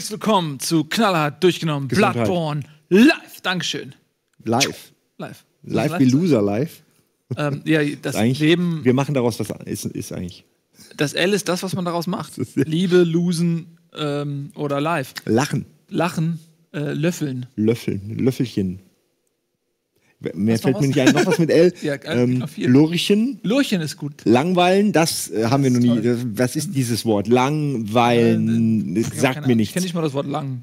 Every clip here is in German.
Herzlich willkommen zu Knallhart durchgenommen Gesundheit. Bloodborne live. Dankeschön. Live. Live Live wie Loser live. Ja, das Leben. Wir machen daraus was ist eigentlich. Das L ist das, was man daraus macht. Liebe, losen oder live. Lachen. Lachen, löffeln. Löffeln. Löffelchen. Mehr Hast du fällt noch mir was? nicht ein. Noch was mit L. Ja, viel. Lurchen. Lurchen ist gut. Langweilen, das haben wir noch nie. Was ist dieses Wort? Langweilen. Sagt mir nichts. Ich kenne nicht mal das Wort lang.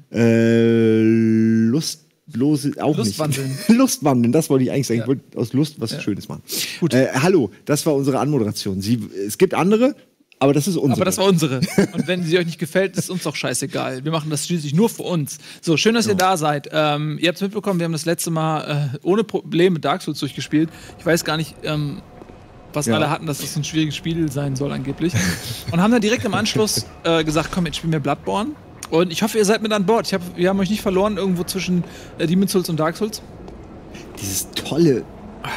Lustlose, auch Lustwandeln. nicht. Lustwandeln, das wollte ich eigentlich sagen. Ich wollte aus Lust was Schönes machen. Gut. Hallo, das war unsere Anmoderation. Es gibt andere, aber das ist unsere. Aber das war unsere. Und wenn sie euch nicht gefällt, ist uns doch scheißegal. Wir machen das schließlich nur für uns. So, schön, dass ihr da seid. Ihr habt es mitbekommen, wir haben das letzte Mal ohne Probleme Dark Souls durchgespielt. Ich weiß gar nicht, was alle hatten, dass das ein schwieriges Spiel sein soll angeblich. Und haben dann direkt im Anschluss gesagt, komm, jetzt spielen wir Bloodborne. Und ich hoffe, ihr seid mit an Bord. Wir haben euch nicht verloren irgendwo zwischen Demon's Souls und Dark Souls. Dieses tolle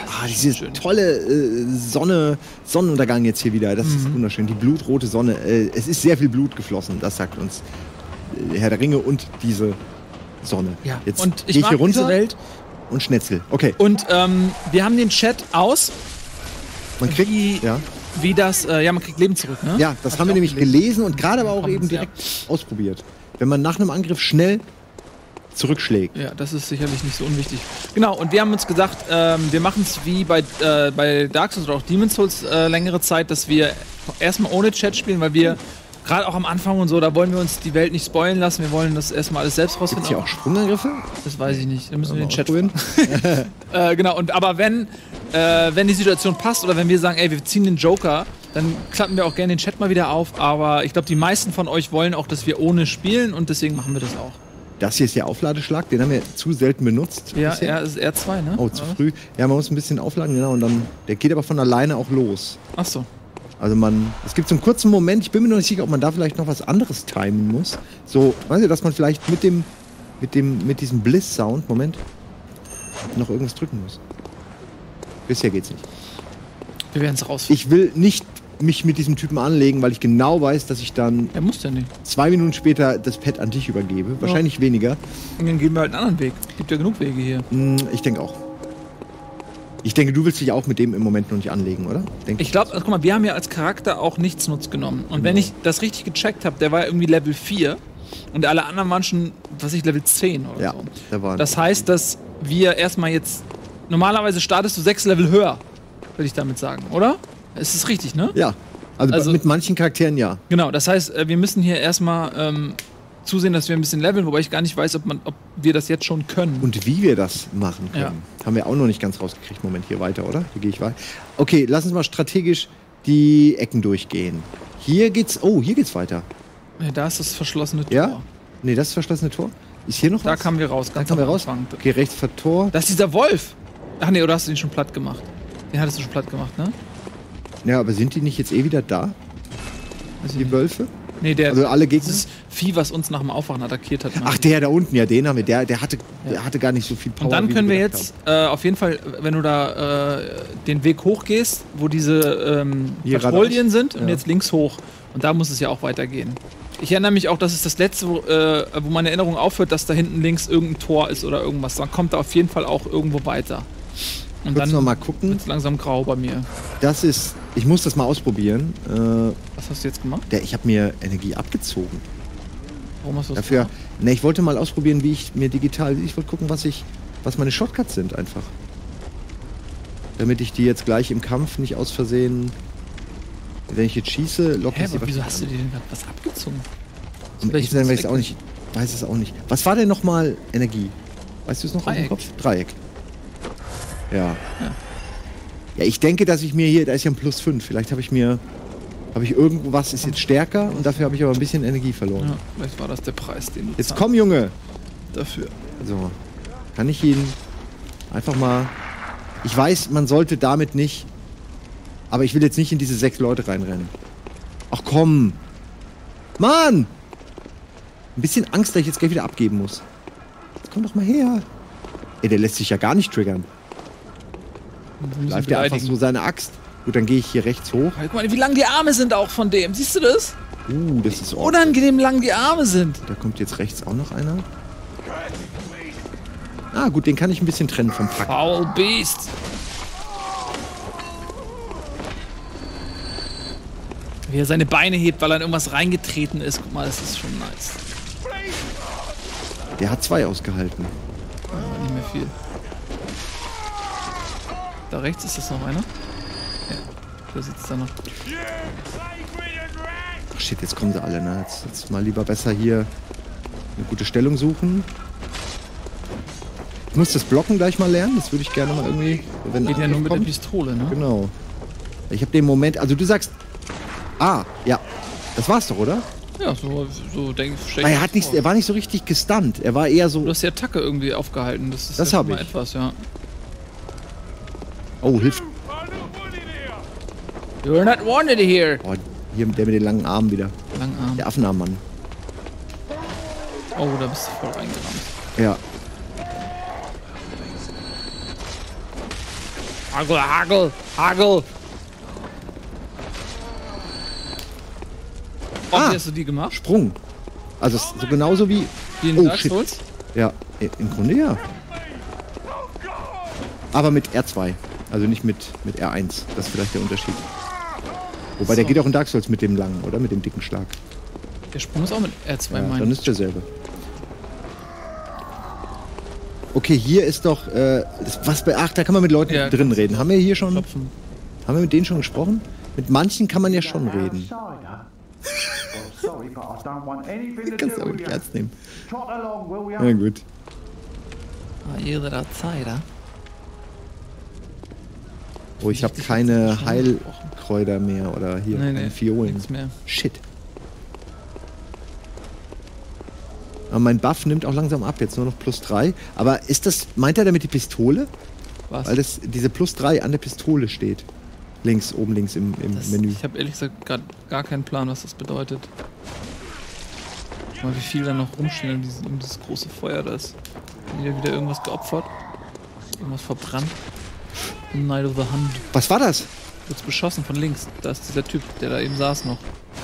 Sonnenuntergang jetzt hier wieder. Das ist wunderschön. Die blutrote Sonne. Es ist sehr viel Blut geflossen. Das sagt uns Herr der Ringe und diese Sonne. Ja. Jetzt Und ich gehe ich mag hier runter diese Welt. und Schnetzel. Okay. Und wir haben den Chat aus. Man kriegt, Wie das, man kriegt Leben zurück, ne? Ja, das haben wir nämlich gelesen und gerade aber auch eben direkt ausprobiert. Wenn man nach einem Angriff schnell zurückschlägt. Ja, das ist sicherlich nicht so unwichtig. Genau, und wir haben uns gesagt, wir machen es wie bei Dark Souls oder auch Demon's Souls längere Zeit, dass wir erstmal ohne Chat spielen, weil wir gerade auch am Anfang und so, da wollen wir uns die Welt nicht spoilen lassen, wir wollen das erstmal alles selbst rausfinden. Gibt es hier auch Sprungangriffe? Das weiß ich nicht, da müssen wir den Chat ausprobieren. genau, aber wenn die Situation passt oder wenn wir sagen, ey, wir ziehen den Joker, dann klappen wir auch gerne den Chat mal wieder auf, aber ich glaube, die meisten von euch wollen auch, dass wir ohne spielen und deswegen machen wir das auch. Das hier ist der Aufladeschlag, den haben wir zu selten benutzt. Ja, bisher. er ist R2, ne? Oh, zu früh. Ja, man muss ein bisschen aufladen, genau, und dann, der geht aber von alleine auch los. Ach so. Also es gibt so einen kurzen Moment, ich bin mir noch nicht sicher, ob man da vielleicht noch was anderes timen muss. So, weißt du, dass man vielleicht mit diesem Bliss-Sound, Moment, noch irgendwas drücken muss. Bisher geht's nicht. Wir werden es raus. Ich will nicht mich mit diesem Typen anlegen, weil ich genau weiß, dass ich dann Er muss ja nicht. 2 Minuten später das Pad an dich übergebe. Wahrscheinlich weniger. Und dann gehen wir halt einen anderen Weg. Gibt ja genug Wege hier. Ich denke auch. Ich denke, du willst dich auch mit dem im Moment noch nicht anlegen, oder? Ich glaube, guck mal, wir haben ja als Charakter auch Nichtsnutz genommen. Und wenn ich das richtig gecheckt habe, der war irgendwie Level 4 und alle anderen waren schon, was weiß ich, Level 10 oder so. Der war Das heißt, dass wir erstmal jetzt, normalerweise startest du 6 Level höher, würde ich damit sagen, oder? Ist das richtig, ne? Ja, also mit manchen Charakteren ja. Genau, das heißt, wir müssen hier erstmal zusehen, dass wir ein bisschen leveln, wobei ich gar nicht weiß, ob wir das jetzt schon können. Und wie wir das machen können, haben wir auch noch nicht ganz rausgekriegt. Moment, hier weiter, oder? Hier gehe ich weiter. Okay, lass uns mal strategisch die Ecken durchgehen. Hier geht's weiter. Ja, da ist das verschlossene Tor. Ja? Nee, das ist das verschlossene Tor. Ist hier noch Da was? kamen wir raus. Da kamen wir raus. Okay, rechts vor Tor. Das ist dieser Wolf. Ach nee, oder hast du den schon platt gemacht? Den hattest du schon platt gemacht, ne? Ja, aber sind die nicht jetzt wieder da? Die Wölfe? Nee, Also alle Gegner? Das Vieh, was uns nach dem Aufwachen attackiert hat. Ach, der da unten, ja, den haben wir. Der hatte gar nicht so viel Power. Und dann können wir gedacht jetzt auf jeden Fall, wenn du da den Weg hochgehst, wo diese Patrouillen sind, und jetzt links hoch. Und da muss es ja auch weitergehen. Ich erinnere mich auch, das ist das letzte, wo meine Erinnerung aufhört, dass da hinten links irgendein Tor ist oder irgendwas. Dann kommt da auf jeden Fall auch irgendwo weiter. Und dann dann noch mal gucken. wird's langsam grau bei mir. Das ist. Ich muss das mal ausprobieren. Was hast du jetzt gemacht? Ich habe mir Energie abgezogen. Warum hast du das Dafür. gemacht? Ne, ich wollte mal ausprobieren, wie ich mir digital. Ich wollte gucken, was meine Shortcuts sind einfach. Damit ich die jetzt gleich im Kampf nicht aus Versehen. Wenn ich jetzt schieße, locke ich sie. Wieso hast du dir denn was abgezogen? Ich weiß es auch nicht. Was war denn nochmal Energie? Weißt du es noch aus dem Kopf? Dreieck. Ja. Ja, ich denke, dass ich mir hier, da ist ja ein +5. Vielleicht habe ich irgendwas, ist jetzt stärker und dafür habe ich aber ein bisschen Energie verloren. Ja, vielleicht war das der Preis, den du Jetzt komm, Junge! dafür. So. Kann ich ihn einfach mal. Ich weiß, man sollte damit nicht. Aber ich will jetzt nicht in diese 6 Leute reinrennen. Ach komm! Mann! Ein bisschen Angst, dass ich jetzt gleich wieder abgeben muss. Jetzt komm doch mal her! Ey, der lässt sich ja gar nicht triggern. Greift der einfach so seine Axt. Gut, dann gehe ich hier rechts hoch. Guck mal, wie lang die Arme sind auch von dem. Siehst du das? Das ist ordentlich. Unangenehm lang die Arme sind. Da kommt jetzt rechts auch noch einer. Ah, gut, den kann ich ein bisschen trennen vom Pack. Foul Beast. Wie er seine Beine hebt, weil er in irgendwas reingetreten ist. Guck mal, das ist schon nice. Der hat 2 ausgehalten. Aber nicht mehr viel. Da rechts ist das noch einer. Ja, da sitzt er noch. Ach shit, jetzt kommen sie alle, ne? Jetzt mal lieber besser hier eine gute Stellung suchen. Ich muss das Blocken gleich mal lernen, das würde ich gerne mal irgendwie... Wenn Geht ja nur mit der Pistole, ne? Genau. Ich habe den Moment... Also du sagst... Ah, ja. Das war's doch, oder? Ja, so denke ich. Er war nicht so richtig gestunt. Er war eher so... Du hast die Attacke irgendwie aufgehalten. Das habe mal ich. Etwas, ja. Oh, hilft. You're not wanted here. Oh, hier der mit den langen Armen wieder. Langen Arm. Der Affenarmmann. Oh, da bist du voll reingerannt. Ja. Hagel. Oh, wie hast du die gemacht? Sprung. Also so genauso wie... Wie in Dark Souls? Ja, im Grunde ja. Aber mit R2. Also nicht mit R1. Das ist vielleicht der Unterschied. Wobei, der geht auch in Dark Souls mit dem langen, oder? Mit dem dicken Schlag. Der Sprung ist auch mit R2, ja, mein. Dann ist derselbe. Okay, hier ist doch... Ach, da kann man mit Leuten drin reden. Haben wir hier schon... Klopfen. Haben wir mit denen schon gesprochen? Mit manchen kann man ja schon reden. Kannst du aber nicht ernst nehmen. Na gut. You're the outsider. Oh, ich habe keine Heilkräuter mehr oder hier keine Fiolen. Nichts mehr. Shit. Aber mein Buff nimmt auch langsam ab, jetzt nur noch +3. Aber meint er damit die Pistole? Was? Weil diese +3 an der Pistole steht. Oben links im Menü. Ich habe ehrlich gesagt gar keinen Plan, was das bedeutet. Mal wie viel da noch rumstehen um dieses große Feuer da ist. Wieder irgendwas geopfert. Irgendwas verbrannt. Night of the Hand. Was war das? Wird's beschossen von links. Da ist dieser Typ, der da eben saß noch.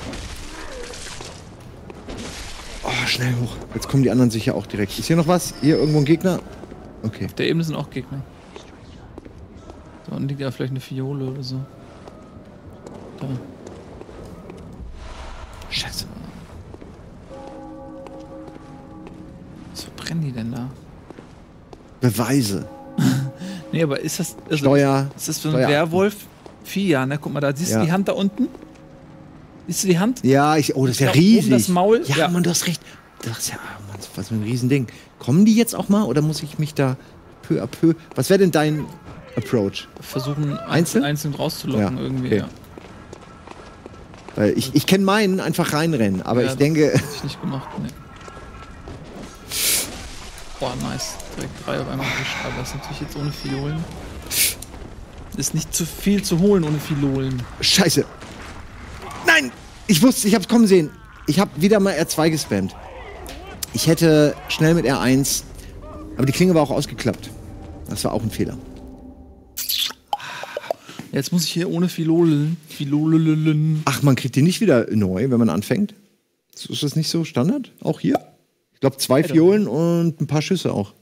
Oh, schnell hoch. Jetzt kommen die anderen sicher auch direkt. Ist hier noch was? Hier irgendwo ein Gegner? Okay. Auf der Ebene sind auch Gegner. Da unten liegt ja vielleicht eine Fiole oder so. Da. Scheiße. Was verbrennen die denn da? Beweise. Nee, aber ist das... Also Steuer. Ist das so ein Werwolf-Vieh? Ja, ne? Guck mal, da siehst du die Hand da unten? Siehst du die Hand? Ja, das ist ja riesig. Das Maul. Ja, Mann, du hast recht. Das ist ja, Mann, was für ein Riesending. Kommen die jetzt auch mal oder muss ich mich da peu à peu... Was wäre denn dein Approach? Versuchen, einzeln rauszulocken irgendwie, okay. ja. Weil ich kenne meinen, einfach reinrennen, aber ich denke... Das hab ich nicht gemacht, ne. Boah, nice. Direkt 3 auf einmal erwischt, aber das ist natürlich jetzt ohne Fiolen. Ist nicht zu viel zu holen ohne Fiolen. Scheiße. Nein! Ich hab's kommen sehen. Ich hab wieder mal R2 gespammt. Ich hätte schnell mit R1... Aber die Klinge war auch ausgeklappt. Das war auch ein Fehler. Jetzt muss ich hier ohne Filolen. Ach, man kriegt die nicht wieder neu, wenn man anfängt? Ist das nicht so Standard? Auch hier? Ich glaube 2 Fiolen und ein paar Schüsse auch.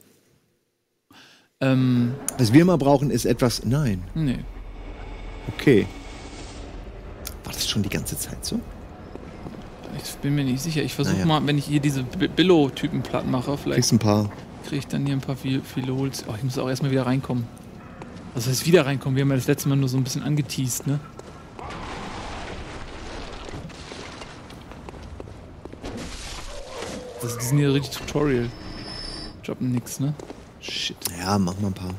Was wir mal brauchen, ist etwas... Nein. Nee. Okay. War das schon die ganze Zeit so? Ich bin mir nicht sicher. Ich versuche mal, wenn ich hier diese Billo-Typen platt mache, vielleicht kriegst ein paar. Kriege ich dann hier ein paar Filols. Oh, ich muss auch erstmal wieder reinkommen. Was heißt wieder reinkommen? Wir haben ja das letzte Mal nur so ein bisschen angeteased, ne? Die sind hier richtig Tutorial. Droppen nix, ne? Shit. Ja, mach mal ein paar.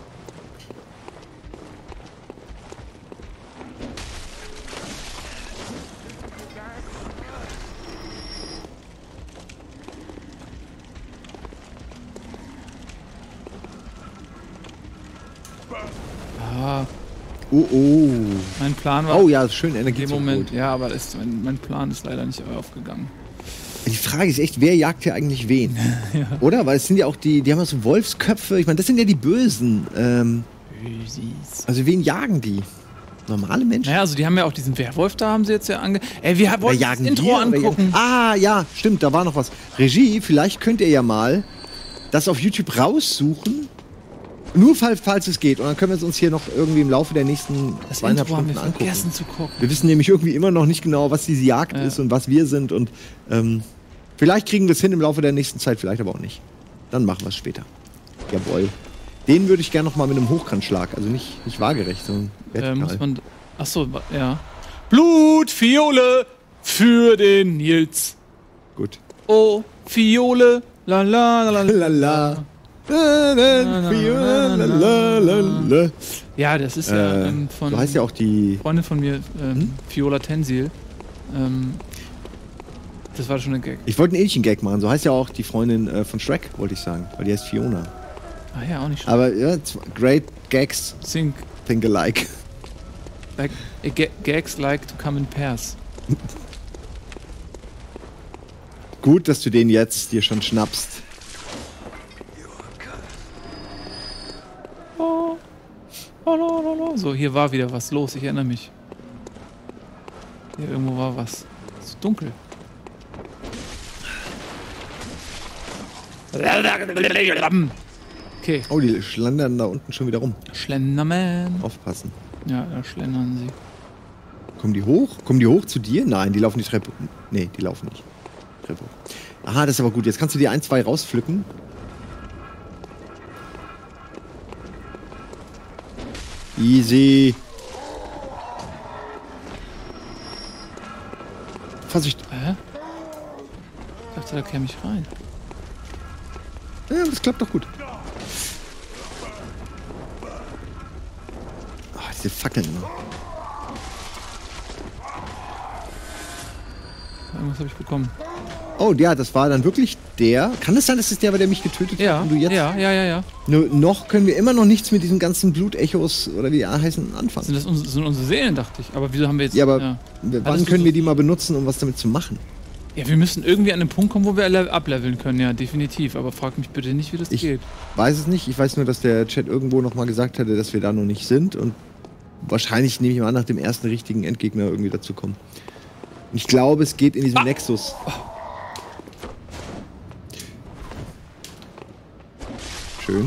Ah. Oh. Mein Plan war... Oh ja, schön Energie. In dem Moment, ja, aber mein Plan ist leider nicht aufgegangen. Die Frage ist echt, wer jagt hier eigentlich wen? Ja. Oder? Weil es sind ja auch die haben ja so Wolfsköpfe. Ich meine, das sind ja die Bösen. Bösis. Also wen jagen die? Normale Menschen? Naja, also die haben ja auch diesen Werwolf da, haben sie jetzt ja Ey, wir wollten das Intro wir, angucken. Ah, ja, stimmt, da war noch was. Regie, vielleicht könnt ihr ja mal das auf YouTube raussuchen. Nur falls es geht. Und dann können wir es uns hier noch irgendwie im Laufe der nächsten Das 2,5 Intro haben Stunden wir angucken. vergessen zu gucken. Wir wissen nämlich irgendwie immer noch nicht genau, was diese Jagd ist und was wir sind. Und vielleicht kriegen wir es hin im Laufe der nächsten Zeit, vielleicht aber auch nicht. Dann machen wir es später. Jawohl. Den würde ich gerne noch mal mit einem Hochkantschlag, also nicht waagerecht, sondern vertikal. Muss man. Achso, ja. Blut, Fiole für den Nils. Gut. Oh, Fiole, la la la la Lala. Ja, das ist ja von. So heißt ja auch die. Freundin von mir, Viola Tensil. Das war schon ein Gag. Ich wollte einen ähnlichen Gag machen. So heißt ja auch die Freundin von Shrek, wollte ich sagen. Weil die heißt Fiona. Ah ja, auch nicht schlecht. Aber ja, great Gags Think alike. like, Gags like to come in pairs. Gut, dass du den jetzt dir schon schnappst. So, hier war wieder was los, ich erinnere mich. Hier irgendwo war was. Es ist dunkel. Okay. Oh, die schlendern da unten schon wieder rum. Schlenderman. Aufpassen. Ja, da schlendern sie. Kommen die hoch? Kommen die hoch zu dir? Nein, die laufen die Treppe. Nee, die laufen nicht. Treppe hoch. Aha, das ist aber gut. Jetzt kannst du dir 1, 2 rauspflücken. Easy. Vorsicht. Hä? Ich dachte, da käme ich rein. Ja, das klappt doch gut. Oh, diese Fackeln. Ne? Irgendwas habe ich bekommen. Oh, ja, das war dann wirklich der. Kann es sein, dass es der war, der mich getötet Ja, hat? Und du jetzt? ja. Nur noch können wir immer noch nichts mit diesen ganzen Blutechos oder wie die heißen anfangen. Sind unsere Seelen, dachte ich. Aber wieso haben wir jetzt... Ja, aber Ja, wann können wir die mal benutzen, um was damit zu machen? ja, wir müssen irgendwie an den Punkt kommen, wo wir ableveln können. Ja, definitiv. Aber frag mich bitte nicht, wie das geht. Weiß es nicht. Ich weiß nur, dass der Chat irgendwo noch mal gesagt hatte, dass wir da noch nicht sind. Und wahrscheinlich, nehme ich mal an, nach dem ersten richtigen Endgegner irgendwie dazu kommen. Und ich glaube, es geht in diesem Nexus. Schön.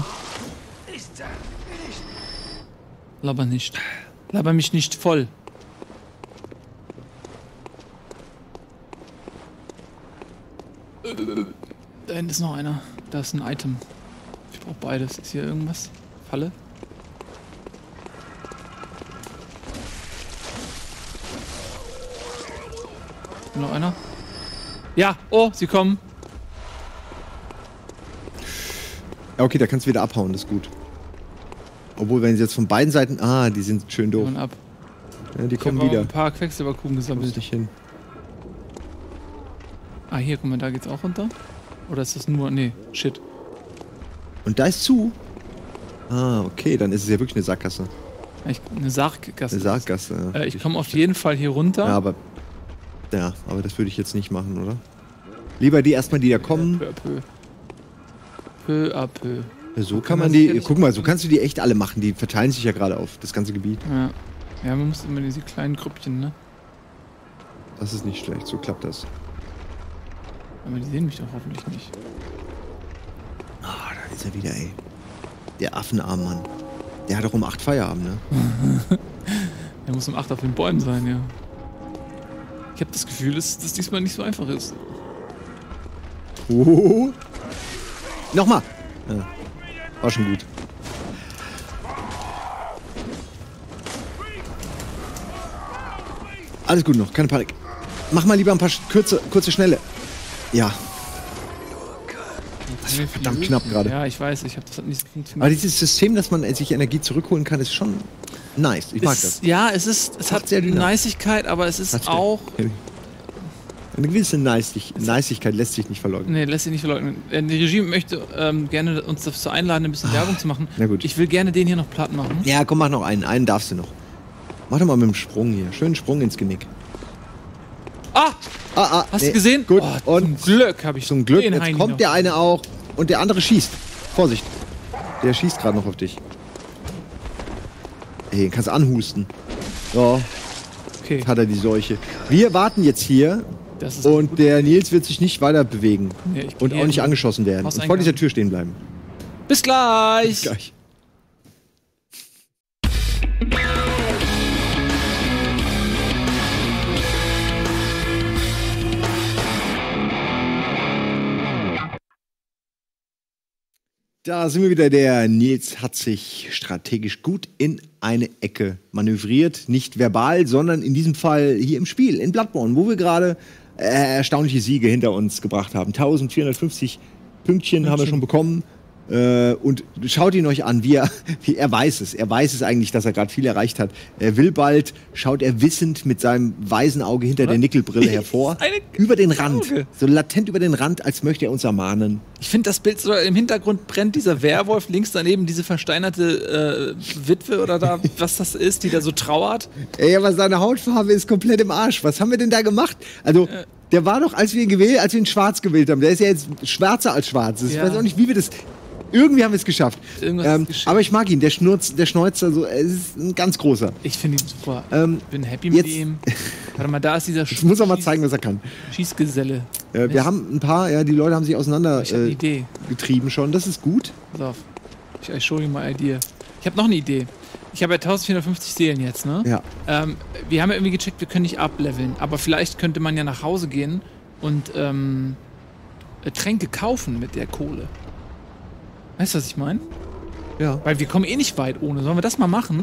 Laber nicht. Laber mich nicht voll. Da hinten ist noch einer. Da ist ein Item. Ich brauche beides. Ist hier irgendwas? Falle? Noch einer? Ja, oh, sie kommen. Ja, okay, da kannst du wieder abhauen, das ist gut. Obwohl, wenn sie jetzt von beiden Seiten... Ah, die sind schön doof. Und ab. Ja, die kommen Ich hab auch wieder. ein paar Quecksilberkuchen Muss gesammelt. nicht hin. Ah, hier, guck mal, da geht's auch runter. Oder ist das nur... Nee, shit. Und da ist zu. Ah, okay, dann ist es ja wirklich eine Sackgasse. Eine Sarggasse. Eine Sackgasse, ja. Ich komme auf jeden Fall hier runter. Ja, aber das würde ich jetzt nicht machen, oder? Lieber die erstmal, die da kommen. Peu à peu. Peu à peu. So kann man die. Guck mal, so kannst du die echt alle machen. Die verteilen sich ja gerade auf das ganze Gebiet. Ja. Ja, man muss immer diese kleinen Grüppchen, ne? Das ist nicht schlecht, so klappt das. Aber die sehen mich doch hoffentlich nicht. Ah, da ist er wieder, ey. Der Affenarm-Mann. Der hat doch um 8 Feierabend, ne? Der muss um 8 auf den Bäumen sein, ja. Ich habe das Gefühl, dass das diesmal nicht so einfach ist. Oh. Nochmal! Ja. War schon gut. Alles gut noch, keine Panik. Mach mal lieber ein paar kurze, schnelle. Ja. Das war verdammt knapp gerade. Ja, ich weiß, das hat nicht funktioniert. Aber dieses System, dass man sich Energie zurückholen kann, ist schon nice. Ich mag das. Ja, es hat sehr dynamisch. Niceigkeit, aber es ist auch... Eine gewisse Niceigkeit lässt sich nicht verleugnen. Nee, lässt sich nicht verleugnen. Die Regie möchte gerne uns dazu einladen, ein bisschen Werbung zu machen. Na gut. Ich will gerne den hier noch platt machen. Ja, komm, mach noch einen. Einen darfst du noch. Mach doch mal mit dem Sprung hier. Schönen Sprung ins Genick. Hast du gesehen? Gut. Oh, und zum Glück habe ich zum Glück, den jetzt Heini kommt noch. der eine auch. Und der andere schießt. Vorsicht. Der schießt gerade noch auf dich. Ey, den kannst du anhusten. Ja, Okay. hat er die Seuche. Wir warten jetzt hier Das ist und der Nils wird sich nicht weiter bewegen. Nee, ich Und gehe auch nicht in- angeschossen werden. Und Hauseingang. vor dieser Tür stehen bleiben. Bis gleich! Gleich. Da sind wir wieder. Der Nils hat sich strategisch gut in eine Ecke manövriert. Nicht verbal, sondern in diesem Fall hier im Spiel, in Bloodborne, wo wir gerade erstaunliche Siege hinter uns gebracht haben. 1450 Pünktchen haben wir schon bekommen. Und schaut ihn euch an, wie er weiß es. Er weiß es eigentlich, dass er gerade viel erreicht hat. Er will bald, schaut er wissend mit seinem weisen Auge hinter der Nickelbrille hervor. Über den Rand. Auge. So latent über den Rand, als möchte er uns ermahnen. Ich finde das Bild so, im Hintergrund brennt dieser Werwolf, links daneben diese versteinerte Witwe oder da, was das ist, die da so trauert. Ey, aber seine Hautfarbe ist komplett im Arsch. Was haben wir denn da gemacht? Also, der war doch, als wir ihn schwarz gewählt haben, der ist ja jetzt schwärzer als schwarz. Ich Ja. weiß auch nicht, wie wir das. Irgendwie haben wir es geschafft. Irgendwas ist geschehen. Aber ich mag ihn, der Schnäuzer, also, es ist ein ganz großer. Ich finde ihn super. Bin happy jetzt- mit ihm. Warte mal, da ist dieser Ich muss auch mal zeigen, was er kann. Schießgeselle. Wir haben ein paar, ja, die Leute haben sich auseinander Ich habe eine Idee. getrieben schon. Das ist gut. Pass auf. I show you my idea. Ich habe noch eine Idee. Ich habe ja 1450 Seelen jetzt, ne? Ja. Wir haben ja irgendwie gecheckt, wir können nicht ableveln. Aber vielleicht könnte man ja nach Hause gehen und Tränke kaufen mit der Kohle. Weißt du, was ich meine? Ja. Weil wir kommen eh nicht weit ohne. Sollen wir das mal machen?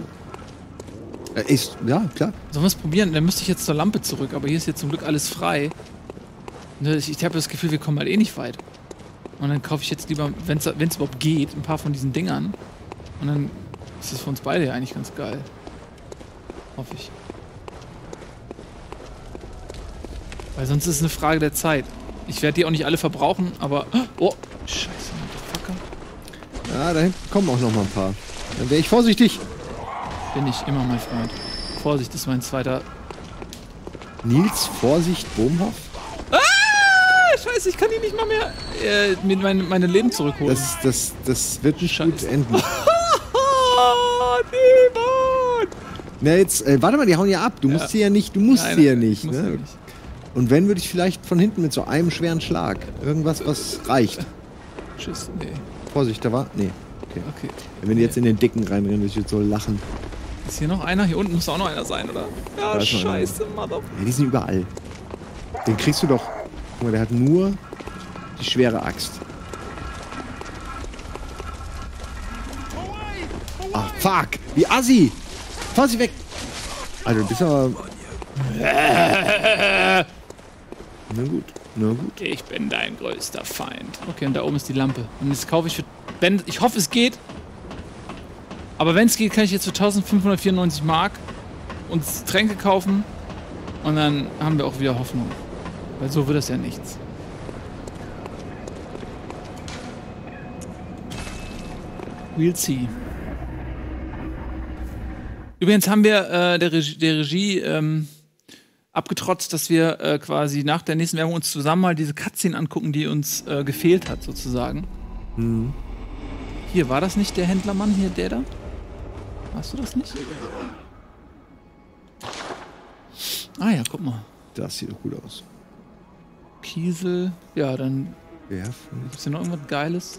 Ja, klar. Sollen wir es probieren? Dann müsste ich jetzt zur Lampe zurück. Aber hier ist jetzt zum Glück alles frei. Ne, ich habe das Gefühl, wir kommen halt eh nicht weit. Und dann kaufe ich jetzt lieber, wenn es überhaupt geht, ein paar von diesen Dingern. Und dann ist das für uns beide ja eigentlich ganz geil. Hoffe ich. Weil sonst ist es eine Frage der Zeit. Ich werde die auch nicht alle verbrauchen, aber... Oh, scheiße, Motherfucker. Ja, da hinten kommen auch noch mal ein paar. Dann wäre ich vorsichtig. Bin ich immer, mein Freund. Vorsicht, das ist mein zweiter... Nils, Vorsicht, Bohmhoff. Ah, scheiße, ich kann die nicht mal mehr... mir meine Leben zurückholen. Das wird nicht gut Scheiße. enden. Oh, Dämon! Na jetzt, warte mal, die hauen ja ab. Du musst sie ja nicht, Ich muss ne? sie nicht. Und wenn, würde ich vielleicht von hinten mit so einem schweren Schlag. Irgendwas, was reicht. Tschüss, nee. Vorsicht, da war. Nee. Okay. Okay. Wenn die jetzt in den Dicken reinrennen, würde ich jetzt so lachen. Ist hier noch einer? Hier unten muss auch noch einer sein, oder? Ja, Da ist noch scheiße, Mother... Ja, die sind überall. Den kriegst du doch. Guck mal, der hat nur die schwere Axt. Ah, fuck! Wie assi! Fahr sie weg! Alter, du bist aber. Na gut, na gut. Ich bin dein größter Feind. Okay, und da oben ist die Lampe. Und jetzt kaufe ich für... Ich hoffe, es geht. Aber wenn es geht, kann ich jetzt für 1594 Mark uns Tränke kaufen. Und dann haben wir auch wieder Hoffnung. Weil so wird das ja nichts. We'll see. Übrigens haben wir der Regie abgetrotzt, dass wir quasi nach der nächsten Werbung uns zusammen mal diese Cutscene angucken, die uns gefehlt hat, sozusagen. Mhm. Hier, war das nicht der Händlermann hier, der da? Warst du das nicht? Ah ja, guck mal. Das sieht doch gut aus. Kiesel. Ja, dann Werfen. gibt's hier noch irgendwas Geiles.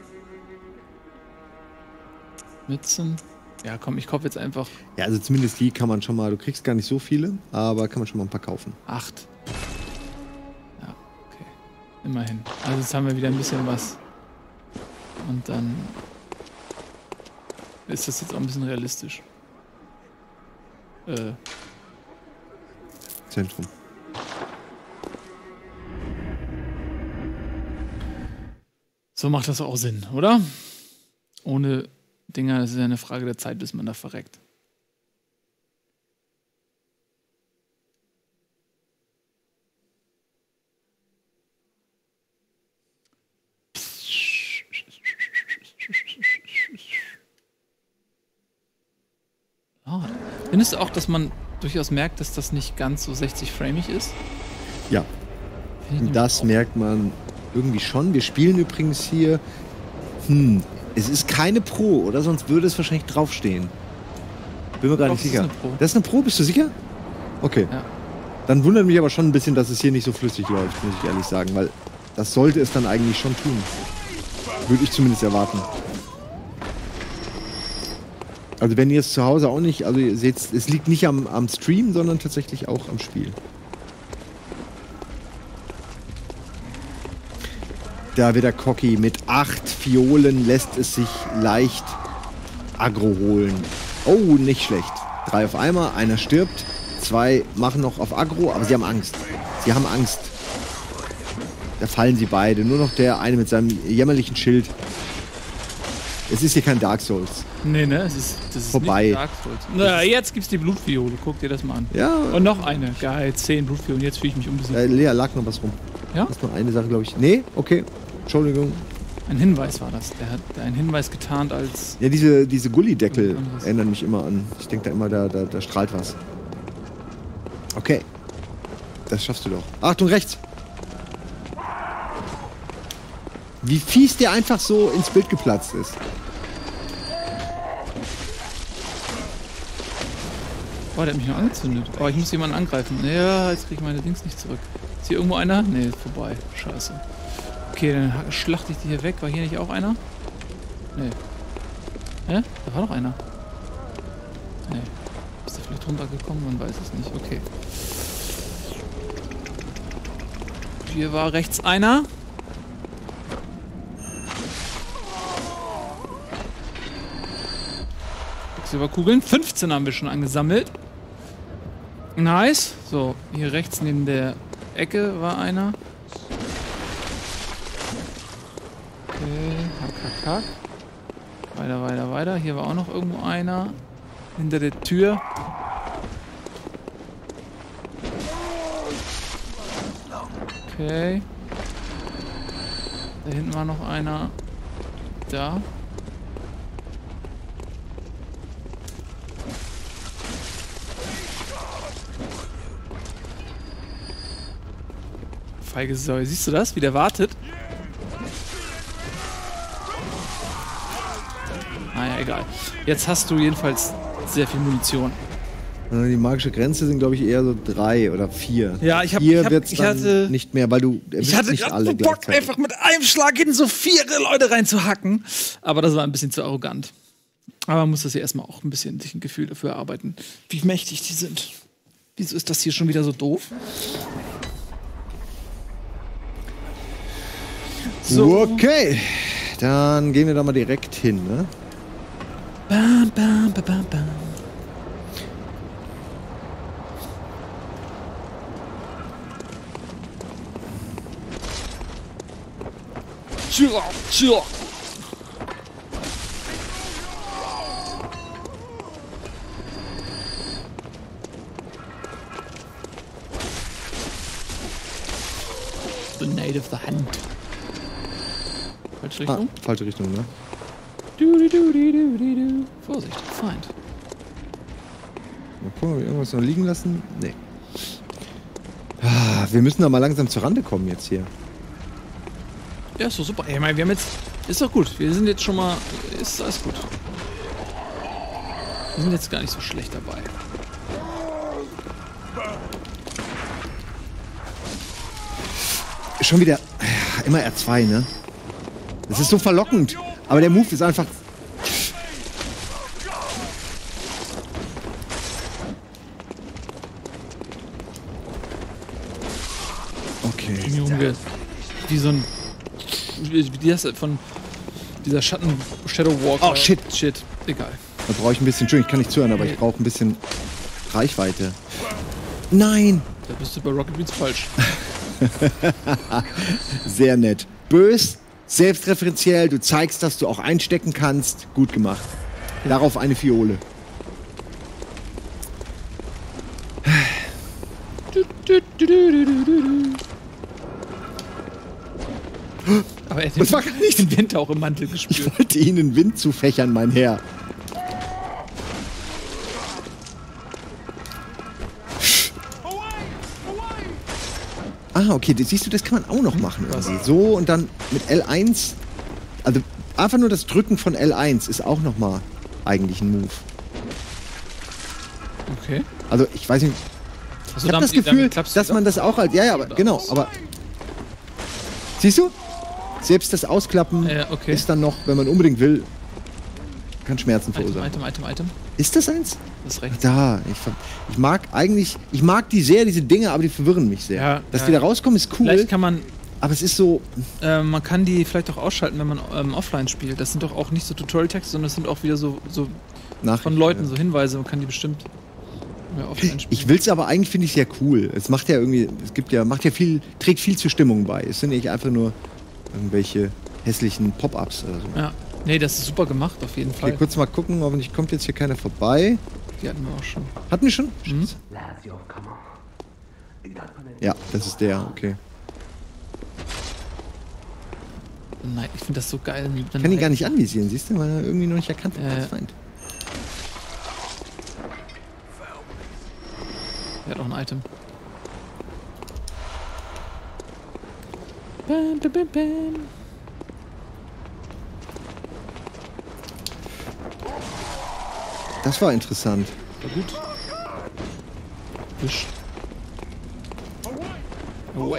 Mützen. Ja, komm, ich kaufe jetzt einfach Ja, also zumindest die kann man schon mal. Du kriegst gar nicht so viele, aber kann man schon mal ein paar kaufen. 8. Ja, okay. Immerhin. Also jetzt haben wir wieder ein bisschen was. Und dann ist das jetzt auch ein bisschen realistisch. Zentrum. So macht das auch Sinn, oder? Ohne Dinger, das ist ja eine Frage der Zeit, bis man da verreckt. Ah, findest du auch, dass man durchaus merkt, dass das nicht ganz so 60-framig ist? Ja, Finde ich das nämlich merkt man irgendwie schon. Wir spielen übrigens hier. Es ist keine Pro, oder? Sonst würde es wahrscheinlich draufstehen. Bin mir gar nicht sicher. Das ist eine Pro, bist du sicher? Okay. Ja. Dann wundert mich aber schon ein bisschen, dass es hier nicht so flüssig läuft, muss ich ehrlich sagen, weil das sollte es dann eigentlich schon tun. Würde ich zumindest erwarten. Also wenn ihr es zu Hause auch nicht, also ihr seht, es liegt nicht am Stream, sondern tatsächlich auch am Spiel. Da wird der Cocky mit 8 Fiolen lässt es sich leicht aggro holen. Oh, nicht schlecht. 3 auf einmal, einer stirbt, 2 machen noch auf aggro, aber sie haben Angst. Sie haben Angst. Da fallen sie beide. Nur noch der eine mit seinem jämmerlichen Schild. Es ist hier kein Dark Souls. Nee, ne? Das ist vorbei. Nicht Dark Souls. Na, jetzt gibt's die Blutviole. Guck dir das mal an. Ja. Und noch eine. Geil, 10 Blutviolen. Jetzt fühle ich mich unbesiegt. Lea, lag noch was rum. Ja? Das ist nur eine Sache, glaube ich. Nee, okay. Entschuldigung. Ein Hinweis war das. Der hat einen Hinweis getarnt als... Ja, diese Gullideckel erinnern mich immer an. Ich denke da immer, da strahlt was. Okay. Das schaffst du doch. Achtung, rechts! Wie fies der einfach so ins Bild geplatzt ist. Oh, der hat mich noch angezündet. Oh, ich muss jemanden angreifen. Ja, jetzt krieg ich meine Dings nicht zurück. Ist hier irgendwo einer? Nee, ist vorbei. Scheiße. Okay, dann schlachte ich die hier weg. War hier nicht auch einer? Nee. Hä? Da war noch einer. Nee. Ist der vielleicht runtergekommen? Man weiß es nicht. Okay. Hier war rechts einer. Silberkugeln. 15 haben wir schon angesammelt. Nice. So, hier rechts neben der Ecke war einer. Okay, hack, hack, hack. Weiter, weiter, weiter. Hier war auch noch irgendwo einer. Hinter der Tür. Okay. Da hinten war noch einer. Da. Feige Säue. Siehst du das? Wie der wartet? Naja, egal. Jetzt hast du jedenfalls sehr viel Munition. Die magische Grenze sind, glaube ich, eher so 3 oder 4. Ja, ich hatte nicht mehr, weil du ich hatte nicht alle so Bock, einfach mit einem Schlag in so 4 Leute reinzuhacken. Aber das war ein bisschen zu arrogant. Aber man muss das ja erstmal auch ein bisschen sich ein Gefühl dafür erarbeiten, wie mächtig die sind. Wieso ist das hier schon wieder so doof? So. Okay, dann gehen wir da mal direkt hin, ne? Bam, bam, bam, bam, bam. The Night of the Hand. Falsche Richtung? Falsche Richtung, ne? Vorsicht, Feind. Mal gucken, ob wir irgendwas noch liegen lassen. Nee. Wir müssen da mal langsam zur Rande kommen jetzt hier. Ja, ist doch super. Ich meine, wir haben jetzt... Ist doch gut. Wir sind jetzt schon mal... Ist alles gut. Wir sind jetzt gar nicht so schlecht dabei. Schon wieder... Immer R2, ne? Das ist so verlockend. Aber der Move ist einfach... Okay. Junge. Wie so ein... Wie das von... Dieser Schatten... Shadow Walker. Oh, shit. Shit. Egal. Da brauche ich ein bisschen... Entschuldigung, ich kann nicht zuhören, aber ich brauche ein bisschen Reichweite. Nein! Da bist du bei Rocket Beans falsch. Sehr nett. Bös, selbstreferenziell, du zeigst, dass du auch einstecken kannst. Gut gemacht. Darauf eine Fiole. Aber er hat gar nicht den Wind auch im Mantel gespürt. Ich wollte ihnen Wind zufächern, mein Herr. Ah, okay, siehst du, das kann man auch noch machen irgendwie. So und dann mit L1, also einfach nur das Drücken von L1 ist auch noch mal eigentlich ein Move. Okay. Also, ich weiß nicht. Also, Ich habe das Gefühl, dass man das auch als. Ja, aber genau, aber. Siehst du? Selbst das Ausklappen okay. ist dann noch, wenn man unbedingt will, kann Schmerzen verursachen. Item. Ist das eins? Das ist rechts. Da, ich mag die sehr, diese Dinge, aber die verwirren mich sehr. Ja, Dass die da rauskommen, ist cool. Vielleicht kann man. Aber es ist so. Man kann die vielleicht auch ausschalten, wenn man offline spielt. Das sind doch auch nicht so Tutorial-Texte, sondern das sind auch wieder so von Leuten, so Hinweise. Man kann die bestimmt offline spielen. Ich will's aber eigentlich, finde ich sehr cool. Es macht ja irgendwie, trägt viel zur Stimmung bei. Es sind nicht einfach nur irgendwelche hässlichen Pop-Ups oder so. Ja. Nee, das ist super gemacht, auf jeden Fall. Okay, kurz mal gucken, hoffentlich kommt jetzt hier keiner vorbei. Die hatten wir auch schon. Hatten wir schon? Mhm. Ja, das ist der, okay. Nein, ich finde das so geil. Ich kann ihn gar nicht anvisieren, siehst du, weil er irgendwie noch nicht erkannt wird als Feind. Er hat auch ein Item. Das war interessant. War gut. Fisch. Away.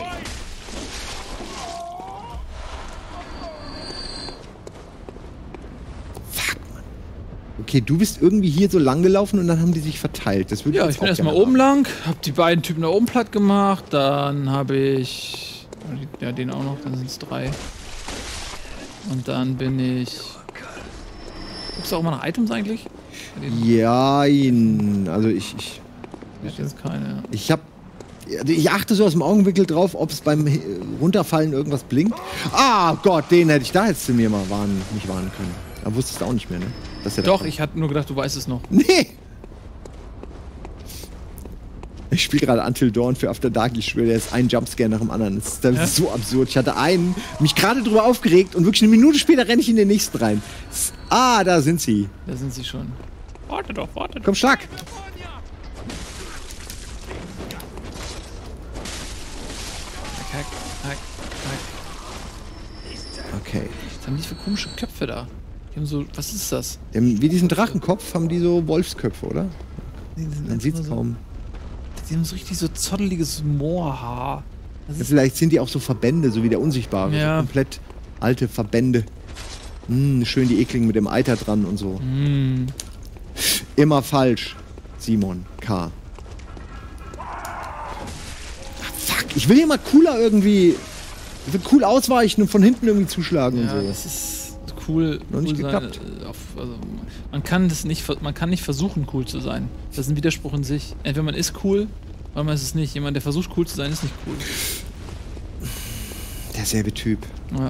Fuck, Mann. Okay, du bist irgendwie hier so lang gelaufen und dann haben die sich verteilt. Das würde ich bin erstmal oben lang, hab die beiden Typen da oben platt gemacht, dann habe ich den auch noch, dann sind es 3. Und dann bin ich. Guckst du auch mal nach Items eigentlich? Ja, also ich hab jetzt keine. Ich achte so aus dem Augenwinkel drauf, ob es beim Runterfallen irgendwas blinkt. Ah Gott, den hätte ich da jetzt zu mir mal nicht warnen können. Da wusstest du auch nicht mehr, ne? Dass der Doch, ich hatte nur gedacht, du weißt es noch. Nee! Ich spiele gerade Until Dawn für After Dark. Ich schwöre, der ist ein Jumpscare nach dem anderen. Das ist so absurd. Ich hatte mich gerade drüber aufgeregt und wirklich eine Minute später renne ich in den nächsten rein. Da sind sie. Da sind sie schon. Warte doch. Komm, schlag! Hack. Okay. Was haben die für komische Köpfe da? Die haben so, was ist das? Wie diesen Drachenkopf haben die so Wolfsköpfe, oder? Nee, Man sieht's kaum. Die haben so richtig so zotteliges Moorhaar. Ja, vielleicht sind die auch so Verbände, so wie der Unsichtbare. Ja. So komplett alte Verbände. Schön die ekligen mit dem Eiter dran und so. Immer falsch. Simon K. Fuck, ich will hier mal cooler irgendwie. Ich will cool ausweichen und von hinten irgendwie zuschlagen und so. Das ist cool. Noch nicht geklappt. Man kann nicht versuchen, cool zu sein. Das ist ein Widerspruch in sich. Entweder man ist cool, oder man ist es nicht. Jemand, der versucht, cool zu sein, ist nicht cool. Derselbe Typ. Ja.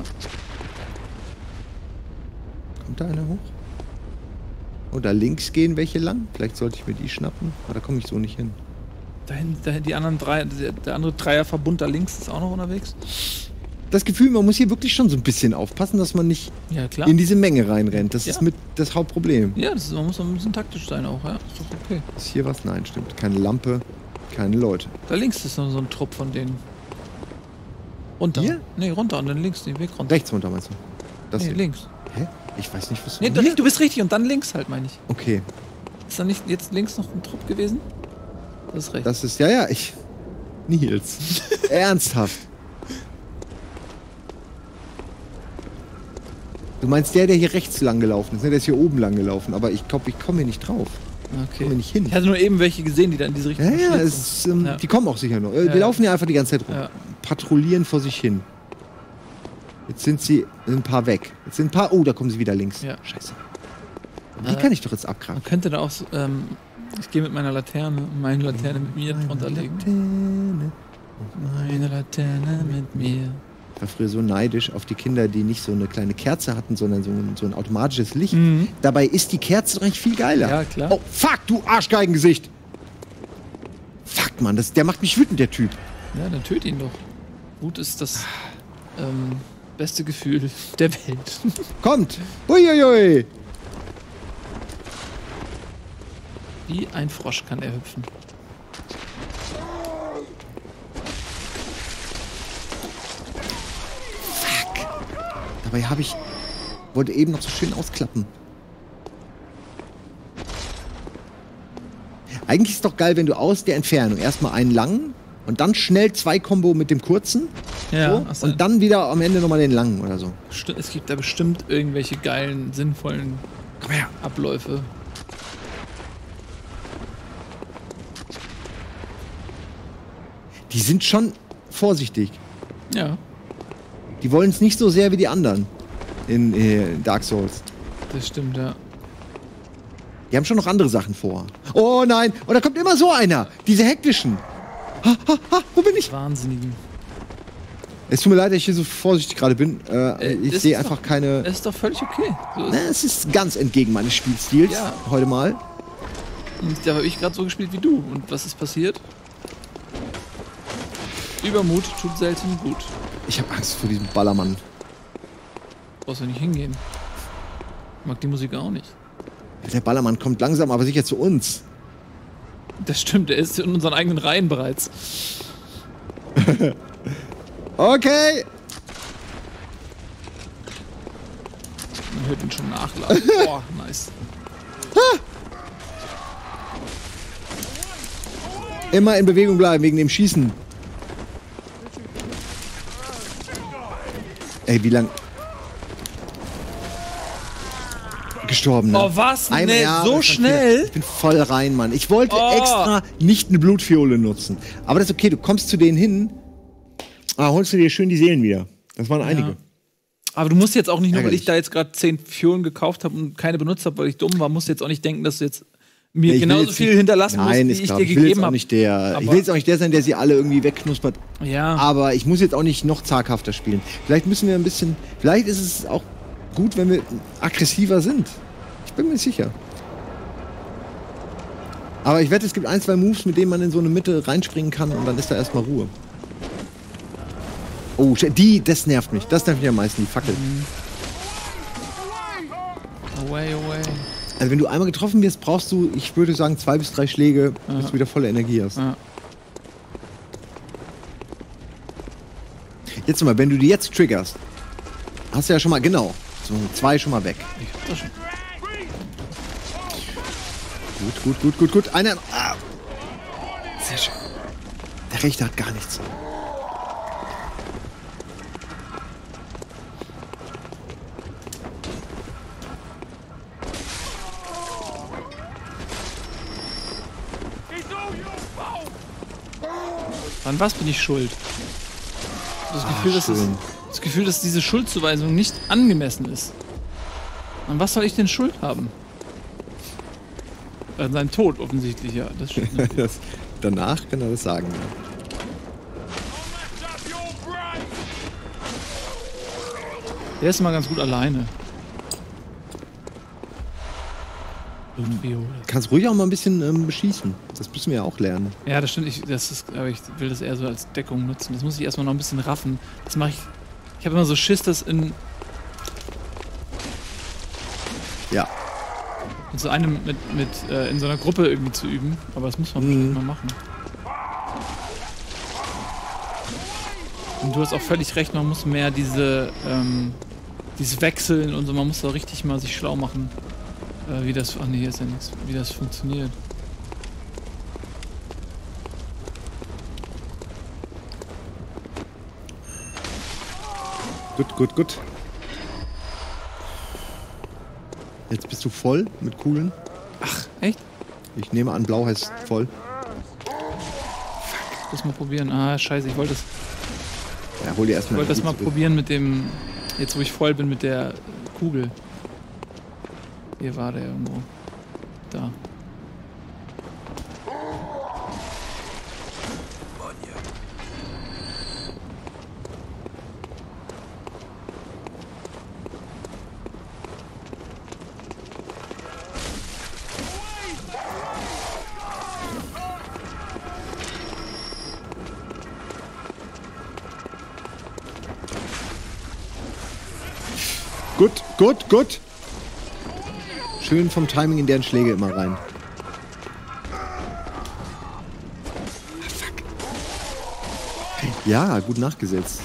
Kommt da einer hoch? Oh, da links gehen welche lang. Vielleicht sollte ich mir die schnappen. Aber da komme ich so nicht hin. Dahin, die anderen 3, der andere Dreierverbund da links ist auch noch unterwegs. Das Gefühl, man muss hier wirklich schon so ein bisschen aufpassen, dass man nicht in diese Menge reinrennt. Das ist mit das Hauptproblem. Ja, man muss ein bisschen taktisch sein auch, ja. Ist doch okay. Ist hier was? Nein, stimmt. Keine Lampe, keine Leute. Da links ist noch so ein Trupp von denen. Runter. Hier? Nee, runter und dann links den Weg runter. Rechts runter, meinst du? Das hier. Links. Hä? Ich weiß nicht, was du... Nee, du bist richtig und dann links halt, meine ich. Okay. Ist da nicht jetzt links noch ein Trupp gewesen? Das ist recht. Das ist, Nils. Ernsthaft. Du meinst der hier rechts lang gelaufen ist, ne? Der ist hier oben lang gelaufen, aber ich glaube, ich komme hier nicht drauf. Okay. Ich komme nicht hin. Ich hatte nur eben welche gesehen, die da in diese Richtung die kommen auch sicher noch. Die laufen ja einfach die ganze Zeit rum. Ja. Patrouillieren vor sich hin. Jetzt sind ein paar weg. Jetzt sind ein paar... Oh, da kommen sie wieder links. Ja. Scheiße. Die kann ich doch jetzt abkragen. Man könnte da auch so, ich gehe mit meiner Laterne, meine Laterne mit mir drunter legen. Meine Laterne mit mir. Ich war früher so neidisch auf die Kinder, die nicht so eine kleine Kerze hatten, sondern so ein automatisches Licht. Dabei ist die Kerze doch eigentlich viel geiler. Ja, klar. Oh, fuck, du Arschgeigengesicht! Fuck, Mann, der macht mich wütend, der Typ. Ja, dann töt ihn doch. Wut ist das beste Gefühl der Welt. Kommt! Uiuiui! Wie ein Frosch kann er hüpfen. Dabei wollte eben noch so schön ausklappen. Eigentlich ist es doch geil, wenn du aus der Entfernung erstmal einen langen und dann schnell 2 Kombo mit dem kurzen. Ja, So, und dann wieder am Ende nochmal den langen oder so. Es gibt da bestimmt irgendwelche geilen, sinnvollen Komm her. Abläufe. Die sind schon vorsichtig. Ja, Die wollen es nicht so sehr wie die anderen in Dark Souls. das stimmt, ja. Die haben schon noch andere Sachen vor. Oh nein, und da kommt immer so einer. Diese hektischen. Wo bin ich? Wahnsinnigen. Es tut mir leid, dass ich hier so vorsichtig gerade bin. Ich das sehe ist einfach doch- keine... Das ist doch völlig okay. So ist Es ist ganz entgegen meines Spielstils Ja. heute mal. Und da habe ich gerade so gespielt wie du. Und was ist passiert? Übermut tut selten gut. Ich habe Angst vor diesem Ballermann. Brauchst du nicht hingehen. Mag die Musik auch nicht. Der Ballermann kommt langsam, aber sicher zu uns. Das stimmt, er ist in unseren eigenen Reihen bereits. Okay. Man hört ihn schon nachladen. Boah, nice. Immer in Bewegung bleiben wegen dem Schießen. Ey, wie lang... Gestorben, ne? Oh, was? Einmal- Nee, ja, so das kann schnell? Ich bin voll rein, Mann. Ich wollte Oh. extra nicht eine Blutfiole nutzen. Aber das ist okay, du kommst zu denen hin. Holst du dir schön die Seelen wieder. Das waren einige. Aber du musst jetzt auch nicht nur, weil Ärgerlich. ich da jetzt gerade 10 Fiolen gekauft habe und keine benutzt habe, weil ich dumm war, musst du jetzt auch nicht denken, dass du jetzt mir Ich will genauso jetzt viel nicht- hinterlassen Nein, musst, ist wie ich klar. dir Ich will jetzt gegeben auch habe. nicht der. Ich Aber- will jetzt auch nicht der sein, der sie alle irgendwie wegknuspert. Ja, Aber ich muss jetzt auch nicht noch zaghafter spielen. Vielleicht müssen wir ein bisschen. Vielleicht ist es auch gut, wenn wir aggressiver sind. Ich bin mir nicht sicher. Aber ich wette, es gibt 1, 2 Moves, mit denen man in so eine Mitte reinspringen kann und dann ist da erstmal Ruhe. Oh, das nervt mich. Das nervt mich am meisten, die Fackel. away, away. Also wenn du einmal getroffen wirst, brauchst du, ich würde sagen, 2 bis 3 Schläge, bis du wieder volle Energie hast. Ja. Jetzt mal, wenn du die jetzt triggerst, hast du ja schon mal, genau, so 2 schon mal weg. Ich hab das schon. Gut. Einer. Ah. Sehr schön. Der Rechte hat gar nichts. An was bin ich schuld? schön. Das Gefühl, dass diese Schuldzuweisung nicht angemessen ist. An was soll ich denn Schuld haben? An seinem Tod offensichtlich, ja. Das stimmt. Das, danach kann er das sagen. Ja. Der ist mal ganz gut alleine. Irgendwie, oder? Kannst ruhig auch mal ein bisschen beschießen. Das müssen wir ja auch lernen. Ja, das stimmt. Aber ich will das eher so als Deckung nutzen. Das muss ich erstmal noch ein bisschen raffen. Das mache ich. Ich habe immer so Schiss, das in Ja. so einem in so einer Gruppe irgendwie zu üben. Aber das muss man bestimmt mal machen. Und du hast auch völlig recht, man muss mehr dieses Wechseln und so, man muss da richtig mal sich schlau machen, wie das, ach nee, hier ist ja nichts, wie das funktioniert. Gut. Jetzt bist du voll mit Kugeln. Ach, echt? Ich nehme an, blau heißt voll. Das mal probieren. Ah, scheiße, ich wollte Ja, hol dir erstmal das mal probieren mit dem, jetzt wo ich voll bin mit der Kugel. Hier war der irgendwo. Da. Gut. Schön vom Timing in deren Schläge immer rein. Ja, gut nachgesetzt.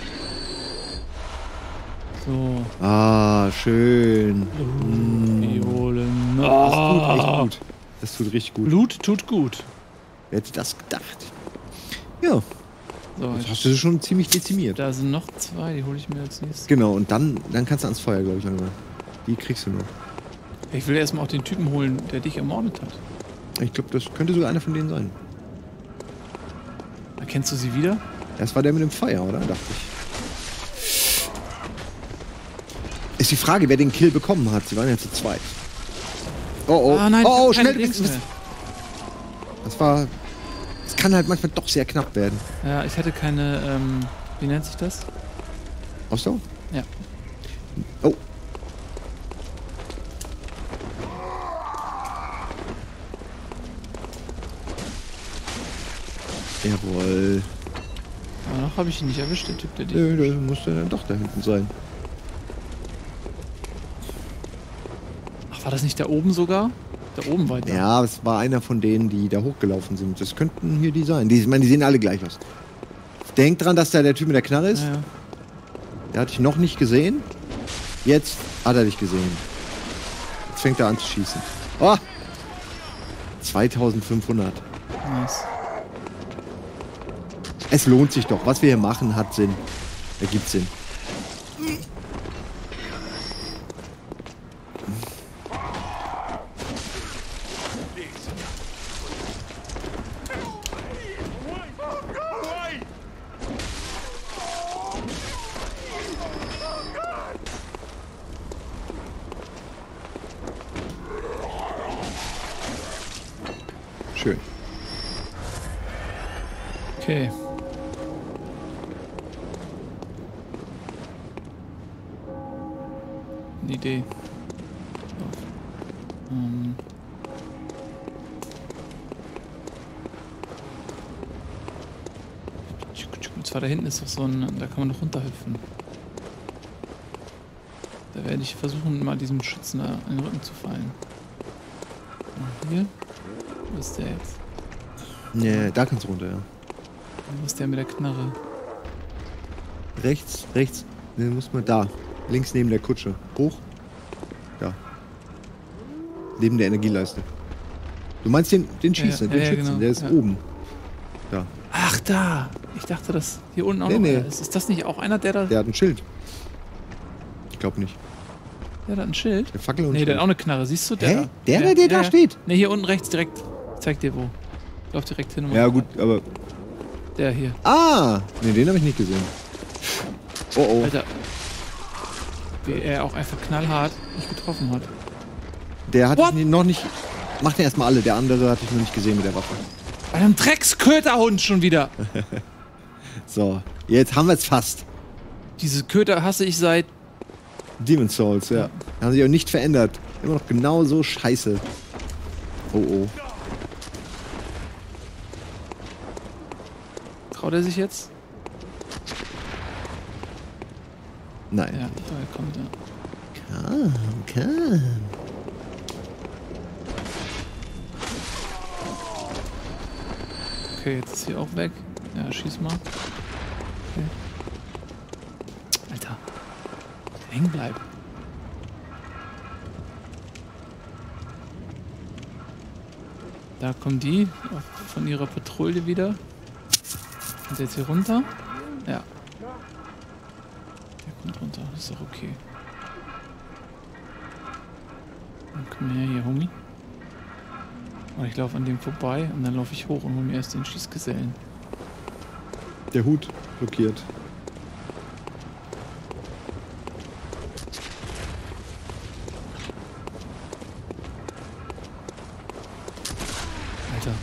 So. Ah, schön. Violen. Echt gut. Das tut richtig gut. Blut tut gut. Wer hätte das gedacht? Ja. So, Das hast du schon ziemlich dezimiert. da sind noch 2, die hole ich mir als nächstes. Genau, und dann kannst du ans Feuer, glaube ich, langsam. Die kriegst du noch. Ich will erstmal auch den Typen holen, der dich ermordet hat. Ich glaube, das könnte sogar einer von denen sein. Erkennst du sie wieder? Das war der mit dem Feuer, oder? Dachte ich. Ist die Frage, wer den Kill bekommen hat. Sie waren ja zu zweit. Oh, oh. Ah, nein, oh, keine schnell. Dings mehr. Das war... Es kann halt manchmal doch sehr knapp werden. Ja, ich hatte keine, wie nennt sich das? Ach so? Ja. Oh. Jawohl. Aber noch habe ich ihn nicht erwischt, der Typ, der dich... Nö, da musste dann doch da hinten sein. Ach, war das nicht da oben sogar? Da oben weiter. Ja, es war einer von denen, die da hochgelaufen sind. Das könnten hier die sein. Ich meine, die sehen alle gleich aus. Denk dran, dass da der Typ mit der Knarre ist. Ja, ja. Der hatte ich noch nicht gesehen. Jetzt hat er dich gesehen. Jetzt fängt er an zu schießen. Oh! 2500. Nice. Es lohnt sich doch. Was wir hier machen, hat Sinn. Ergibt Sinn. Schön. Okay. Eine Idee. So. Und zwar da hinten ist doch so ein, da kann man noch runterhüpfen. Da werde ich versuchen, mal diesem Schützen da in den Rücken zu fallen. Und hier? Wo ist der jetzt? Nee, da kannst du runter, ja. Wo ist der mit der Knarre? Rechts, rechts. Nee, muss man da. Links neben der Kutsche. Hoch. Da. Neben der Energieleiste. Du meinst den Schießer, den Schützen, genau. der ist Ja. oben. Da. Ach, da! Ich dachte, dass hier unten auch Nee, noch nee. einer ist. Ist das nicht auch einer, der da... Der hat ein Schild. Ich glaube nicht. Der hat ein Schild? Der Fackel und Nee, Schild. der hat auch eine Knarre. Siehst du? Hä? Der da steht? Ne, hier unten rechts direkt. Ich zeig dir wo. Lauf direkt hin. und Ja mal- gut, aber... Der hier. Ah! Nee, den habe ich nicht gesehen. Oh oh. Alter. Wie er auch einfach knallhart nicht getroffen hat. Der hat What? noch nicht... Macht ja erstmal alle. Der andere hatte ich noch nicht gesehen mit der Waffe. Bei einem Drecksköterhund schon wieder. So, jetzt haben wir es fast. Diese Köter hasse ich seit... Demon's Souls, ja. Haben sich auch nicht verändert. Immer noch genau so scheiße. Oh oh. Traut er sich jetzt? Nein. Ja, da kommt er. Komm. Okay, jetzt ist sie auch weg. Ja, schieß mal. Okay. Alter. Hängen bleiben. Da kommen die von ihrer Patrouille wieder. Und jetzt hier runter. Ja. Der kommt runter. Das ist doch okay. Dann komm her hier, Homie. Und ich laufe an dem vorbei und dann laufe ich hoch und hole mir erst den Schießgesellen. Der Hut blockiert. Alter.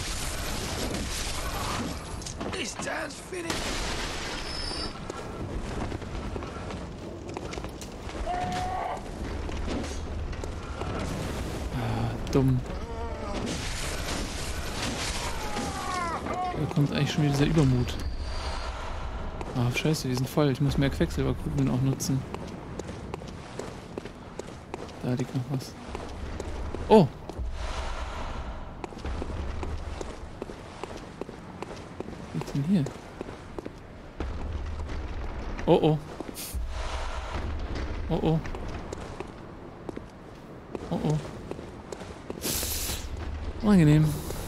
Ah, dumm. Da kommt eigentlich schon wieder dieser Übermut. Ah, scheiße, die sind voll. Ich muss mehr Quecksilberkugeln auch nutzen. Da liegt noch was. Oh! Was liegt denn hier? Oh oh. Oh oh. Oh oh. Unangenehm.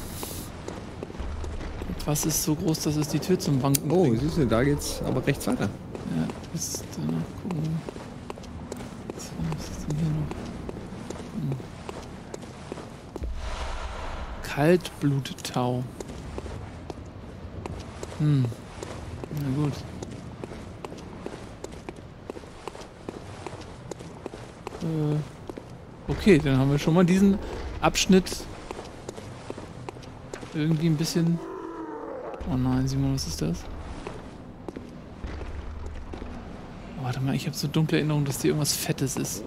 Was ist so groß, dass es die Tür zum Wanken Oh, bringt? siehst du, da geht's aber rechts weiter. Ja, jetzt danach gucken. Was ist denn hier noch? Kaltbluttau. Na gut. Okay, dann haben wir schon mal diesen Abschnitt irgendwie ein bisschen... Oh nein, Simon, was ist das? Oh, warte mal, ich habe so dunkle Erinnerung, dass hier irgendwas Fettes ist.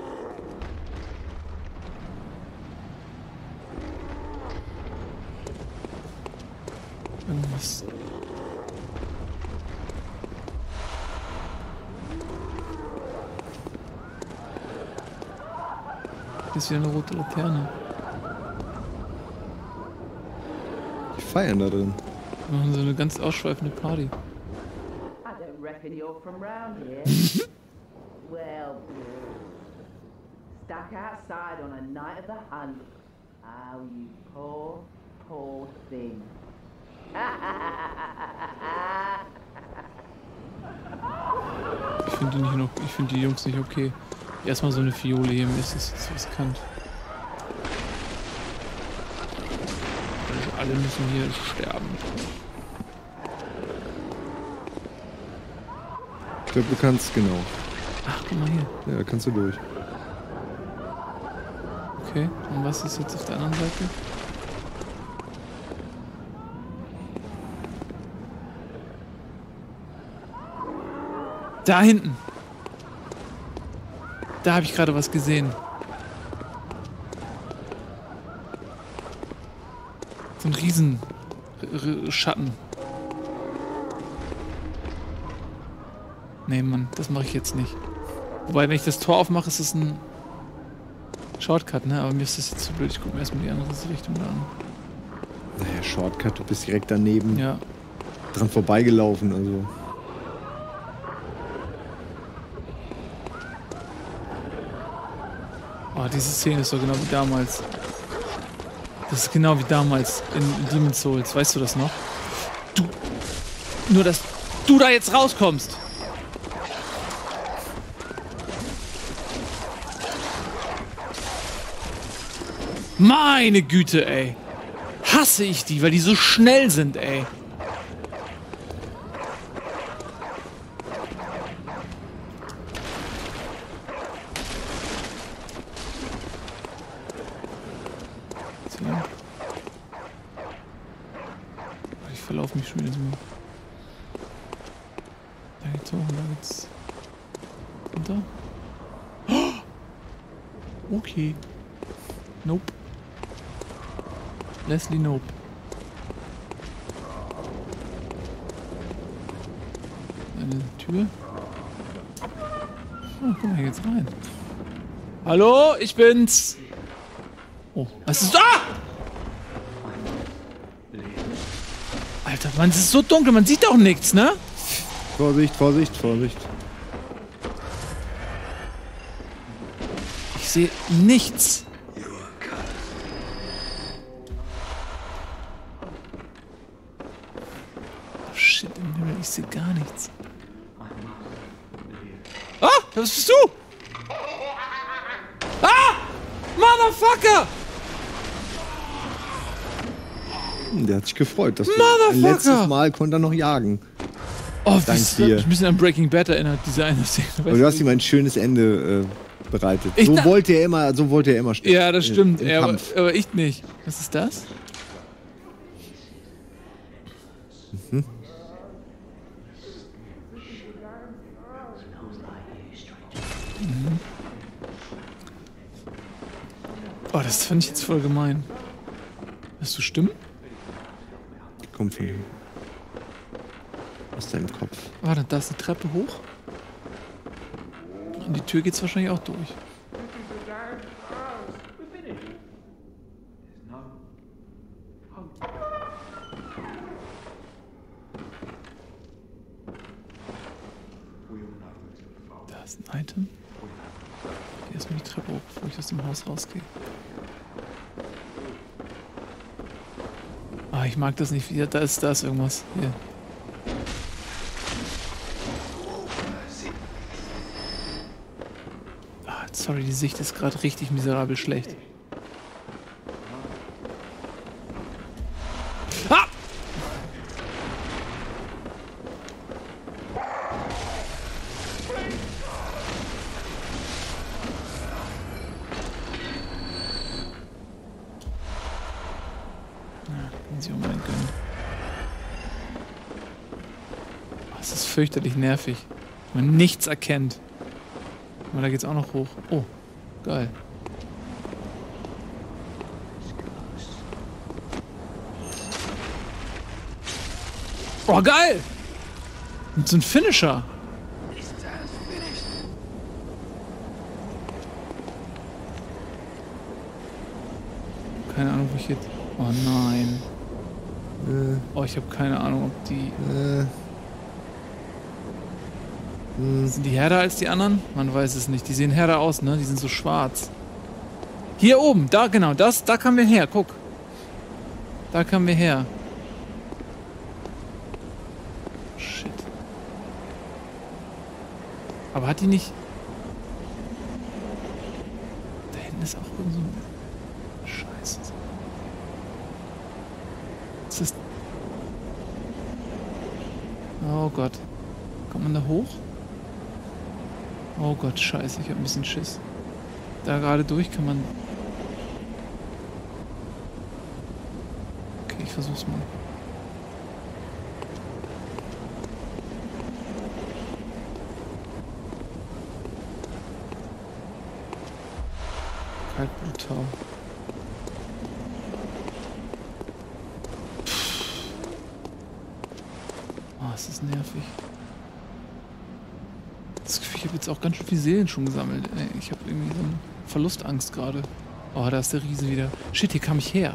Irgendwas... Hier ist wieder eine rote Laterne. Die feiern da drin. Wir machen so eine ganz ausschweifende Party. I don't reckon you're from round here. Well, stuck outside on a night of the hunt. Oh, you poor, poor thing. Ich finde die Jungs nicht okay. Erstmal so eine Fiole hier, mir ist das riskant. Also alle müssen hier sterben. Ich glaube, du kannst, genau. Ach, guck mal hier. Ja, da kannst du durch. Okay, und was ist jetzt auf der anderen Seite? Da hinten. Da habe ich gerade was gesehen. So ein Riesen Schatten. Nee, Mann, das mache ich jetzt nicht. Wobei, wenn ich das Tor aufmache, ist es ein Shortcut, ne? Aber mir ist das jetzt zu blöd. Ich gucke mir erstmal die andere Richtung da an. Naja, Shortcut, du bist direkt daneben Ja. dran vorbeigelaufen, also. Oh, diese Szene ist so genau wie damals. Das ist genau wie damals in Demon's Souls. Weißt du das noch? Nur, dass du da jetzt rauskommst. Meine Güte, ey. Hasse ich die, weil die so schnell sind, ey. Ich verlaufe mich schon wieder so. Da geht's hoch und da geht's runter. Oh! Okay. Nope. Leslie, nope. Eine Tür. Oh, guck mal, hier geht's rein. Hallo, ich bin's. Oh, was ist da? Alter, Mann, es ist so dunkel, man sieht doch nichts, ne? Vorsicht, Vorsicht, Vorsicht. Ich sehe nichts. Oh shit, im Himmel, ich sehe gar nichts. Ah, was bist du? Ah! Motherfucker! Der hat sich gefreut, dass du Motherfucker! ein letztes Mal konnte er noch jagen. Oh, Dank das dir. hat mich ein bisschen an Breaking Bad erinnert, diese eine Szene. Aber du hast ihm ein schönes Ende bereitet. Ich So da- wollte er immer sterben. Ja, das stimmt. Im Ja, Kampf. aber ich nicht. Was ist das? Mhm. Oh, das fand ich jetzt voll gemein. Hast du Stimmen? Kommt von ihm. Aus deinem Kopf. Warte, da ist die Treppe hoch. Und die Tür geht's wahrscheinlich auch durch. Da ist ein Item. Ich geh erstmal die Treppe hoch, bevor ich aus dem Haus rausgehe. ich mag das nicht. Da ist irgendwas. Hier. Ah, sorry, die Sicht ist gerade richtig miserabel schlecht. Ah! Das ist fürchterlich nervig. Man nichts erkennt. Aber da geht's auch noch hoch. Oh, geil. Oh, geil! Und so ein Finisher. Keine Ahnung, wo ich jetzt... Oh nein. Oh, ich habe keine Ahnung, ob die... Sind die härter als die anderen? Man weiß es nicht. Die sehen härter aus, ne? Die sind so schwarz. Hier oben, da genau, da kamen wir her, guck. Da kamen wir her. Shit. Aber hat die nicht... Da hinten ist auch irgend so ein... Scheiße. Was ist... Oh Gott. Kommt man da hoch? Oh Gott, scheiße, ich hab ein bisschen Schiss. Da gerade durch kann man... Okay, ich versuch's mal. Kaltbluttau. Oh, es ist nervig. Ich habe jetzt auch ganz schön viel Seelen schon gesammelt. Ich habe irgendwie so eine Verlustangst gerade. Oh, da ist der Riese wieder. Shit, hier kam ich her.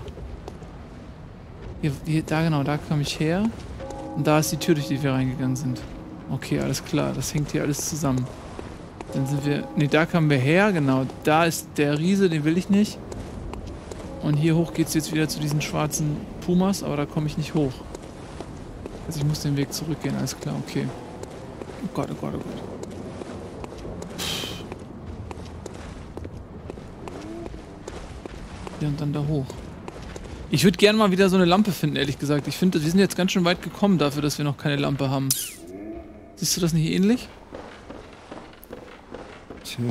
Hier, da genau, da kam ich her. Und da ist die Tür, durch die wir reingegangen sind. Okay, alles klar. Das hängt hier alles zusammen. Dann sind wir... Ne, da kamen wir her, genau. Da ist der Riese, den will ich nicht. Und hier hoch geht's jetzt wieder zu diesen schwarzen Pumas, aber da komme ich nicht hoch. Also ich muss den Weg zurückgehen, alles klar, okay. Oh Gott, oh Gott, oh Gott. Ja, und dann da hoch. Ich würde gerne mal wieder so eine Lampe finden, ehrlich gesagt. Ich finde, wir sind jetzt ganz schön weit gekommen dafür, dass wir noch keine Lampe haben. Siehst du das nicht ähnlich? Tja.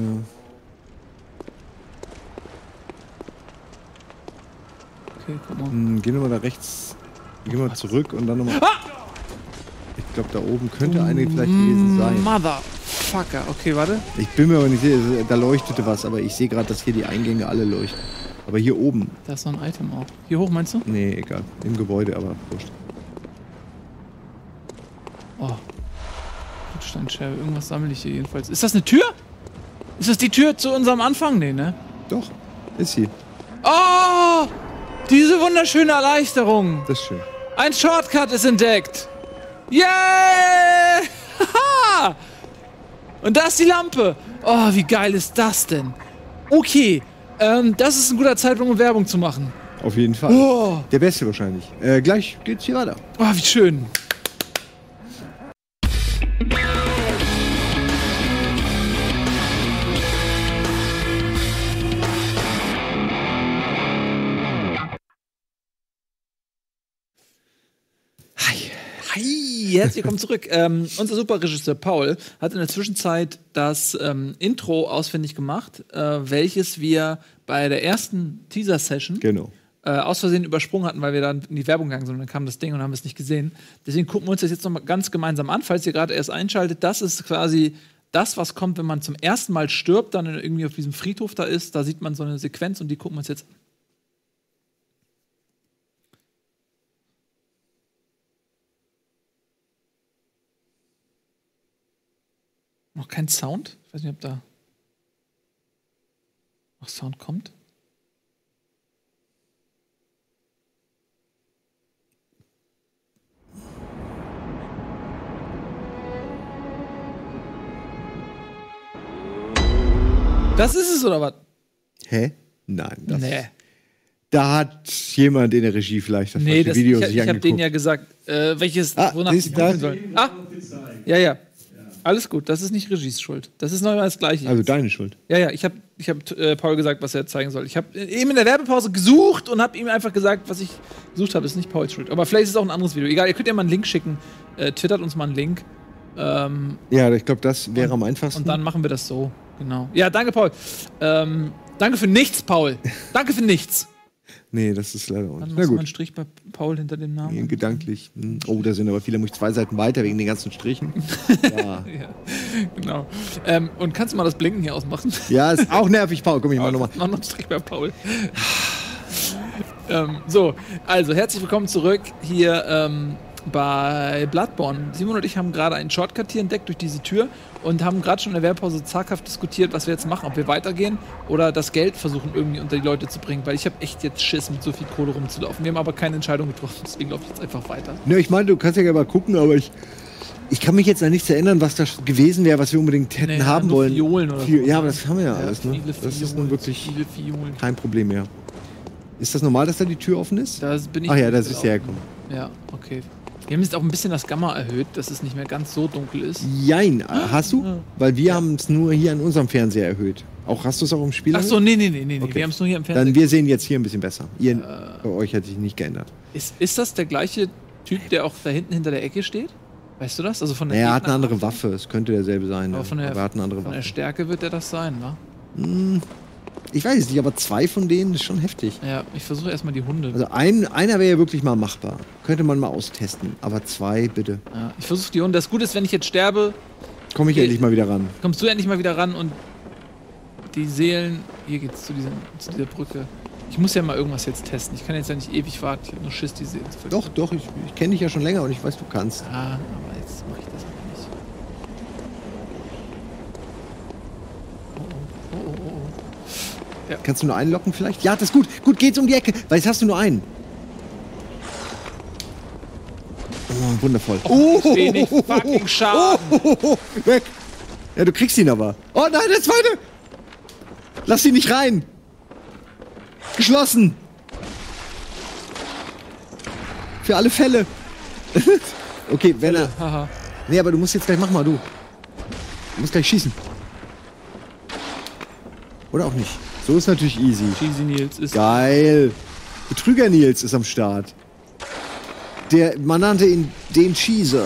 Okay, guck mal. Gehen wir mal da rechts. Gehen wir zurück und dann nochmal. Ah! Ich glaube, da oben könnte eine vielleicht gewesen sein. Motherfucker. Okay, warte. Ich bin mir aber nicht sicher, da leuchtete was, aber ich sehe gerade, dass hier die Eingänge alle leuchten. Aber hier oben. Da ist noch ein Item auch. Hier hoch, meinst du? Nee, egal. Im Gebäude, aber wurscht. Oh. Blutsteinscherbe. Irgendwas sammle ich hier jedenfalls. Ist das eine Tür? Ist das die Tür zu unserem Anfang? Nee, ne? Doch, ist sie. Oh! Diese wunderschöne Erleichterung. Das ist schön. Ein Shortcut ist entdeckt. Yay! Haha! Und da ist die Lampe. Oh, wie geil ist das denn? Okay, das ist ein guter Zeitpunkt, um Werbung zu machen. Auf jeden Fall. Oh. Der beste wahrscheinlich. Gleich geht's hier weiter. Oh, wie schön. Herzlich willkommen zurück. Unser Superregisseur Paul hat in der Zwischenzeit das Intro ausfindig gemacht, welches wir bei der ersten Teaser-Session aus Versehen übersprungen hatten, weil wir dann in die Werbung gegangen sind und dann kam das Ding und haben es nicht gesehen. Deswegen gucken wir uns das jetzt noch mal ganz gemeinsam an, falls ihr gerade erst einschaltet. Das ist quasi das, was kommt, wenn man zum ersten Mal stirbt, dann irgendwie auf diesem Friedhof da ist. Da sieht man so eine Sequenz und die gucken wir uns jetzt an. Noch kein Sound? Ich weiß nicht, ob da noch Sound kommt. Das ist es, oder was? Hä? Nein. Das Nee. Da hat jemand in der Regie vielleicht das Nee, falsche Video ich sich habe angeguckt. denen ja gesagt, welches, wonach siehst sie du das? gucken sollen. Ah, ja. Alles gut, das ist nicht Regies Schuld. Das ist noch immer das Gleiche. Also deine Schuld. Ja, ich hab Paul gesagt, was er zeigen soll. Ich habe eben in der Werbepause gesucht und habe ihm einfach gesagt, was ich gesucht habe. Ist nicht Pauls Schuld. Aber vielleicht ist es auch ein anderes Video. Egal, ihr könnt ja mal einen Link schicken. Twittert uns mal einen Link. Ja, ich glaube, das wäre am einfachsten. Und dann machen wir das so. Genau. Ja, danke, Paul. Danke für nichts, Paul. Danke für nichts. Nee, das ist leider auch Dann nicht. machst du mal einen Strich bei Paul hinter dem Namen. Gedanklich. Oh, da sind aber viele, muss ich 2 Seiten weiter wegen den ganzen Strichen. Ja, Ja, genau. Und kannst du mal das Blinken hier ausmachen? ja, ist auch nervig, Paul. Komm, ich mach nochmal. Mach noch einen Strich bei Paul. So, also herzlich willkommen zurück hier bei Bloodborne. Simon und ich haben gerade einen Shortcut hier entdeckt durch diese Tür und haben gerade schon in der Werbepause zaghaft diskutiert, was wir jetzt machen, ob wir weitergehen oder das Geld versuchen irgendwie unter die Leute zu bringen, weil ich habe echt jetzt Schiss, mit so viel Kohle rumzulaufen. Wir haben aber keine Entscheidung getroffen, deswegen laufe ich jetzt einfach weiter. Ne, ich meine, du kannst ja gerne mal gucken, aber ich kann mich jetzt an nichts erinnern, was das gewesen wäre, was wir unbedingt hätten haben nur wollen. Fiolen oder so. Ja, aber das haben wir ja alles, ne? Viele Das ist Fiolen, nun wirklich viele Fiolen. kein Problem mehr. Ist das normal, dass da die Tür offen ist? Da bin ich Ach ja, das ist gelaufen. ja hergekommen. Ja, okay. Wir haben jetzt auch ein bisschen das Gamma erhöht, dass es nicht mehr ganz so dunkel ist. Jein, hast du? Weil wir haben es nur hier an unserem Fernseher erhöht. Hast du es auch im Spiel Ach so, erhöht? nee. Okay. Wir haben es nur hier im Fernsehen. Dann wir sehen jetzt hier ein bisschen besser. Bei euch hat sich nicht geändert. Ist das der gleiche Typ, der auch da hinten hinter der Ecke steht? Weißt du das? Also von der Er hat eine Gegner- andere Waffe. Es könnte derselbe sein. Aber von der, er hat eine andere von der Waffe. Stärke wird er das sein, wa? Ich weiß es nicht, aber 2 von denen ist schon heftig. Ja, ich versuche erstmal die Hunde. Also einer wäre ja wirklich mal machbar. Könnte man mal austesten. Aber 2, bitte. Ja, ich versuche die Hunde. Das Gute ist, wenn ich jetzt sterbe, Komme ich endlich mal wieder ran. kommst du endlich mal wieder ran und die Seelen. Hier geht's zu dieser Brücke. Ich muss ja mal irgendwas jetzt testen. Ich kann jetzt ja nicht ewig warten. Ich habe nur Schiss, die Seelen zu verlieren. Doch, ich kenne dich ja schon länger und ich weiß, du kannst. Ah, aber jetzt mache ich das aber nicht. Oh. Kannst du nur einen locken vielleicht? Ja, das ist gut. Gut, geht's um die Ecke. Weil jetzt hast du nur einen. Oh, wundervoll. Wenig fucking Schaden. Weg. Ja, du kriegst ihn aber. Oh nein, der zweite. Lass ihn nicht rein. Geschlossen. Für alle Fälle. Okay, wenn er... Haha. Nee, aber du musst jetzt gleich... Mach mal, du. Du musst gleich schießen. Oder auch nicht. So ist natürlich easy. Cheesy Nils ist. Geil. Betrüger Nils ist am Start. Man nannte ihn den Cheeser.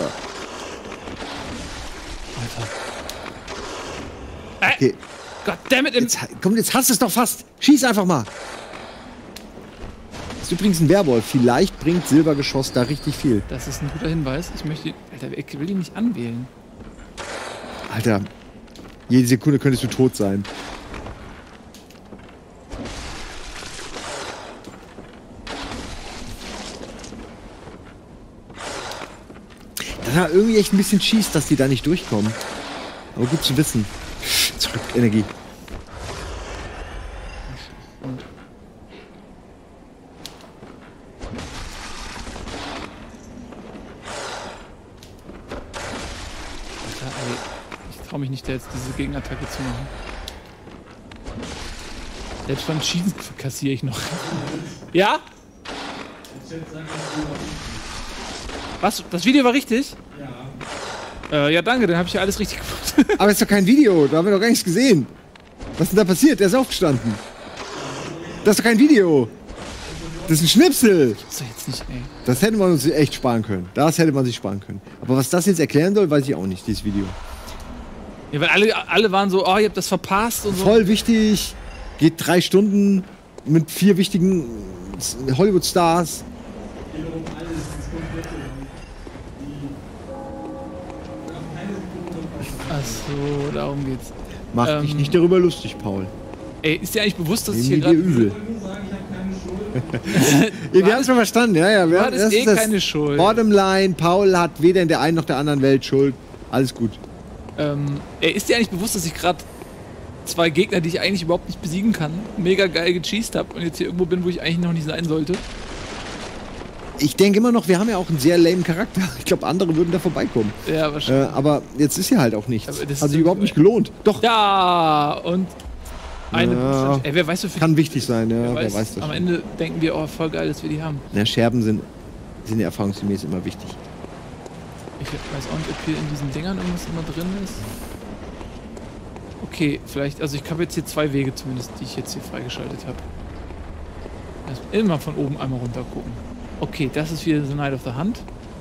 Alter. Okay. Goddammit, Jetzt hast du es doch fast. Schieß einfach mal. Das ist übrigens ein Werwolf. Vielleicht bringt Silbergeschoss da richtig viel. das ist ein guter Hinweis. Ich möchte. Alter, ich will ihn nicht anwählen. Alter, jede Sekunde könntest du tot sein. Das war irgendwie echt ein bisschen Cheese, dass die da nicht durchkommen. Aber gut zu wissen. Zurück, Energie. Alter, ey. Ich trau mich nicht, da jetzt diese Gegenattacke zu machen. Selbst beim Schießen kassiere ich noch. Ja? Was? Das Video war richtig? Ja. Ja, danke, dann habe ich ja alles richtig gemacht. Aber das ist doch kein Video, da haben wir doch gar nichts gesehen. Was ist denn da passiert? Der ist aufgestanden. Das ist doch kein Video. Das ist ein Schnipsel. Das ist doch jetzt nicht, ey. Das hätte man uns echt sparen können. Das hätte man sich sparen können. Aber was das jetzt erklären soll, weiß ich auch nicht, dieses Video. Ja, weil alle waren so, oh, ihr habt das verpasst und so. Voll wichtig. Geht 3 Stunden mit 4 wichtigen Hollywood-Stars. Achso, darum geht's. Mach dich nicht darüber lustig, Paul. Ey, ist dir eigentlich bewusst, dass ich Nehmen hier dir gerade... übel. Ja, wir haben es schon verstanden, ja. Du hattest das eh ist das keine Schuld. Bottomline, Paul hat weder in der einen noch der anderen Welt Schuld. Alles gut. Ey, ist dir eigentlich bewusst, dass ich gerade 2 Gegner, die ich eigentlich überhaupt nicht besiegen kann, mega geil gecheased habe und jetzt hier irgendwo bin, wo ich eigentlich noch nicht sein sollte? Ich denke immer noch, wir haben ja auch einen sehr lame Charakter. Ich glaube, andere würden da vorbeikommen. Ja, wahrscheinlich. Aber jetzt ist ja halt auch nichts. Aber das Hat ist sich überhaupt nicht gelohnt. Doch. Ja, und Eine Ja. Blutstern. Ey, wer weiß, wie Kann wichtig sein, ja, wer wer weiß das. am Ende denken wir, oh, voll geil, dass wir die haben. Ja, Scherben sind ja erfahrungsgemäß immer wichtig. Ich weiß auch nicht, ob hier in diesen Dingern irgendwas immer drin ist. Okay, vielleicht, also ich habe jetzt hier 2 Wege zumindest, die ich jetzt hier freigeschaltet habe. Also immer von oben einmal runter gucken. Okay, das ist wieder The Night of the Hunt.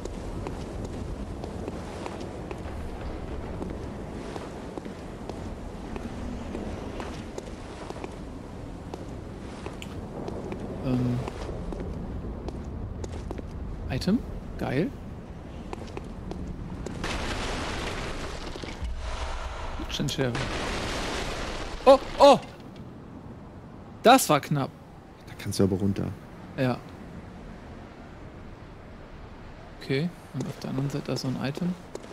Item. Geil. Schere. Oh, oh! Das war knapp. Da kannst du aber runter. Ja. Okay, und auf der anderen Seite da so ein Item.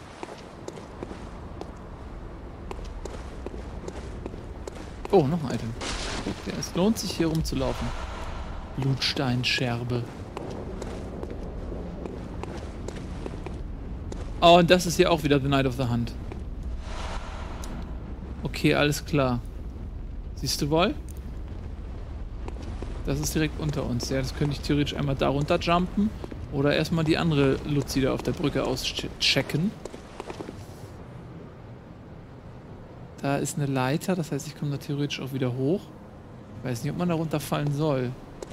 Oh, noch ein Item. Okay, es lohnt sich hier rumzulaufen. Blutsteinscherbe. Oh, und das ist hier auch wieder The Night of the Hunt. Okay, alles klar. Siehst du wohl? Das ist direkt unter uns. Ja, das könnte ich theoretisch einmal da runter jumpen oder erstmal die andere Luzi da auf der Brücke auschecken. Da ist eine Leiter, das heißt, ich komme da theoretisch auch wieder hoch. Ich weiß nicht, ob man da runterfallen soll.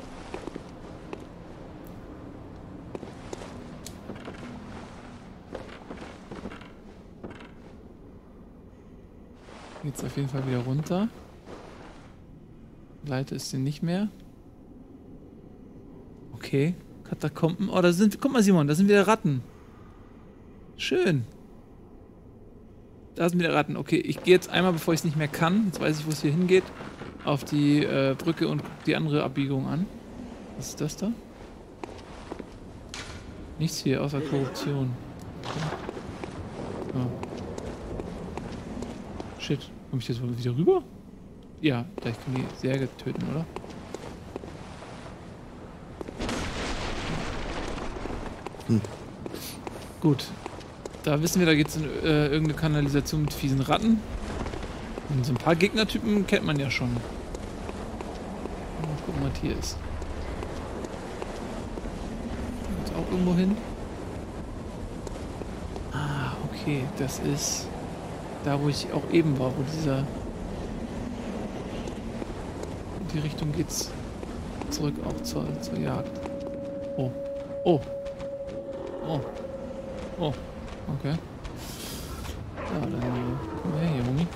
Geht's auf jeden Fall wieder runter. Leiter ist sie nicht mehr. Okay. Katakomben. Oh, da sind. Guck mal, Simon, da sind wieder Ratten. Schön. Da sind wieder Ratten. Okay, ich gehe jetzt einmal, bevor ich es nicht mehr kann. Jetzt weiß ich, wo es hier hingeht. Auf die Brücke und die andere Abbiegung an. Was ist das da? Nichts hier, außer Korruption. Okay. Oh. Shit. Komme ich jetzt wohl wieder rüber? Ja, da ich kann die Särge töten, oder? Gut. Da wissen wir, da geht es in irgendeine Kanalisation mit fiesen Ratten. Und so ein paar Gegnertypen kennt man ja schon. Mal gucken, was hier ist. Geht auch irgendwo hin. Ah, okay. Das ist da, wo ich auch eben war, wo dieser... In die Richtung geht's zurück auch zur Jagd. Oh. Oh. Oh. Oh. Okay. Ja, dann komm mal her hier, Mumi.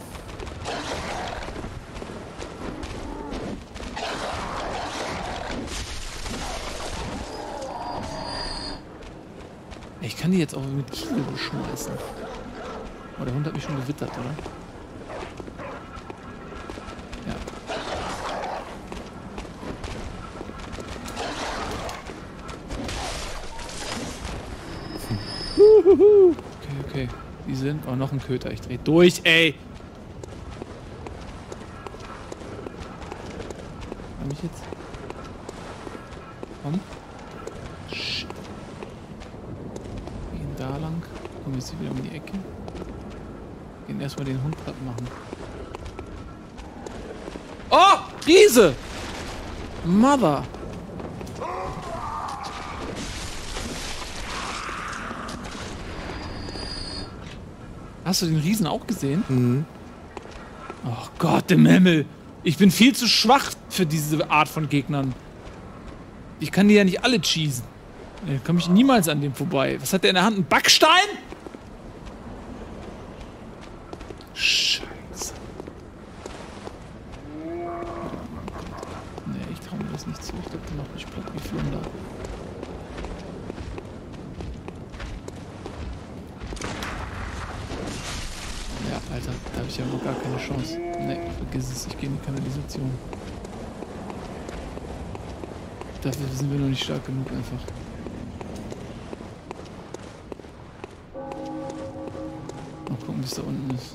Ich kann die jetzt auch mit Kiel beschmeißen. Oh, der Hund hat mich schon gewittert, oder? Ja. Okay. Die sind... Oh, noch ein Köter. Ich dreh durch, ey! Komm ich jetzt? Komm. Shit. Gehen da lang. Kommen jetzt hier wieder um die Ecke. Gehen erstmal den Hund platt machen. Oh! Riese! Mother! Hast du den Riesen auch gesehen? Mhm. Oh Gott im Himmel! Ich bin viel zu schwach für diese Art von Gegnern. Ich kann die ja nicht alle cheesen. Da komme ich niemals an dem vorbei. Was hat der in der Hand? Ein Backstein? Scheiße. Nee, ich traue mir das nicht zu. Ich glaube, der macht mich platt wie Flunder. Ja, Alter, da habe ich ja noch gar keine Chance. Nee, vergiss es. Ich gehe in die Kanalisation. Dafür sind wir noch nicht stark genug einfach. Mal gucken, wie es da unten ist.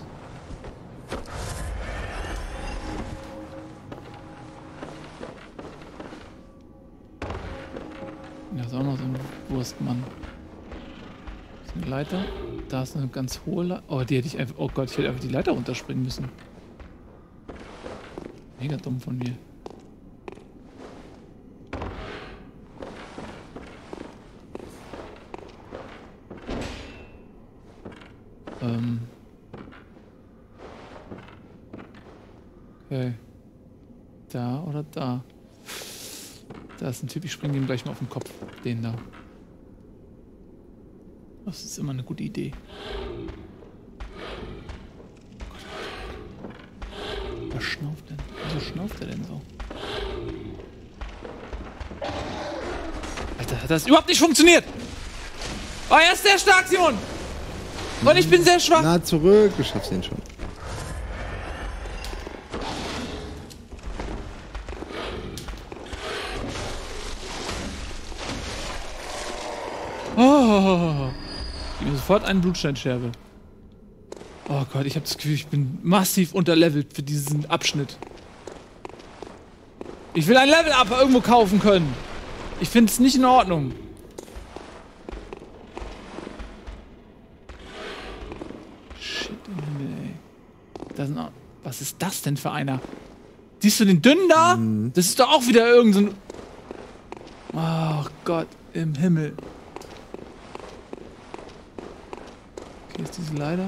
Da ist auch noch so ein Wurstmann. Das ist eine Leiter. Da ist eine ganz hohe Leiter. Oh, die hätte ich einfach... Oh Gott, ich hätte einfach die Leiter runterspringen müssen. Mega dumm von mir. Okay. Da oder da? Da ist ein Typ, ich springe ihm gleich mal auf den Kopf. Den da. Das ist immer eine gute Idee. Was schnauft denn? Wieso schnauft er denn so? Alter, hat das überhaupt nicht funktioniert! Oh, er ist sehr stark, Simon! Und ich bin sehr schwach! Na, zurück, du schaffst ihn schon. Oh! Gib mir sofort eine Blutsteinscherbe. Oh Gott, ich habe das Gefühl, ich bin massiv unterlevelt für diesen Abschnitt. Ich will ein Level-Up irgendwo kaufen können. Ich finde es nicht in Ordnung. Shit im Himmel, ey. Da sind auch, was ist das denn für einer? Siehst du den dünnen da? Das ist doch auch wieder irgend so ein... Oh Gott im Himmel. Okay, ist diese Leiter?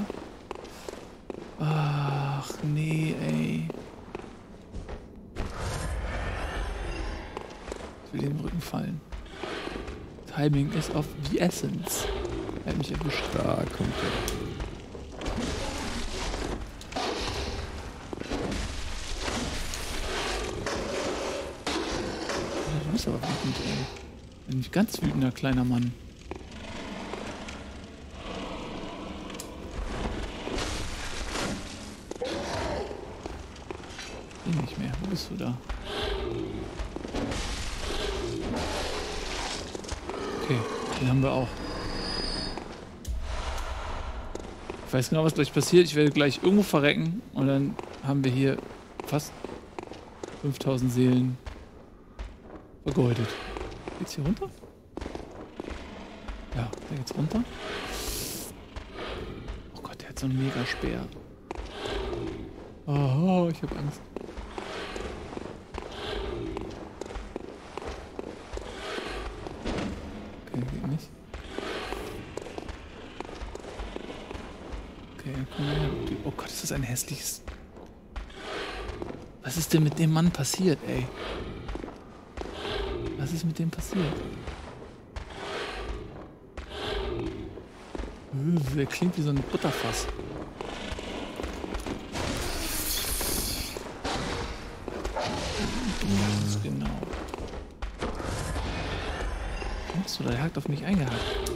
Ach, nee, ey. Ich will den Rücken fallen. Timing is of the essence. Er hat mich erwischt. Da kommt er. Du bist aber wütend, ey. Ein ganz wütender kleiner Mann. Nicht mehr. Wo bist du da? Okay, den haben wir auch. Ich weiß genau, was gleich passiert. Ich werde gleich irgendwo verrecken und dann haben wir hier fast 5000 Seelen vergeudet. Geht's hier runter? Ja, da geht's runter. Oh Gott, der hat so einen Mega-Speer. Oh, ich hab Angst. Okay, geht nicht. Okay, komm her. Oh Gott, ist das ein hässliches... Was ist denn mit dem Mann passiert, ey? Was ist mit dem passiert? Der klingt wie so ein Butterfass. Ganz genau. Was machst du da? Der hat auf mich eingehakt.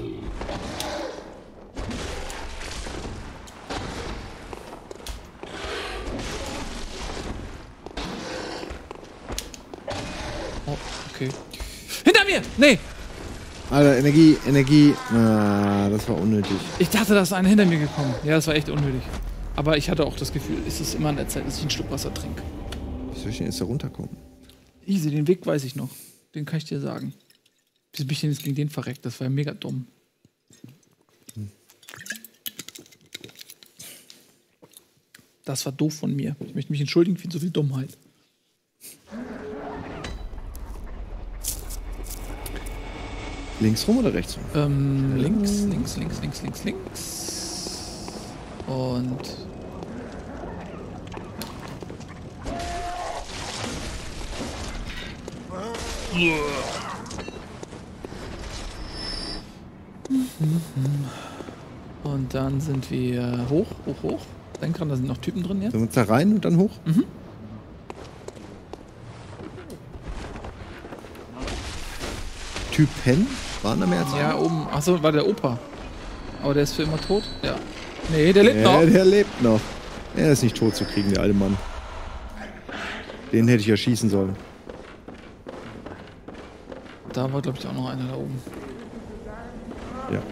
Oh, okay. Hinter mir! Nee! Alter, Energie. Ah, das war unnötig. Ich dachte, da ist einer hinter mir gekommen. Ja, das war echt unnötig. Aber ich hatte auch das Gefühl, es ist immer an der Zeit, dass ich einen Schluck Wasser trinke. Wie soll ich denn jetzt da runterkommen? Easy, den Weg weiß ich noch. Den kann ich dir sagen. Wie bin ich denn jetzt gegen den verreckt? Das war ja mega dumm. Das war doof von mir. Ich möchte mich entschuldigen für so viel Dummheit. Links rum oder rechts rum? Links. Und... Und dann sind wir hoch. Denk dran, da sind noch Typen drin jetzt. Sollen wir uns da rein und dann hoch? Mhm. Typen? Waren da mehr als Ja, einer? oben. Achso, war der Opa. Aber der ist für immer tot? Ja. Nee, der lebt Ja, noch. der lebt noch. Er ist nicht tot zu kriegen, der alte Mann. Den hätte ich erschießen sollen. Da war, glaube ich, auch noch einer da oben. Ja.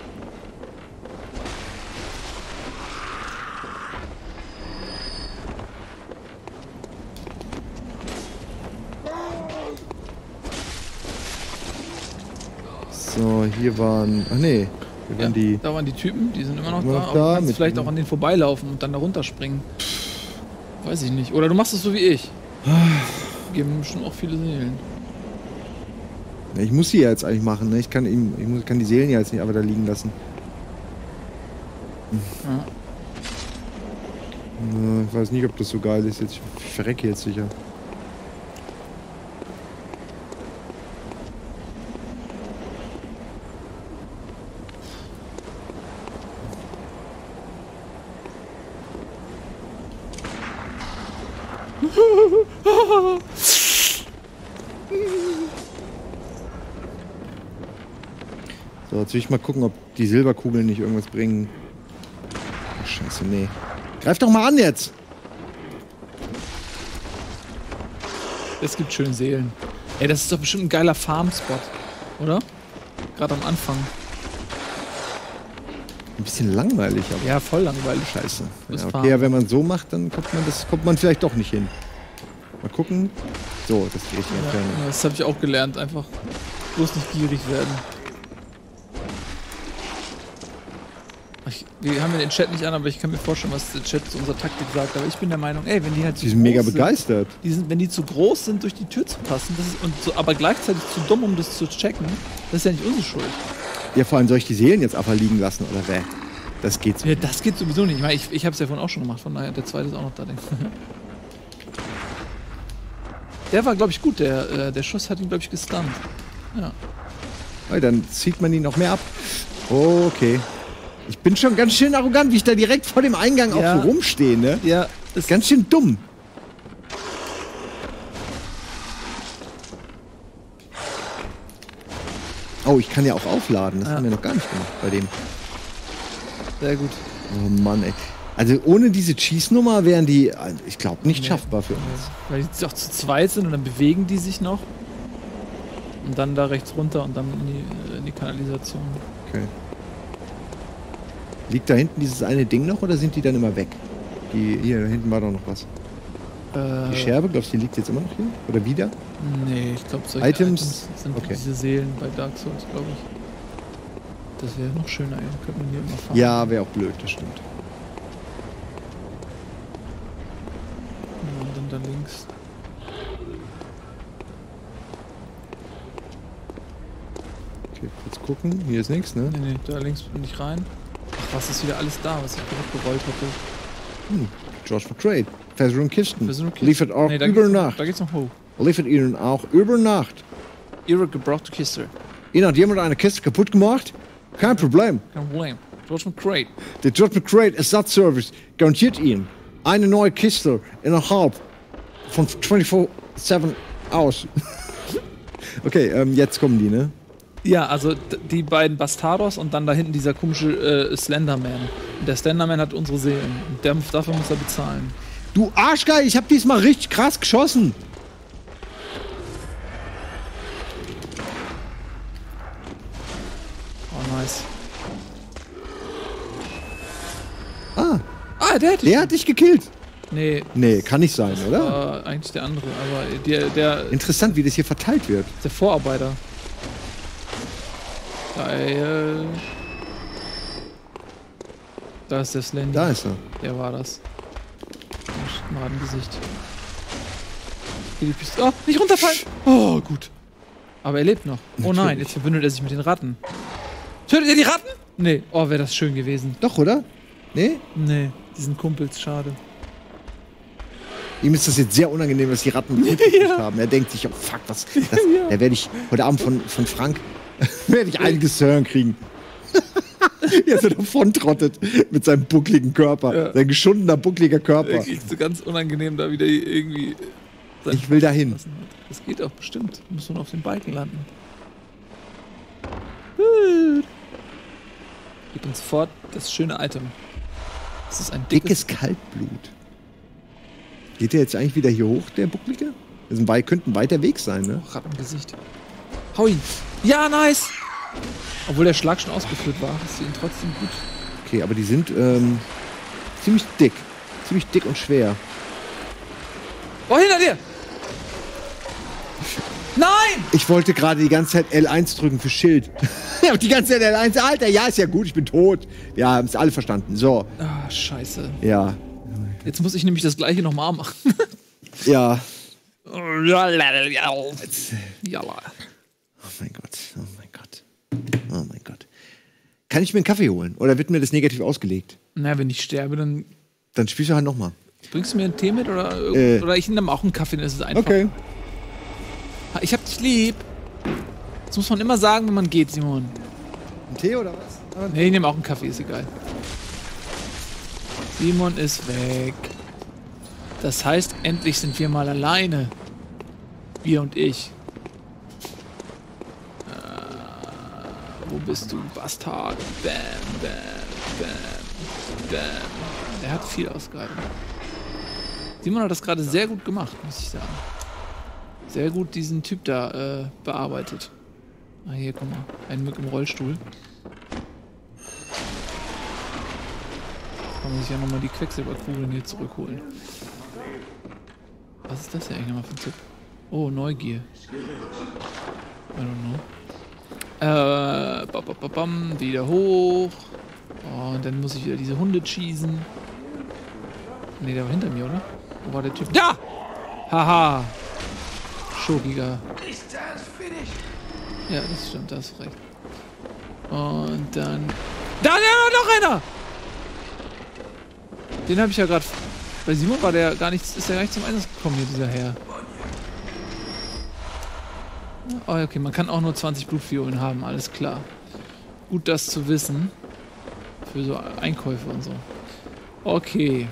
So, hier waren... Ach nee, hier waren die... Da waren die Typen, die sind immer noch Immer da. noch Aber da, du kannst mit vielleicht dem- auch an denen vorbeilaufen und dann da runterspringen. Weiß ich nicht. Oder du machst es so wie ich. Geben schon auch viele Seelen. Ja, ich muss sie ja jetzt eigentlich machen, ne? Ich kann die Seelen ja jetzt nicht einfach da liegen lassen. Ja. Ich weiß nicht, ob das so geil ist jetzt. Ich verrecke jetzt sicher. So, jetzt will ich mal gucken, ob die Silberkugeln nicht irgendwas bringen. Ach, scheiße, nee. Greif doch mal an jetzt! Es gibt schöne Seelen. Ey, das ist doch bestimmt ein geiler Farm-Spot, oder? Gerade am Anfang. Ein bisschen langweilig, aber Ja, voll langweilig. scheiße. Das Ja, Farm. okay, ja, wenn man so macht, dann kommt man vielleicht doch nicht hin. Mal gucken. So, das geht hier Ja, entfernen. das habe ich auch gelernt. Einfach bloß nicht gierig werden. Wir haben ja den Chat nicht an, aber ich kann mir vorstellen, was der Chat zu unserer Taktik sagt. Aber ich bin der Meinung, ey, wenn die halt zu Die sind mega groß begeistert. wenn die zu groß sind, durch die Tür zu passen, aber gleichzeitig zu dumm, um das zu checken, das ist ja nicht unsere Schuld. Ja, vor allem soll ich die Seelen jetzt einfach liegen lassen, oder wer? Das geht so. Ja, das geht sowieso nicht. Ich meine, ich habe es ja vorhin auch schon gemacht, von daher, der zweite ist auch noch da. Denke ich. Der war, glaube ich, gut. Der Schuss hat ihn, glaube ich, gestunt. Ja. Weil dann zieht man ihn noch mehr ab. Okay. Ich bin schon ganz schön arrogant, wie ich da direkt vor dem Eingang auch so rumstehe, ne? Ja, Das ist ganz schön dumm. Oh, ich kann ja auch aufladen. Das haben wir noch gar nicht gemacht bei dem. sehr gut. Oh Mann, ey. Also ohne diese Cheese-Nummer wären die, ich glaube, nicht schaffbar für uns. Weil die auch zu zweit sind und dann bewegen die sich noch. Und dann da rechts runter und dann in die Kanalisation. Okay. Liegt da hinten dieses eine Ding noch oder sind die dann immer weg? Hier, da hinten war doch noch was. Die Scherbe, glaubst du, die liegt jetzt immer noch hier? Oder wieder? Nee, ich glaube, solche Items? sind Okay. diese Seelen bei Dark Souls, glaube ich. Das wäre noch schöner, ey. Könnte man hier immer fahren. Ja, wäre auch blöd, das stimmt. Ja, und dann da links. Okay, kurz gucken. Hier ist nichts, ne? Nee, da links bin ich rein. Ach, was ist wieder alles da, was ich gerollt hatte? George McCrae. Versuchen Kisten. Versuchen Kisten. Liefert auch Nee, da über geht's noch- Nacht. Da geht's noch hoch. Liefert ihnen auch über Nacht. Ihre gebrauchte Kiste. Ihnen hat jemand eine Kiste kaputt gemacht? Kein Problem. Kein Problem. George McCrae. Der George McCrae Ersatzservice garantiert Ihnen eine neue Kiste innerhalb von 24/7 aus. Okay, jetzt kommen die, ne? Ja, also die beiden Bastardos und dann da hinten dieser komische Slenderman. Und der Slenderman hat unsere Seelen. Und dafür muss er bezahlen. Du Arschgeil, ich hab diesmal richtig krass geschossen. Oh, nice. Ah, Der hätte ich. der hat dich gekillt. Nee, Nee, kann nicht sein, oder? war eigentlich der andere. Aber der Interessant, wie das hier verteilt wird. der Vorarbeiter. Geil. Da ist der Slendy. Da ist er. Der war das. Mal im Gesicht. Hier die Pistole. Oh, nicht runterfallen! Oh, gut. Aber er lebt noch. Oh nein, Natürlich. jetzt verbündet er sich mit den Ratten. Tötet ihr die Ratten? Nee. Oh, wäre das schön gewesen. Doch, oder? Nee? Nee, die sind Kumpels, schade. Ihm ist das jetzt sehr unangenehm, dass die Ratten mitgekriegt haben. Er denkt sich, oh fuck, da werde ich heute Abend von Frank werde ich einiges zu hören kriegen. Wie er so davon trottet mit seinem buckligen Körper. Ja. Sein geschundener, buckliger Körper. Wirklich so ganz unangenehm da wieder irgendwie. Ich will dahin. lassen hat. Das geht auch bestimmt. Muss man auf den Balken landen. Gib uns sofort das schöne Item. Das ist ein Dickes Kaltblut. Geht der jetzt eigentlich wieder hier hoch, der Bucklige? Das könnte ein weiter Weg sein, ne? Rad im Gesicht. Hau ihn! Ja, nice! Obwohl der Schlag schon ausgeführt war, ist ihn trotzdem gut. Okay, aber die sind ziemlich dick. Ziemlich dick und schwer. Oh, hinter dir! Nein! Ich wollte gerade die ganze Zeit L1 drücken für Schild. Ich hab die ganze Zeit L1. Alter, ja, ist ja gut, ich bin tot. Ja, haben es alle verstanden. So, Ah, scheiße. ja. Jetzt muss ich nämlich das gleiche nochmal machen. Ja. Ja. Oh mein Gott, oh mein Gott. Oh mein Gott. Kann ich mir einen Kaffee holen? Oder wird mir das negativ ausgelegt? Na, wenn ich sterbe, dann spielst du halt nochmal. bringst du mir einen Tee mit oder ich nehme auch einen Kaffee, dann ist es einfach. Okay. Ich hab dich lieb. Das muss man immer sagen, wenn man geht, Simon. Ein Tee oder was? Nee, ich nehme auch einen Kaffee, ist egal. Simon ist weg. Das heißt, endlich sind wir mal alleine. Wir und ich. Wo bist du, Bastard? Bam, bam, bam, bam. Der hat viel ausgehalten. Simon hat das gerade sehr gut gemacht, muss ich sagen. Sehr gut diesen Typ da bearbeitet. Ah, hier, guck mal. Ein Mück im Rollstuhl. Kann man sich ja nochmal die Quecksilberkugeln hier zurückholen. Was ist das hier eigentlich nochmal für ein Tipp? Oh, Neugier. I don't know. Wieder hoch. Oh, und dann muss ich wieder diese Hunde schießen. Ne, der war hinter mir, oder? Wo war der Typ? Da! Haha! Schokiger. Ja, das stimmt, da hast du recht. Und dann... Da, noch einer! Den habe ich ja gerade... Bei Simon war der gar nicht... Ist der gar nicht zum Einsatz gekommen hier, dieser Herr. Oh, okay, man kann auch nur 20 Blutviolen haben, alles klar. Gut, das zu wissen. Für so Einkäufe und so. Okay.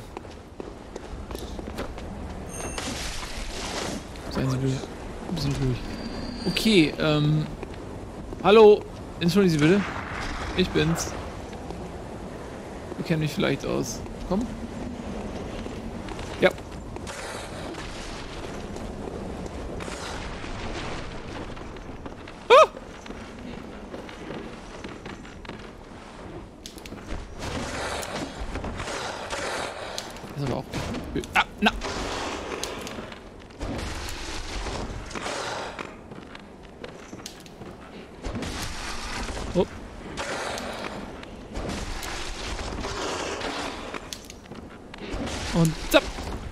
Seien Sie ruhig. Ein bisschen ruhig. Okay, hallo. Entschuldigen Sie bitte. Ich bin's. Wir kennen mich vielleicht aus. Komm. Ja. Ah! Das ist aber auch... Ah, na! Oh. Und zapp.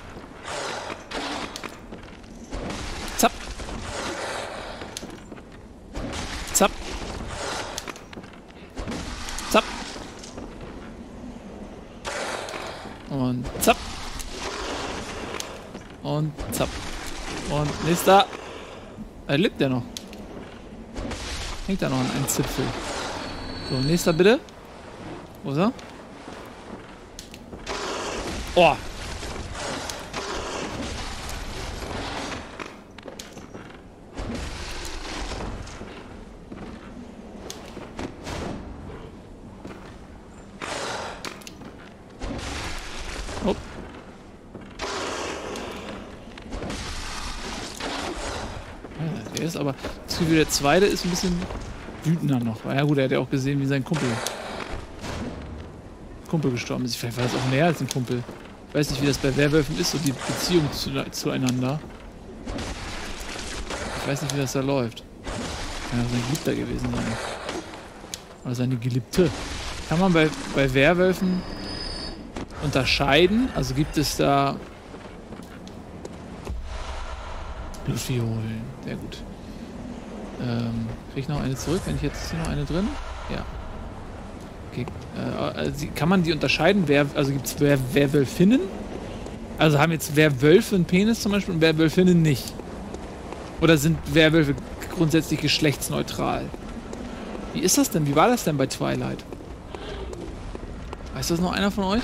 Zapp. Zapp. Zapp. Und zapp. Und zapp. Und nächster. Lebt der noch? Hängt da noch an einem Zipfel. So, nächster bitte. Wo ist er? Oh. Oh. Ja, der ist aber... Das Gefühl, der zweite ist ein bisschen wütender noch. Ja gut, er hat ja auch gesehen, wie sein Kumpel gestorben ist. Vielleicht war das auch näher als ein Kumpel. Ich weiß nicht, wie das bei Werwölfen ist, so die Beziehung zueinander. Ich weiß nicht, wie das da läuft. Kann ja sein Geliebter gewesen sein. Oder seine Geliebte. Kann man bei Werwölfen unterscheiden? Also gibt es da Blutviolen. Sehr gut. Krieg ich noch eine zurück? Wenn ich jetzt ist hier noch eine drin? Ja. Okay. Kann man die unterscheiden? Also gibt es Werwölfinnen? Also haben jetzt Werwölfe einen Penis zum Beispiel und Werwölfinnen nicht? Oder sind Werwölfe grundsätzlich geschlechtsneutral? Wie ist das denn? Wie war das denn bei Twilight? Weiß das noch einer von euch?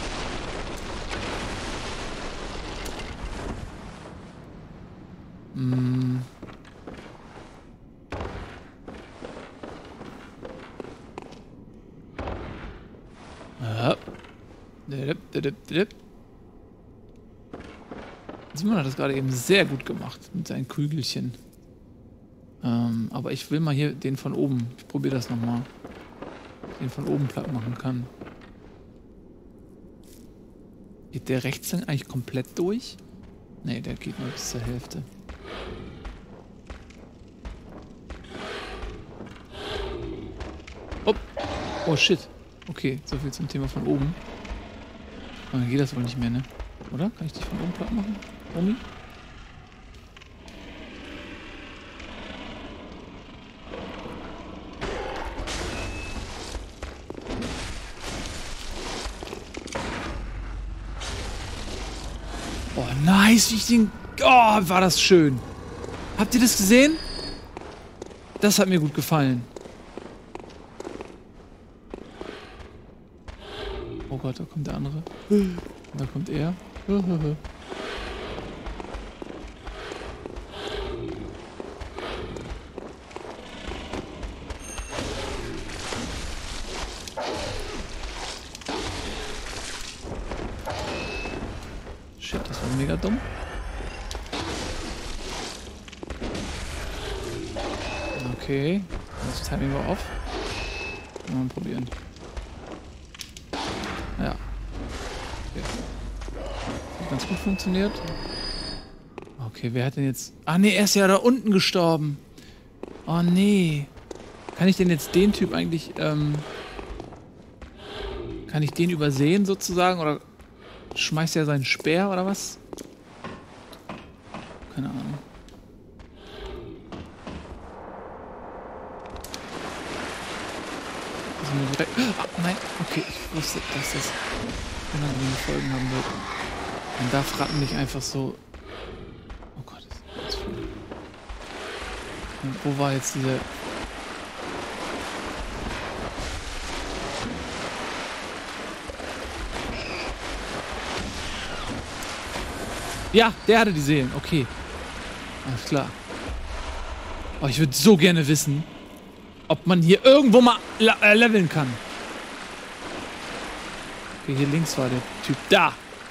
Hm. Simon hat das gerade eben sehr gut gemacht mit seinen Kügelchen. Aber ich will mal hier den von oben. Ich probiere das nochmal. Den von oben platt machen kann. Geht der rechts dann eigentlich komplett durch? Ne, der geht nur bis zur Hälfte. Oh, oh shit. Okay, so viel zum Thema von oben. Aber dann geht das wohl nicht mehr, ne? Oder? Kann ich dich von oben platt machen? Omi? nice, wie ich den... Oh, war das schön. Habt ihr das gesehen? Das hat mir gut gefallen. Oh Gott, da kommt der andere. Da kommt er. Shit, das war mega dumm. Okay, das Timing war off. Mal probieren. Ja. Okay. Hat ganz gut funktioniert. Okay, wer hat denn jetzt... Ah nee, er ist ja da unten gestorben. Oh nee. Kann ich denn jetzt den Typ eigentlich... Kann ich den übersehen sozusagen? Oder schmeißt er seinen Speer oder was? Keine Ahnung. Ah, nein, okay, ich wusste, dass das unangenehme Folgen haben wird. Man darf Ratten nicht einfach so... Oh Gott, das ist ganz viel. Und wo war jetzt dieser... Ja, der hatte die Seelen, okay. Alles klar. Oh, ich würde so gerne wissen, ob man hier irgendwo mal leveln kann. Okay, hier links war der Typ. Da!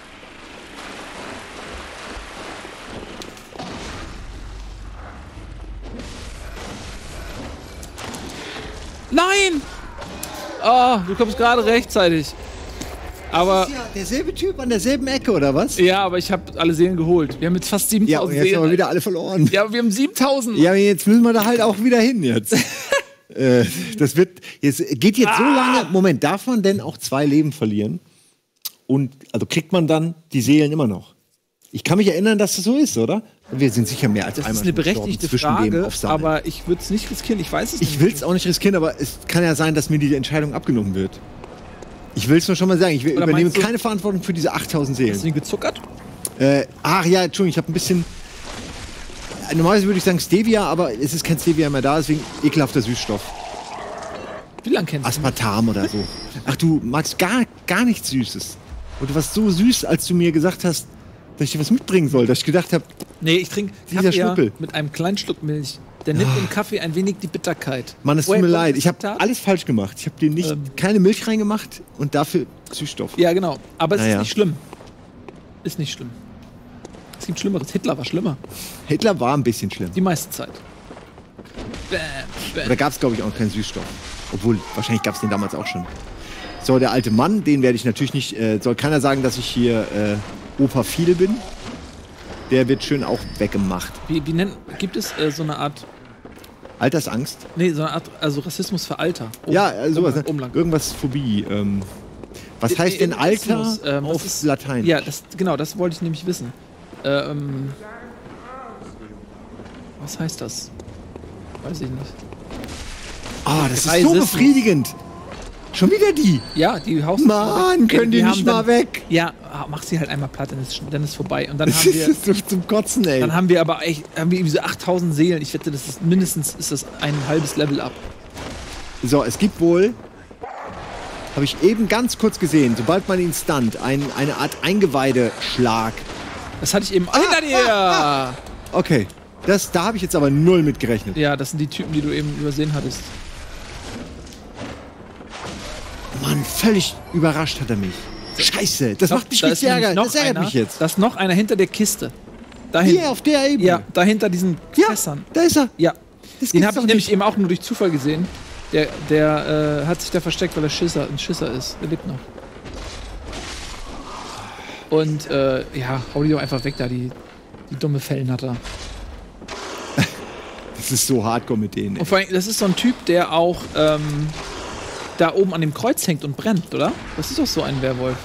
Nein! Oh, du kommst gerade rechtzeitig. Aber... Das ist ja derselbe Typ an derselben Ecke, oder was? Ja, aber ich habe alle Seelen geholt. Wir haben jetzt fast 7000 Ja, und jetzt Seelen. haben wir wieder alle verloren. Ja, wir haben 7000. Ja, jetzt müssen wir da halt auch wieder hin jetzt. Das wird, geht jetzt so lange. Moment, darf man denn auch 2 Leben verlieren? Und also kriegt man dann die Seelen immer noch? Ich kann mich erinnern, dass das so ist, oder? Wir sind sicher mehr als Das einmal ist eine gestorben berechtigte zwischen dem Frage, Aufsammeln. aber ich würde es nicht riskieren. Ich weiß es nicht. Ich will es auch nicht riskieren, aber es kann ja sein, dass mir die Entscheidung abgenommen wird. Ich will es nur schon mal sagen. Ich Oder übernehme meinst du- keine Verantwortung für diese 8000 Seelen. Hast du ihn gezuckert? Ach ja, Entschuldigung, ich habe ein bisschen... Normalerweise würde ich sagen Stevia, aber es ist kein Stevia mehr da, deswegen ekelhafter Süßstoff. Wie lange kennst du mich? Aspartam oder so. Ach, du magst gar nichts Süßes. Und du warst so süß, als du mir gesagt hast, dass ich dir was mitbringen soll. Dass ich gedacht habe, Nee, ich trinke Dieser Kaffee ja Schnuppel. mit einem kleinen Schluck Milch. Der nimmt im Kaffee ein wenig die Bitterkeit. Mann, es tut Woher mir kommt leid. das Ich habe Zitat? alles falsch gemacht. Ich habe dir nicht keine Milch reingemacht und dafür Süßstoff. Ja, genau. Aber es Naja. ist nicht schlimm. Ist nicht schlimm. Es gibt Schlimmeres. Hitler war schlimmer. Hitler war ein bisschen schlimm. Die meiste Zeit. Bam, bam. Da gab es, glaube ich, auch keinen Süßstoff. Obwohl, wahrscheinlich gab es den damals auch schon. So, der alte Mann, den werde ich natürlich nicht... soll keiner sagen, dass ich hier Opa Fidel bin. Der wird schön auch weggemacht. Gibt es so eine Art... Altersangst? Nee, so eine Art... Also Rassismus für Alter. Ja, sowas. Umlang. Irgendwas Phobie. Was heißt denn Alter Rassismus, auf das ist- Latein? Ja, genau, das wollte ich nämlich wissen. Was heißt das? Weiß ich nicht. Ah, das ist so Rassismus. befriedigend. Schon wieder die. Ja, die Haus... Mann, können die haben nicht mal dann- weg. Ja, mach sie halt einmal platt, dann ist vorbei. Und dann Das haben wir... ist so zum Kotzen, ey. Dann haben wir aber echt, irgendwie so 8000 Seelen. Ich wette, das ist mindestens ein halbes Level up. So, es gibt wohl, habe ich eben ganz kurz gesehen, sobald man ihn stunt, eine Art Eingeweideschlag. Das hatte ich eben hinter dir! Okay, da habe ich jetzt aber null mit gerechnet. Ja, das sind die Typen, die du eben übersehen hattest. Mann, völlig überrascht hat er mich. Scheiße, das macht mich Da ist richtig nämlich ärger. Das ärgert mich jetzt. Da ist noch einer hinter der Kiste. Dahin. Hier, auf der Ebene. Ja, dahinter diesen Ja, Fässern. da ist er. Ja. Das Den gibt's habe doch ich nämlich nicht. eben auch nur durch Zufall gesehen. Der hat sich da versteckt, weil er ein Schisser ist. Der lebt noch. Und ja, hau die doch einfach weg da, die dumme Fellnatter. Das ist so hardcore mit denen. Und vor allem, das ist so ein Typ, der auch da oben an dem Kreuz hängt und brennt, oder? Das ist doch so ein Werwolf.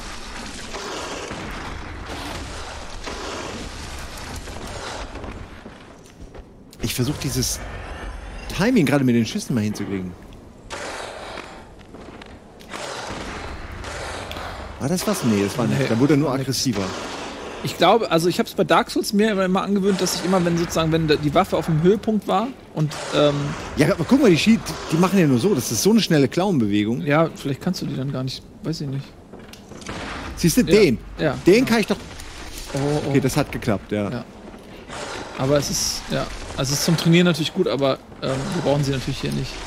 Ich versuche dieses Timing gerade mit den Schüssen mal hinzukriegen. War das was? Nee, das war nicht. Nee, Da wurde er nur war nix. aggressiver. Ich glaube, also ich habe es bei Dark Souls mir immer angewöhnt, dass ich immer, wenn die Waffe auf dem Höhepunkt war und Ja, aber guck mal, die machen ja nur so, das ist so eine schnelle Klauenbewegung. ja, vielleicht kannst du die dann gar nicht, weiß ich nicht. Siehst du, den genau. kann ich doch... Oh. Okay, das hat geklappt, ja. Ja. Aber es ist, also es ist zum Trainieren natürlich gut, aber wir brauchen sie natürlich hier nicht.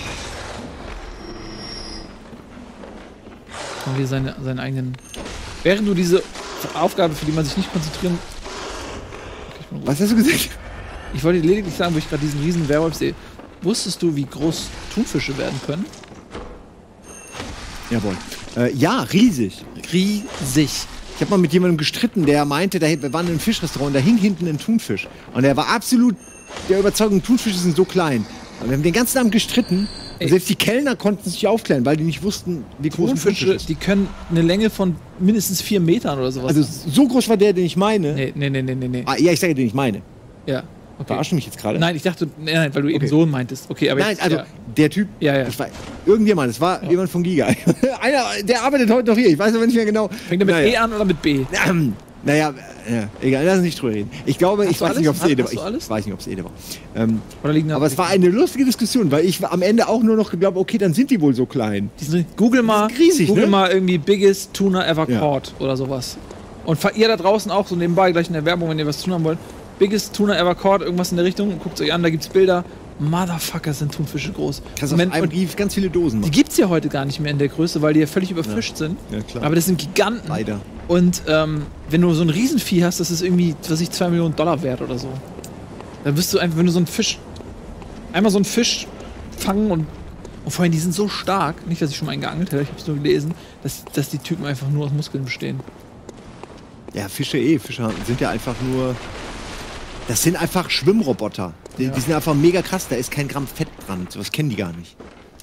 Haben wir seinen eigenen... Während du diese Aufgabe, für die man sich nicht konzentrieren... Okay, Was hast du gesagt? ich wollte lediglich sagen, wo ich gerade diesen riesen Werwolf sehe. Wusstest du, wie groß Thunfische werden können? Jawohl. Ja, riesig. Riesig. Ich habe mal mit jemandem gestritten, der meinte, wir waren in einem Fischrestaurant, da hing hinten ein Thunfisch. Und er war absolut der Überzeugung, Thunfische sind so klein. Und wir haben den ganzen Abend gestritten. Und selbst die Kellner konnten sich aufklären, weil die nicht wussten, wie groß ein Thunfisch ist. Die können eine Länge von mindestens 4 Metern oder sowas. Also so groß war der, den ich meine. Nee. Ah, ja, ich sage, den ich meine. Ja. Okay. Verarschen du mich jetzt gerade? Nein, ich dachte, nein, weil du eben so meintest. Okay, aber Nein, jetzt, also der Typ, Ja. ich weiß, irgendjemand, es war jemand von Giga. Einer, der arbeitet heute noch hier, ich weiß aber nicht mehr genau. Fängt er mit E an oder mit B? Naja, egal, lass uns nicht drüber reden. Ich glaube, ich weiß nicht, ob es Ede war. Ich weiß nicht, ob es Ede war. Oder liegen Aber es war eine lustige Diskussion, weil ich am Ende auch nur noch geglaubt, okay, dann sind die wohl so klein. Google mal, riesig, Google ne? mal irgendwie Biggest Tuna Ever Caught oder sowas. Und ihr da draußen auch so nebenbei gleich in der Werbung, wenn ihr was zu tun haben wollt. Biggest Tuna Ever Caught, irgendwas in der Richtung. Guckt euch an, da gibt's Bilder. Motherfucker, sind Thunfische groß. Kannst auf einem Brief ganz viele Dosen Die machen. gibt's ja heute gar nicht mehr in der Größe, weil die ja völlig überfischt sind. Ja, klar. Aber das sind Giganten. Leider. Und wenn du so ein Riesenvieh hast, das ist irgendwie, was weiß ich, $2 Millionen wert oder so. Dann wirst du einfach, wenn du so einen Fisch, einmal so einen Fisch fangen und vor allem, die sind so stark, nicht, dass ich schon mal einen geangelt hätte, ich hab's nur gelesen, dass die Typen einfach nur aus Muskeln bestehen. Ja, Fische sind ja einfach nur... Das sind einfach Schwimmroboter. Die sind einfach mega krass, da ist kein Gramm Fett dran. Sowas kennen die gar nicht.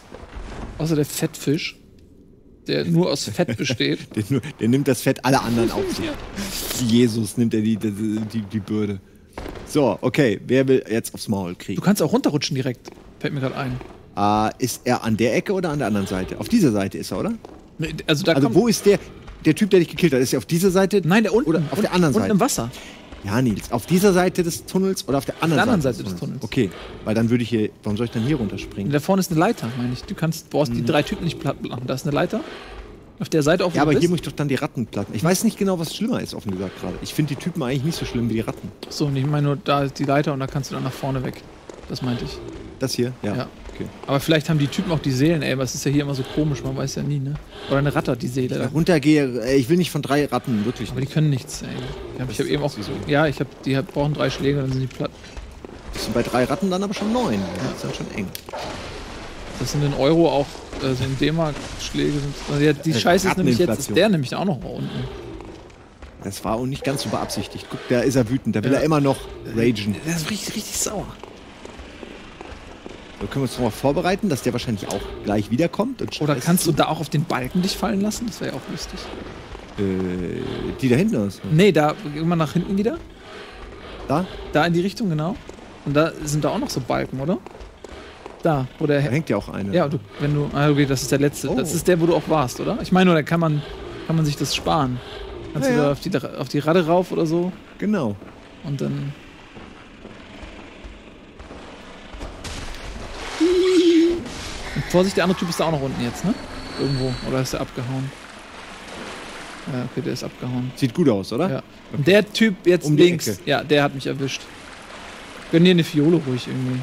Außer der Fettfisch, der nur aus Fett besteht. Der nimmt das Fett aller anderen auf sich. Wie Jesus nimmt er die Bürde. So, okay, wer will jetzt aufs Maul kriegen? Du kannst auch runterrutschen direkt, fällt mir gerade ein. Ist er an der Ecke oder an der anderen Seite? Auf dieser Seite ist er, oder? Nee, Also wo ist der Typ, der dich gekillt hat? Ist er auf dieser Seite? Nein, der unten. Oder auf der anderen Seite? Unten im Wasser. Ja, Nils, auf dieser Seite des Tunnels oder auf der anderen Seite des Tunnels. Okay, weil dann würde ich hier, warum soll ich dann hier runterspringen? Da vorne ist eine Leiter, meine ich. Du brauchst die 3 Typen nicht platt machen. Da ist eine Leiter. Auf der Seite auch. Ja, aber hier muss ich doch dann die Ratten platten. Ich weiß nicht genau, was schlimmer ist, offen gesagt gerade. Ich finde die Typen eigentlich nicht so schlimm wie die Ratten. So, und ich meine nur, da ist die Leiter und da kannst du dann nach vorne weg. Das meinte ich. Das hier? Ja. Okay. Aber vielleicht haben die Typen auch die Seelen, ey. Was ist ja hier immer so komisch, man weiß ja nie, ne? Oder eine Ratte hat die Seele. Da runtergehe, ich will nicht von 3 Ratten, wirklich aber nicht. die können nichts, ey. Ich habe eben auch so. Ja, die brauchen 3 Schläge, dann sind die platt. Das sind bei 3 Ratten dann aber schon 9. Das ist dann schon eng. Das sind in Euro auch, so in D-Mark-Schläge. Also die Scheiße ist nämlich jetzt, ist der nämlich auch noch mal unten. Das war auch nicht ganz so beabsichtigt. Guck, da ist er wütend, da will er immer noch ragen. Der ist richtig sauer. So, können wir uns nochmal vorbereiten, dass der wahrscheinlich auch gleich wiederkommt. Und oder kannst du da auch auf den Balken dich fallen lassen? Das wäre ja auch lustig. Die da hinten ist? Nee, da, immer nach hinten wieder. Da? Da in die Richtung, genau. Und da sind da auch noch so Balken, oder? Da, wo der... Da hängt ja auch eine. Ja, okay, das ist der letzte. Oh. Das ist der, wo du auch warst, oder? Ich meine, da kann man sich das sparen. Kannst du da auf die Radde rauf oder so? Genau. Und dann... Und Vorsicht, der andere Typ ist da auch noch unten jetzt, ne? Irgendwo. Oder ist der abgehauen? Ja, okay, der ist abgehauen. Sieht gut aus, oder? Ja. Und der Typ jetzt links, Ecke. Ja, der hat mich erwischt. Gönn dir eine Fiole ruhig irgendwie.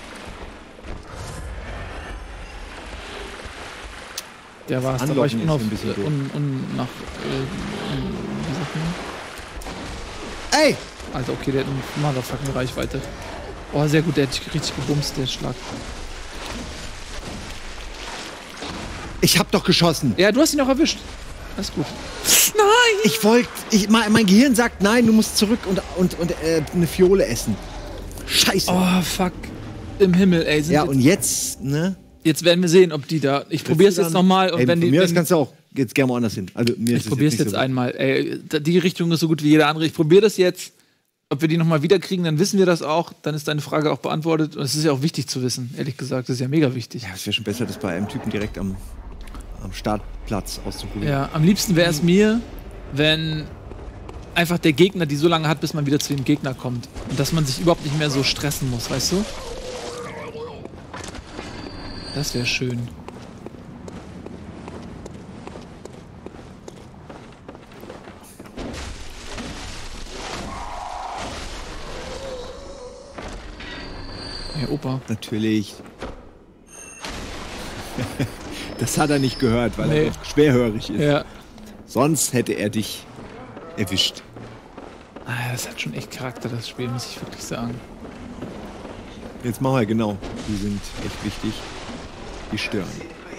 Der war's. Da war ich nach... Ey! Alter, okay, der hat eine motherfucking Reichweite. Oh, sehr gut, der hat dich richtig gebumst, der Schlag. Ich hab doch geschossen. Ja, du hast ihn auch erwischt. Alles gut. Nein! Mein Gehirn sagt, nein, du musst zurück und eine Fiole essen. Scheiße. Oh, fuck. Im Himmel, ey. Ja, und jetzt, ne? Jetzt werden wir sehen, ob die da... Ich probier's jetzt nochmal. Und wenn das kannst du auch jetzt gerne woanders hin. Also, ich probier's jetzt einmal. Ey, die Richtung ist so gut wie jeder andere. Ich probiere das jetzt. Ob wir die nochmal wiederkriegen, dann wissen wir das auch. Dann ist deine Frage auch beantwortet. Und es ist ja auch wichtig zu wissen, ehrlich gesagt. Das ist ja mega wichtig. Ja, es wäre schon besser, das bei einem Typen direkt am Startplatz auszuprobieren. Ja, am liebsten wäre es mir, wenn einfach der Gegner die so lange hat, bis man wieder zu dem Gegner kommt. Und dass man sich überhaupt nicht mehr so stressen muss, weißt du? Das wäre schön. Hey, Opa. Natürlich. Das hat er nicht gehört, weil er doch schwerhörig ist. Ja. Sonst hätte er dich erwischt. Ah, das hat schon echt Charakter, das Spiel, muss ich wirklich sagen. Jetzt machen wir genau. Die sind echt wichtig. Die stören.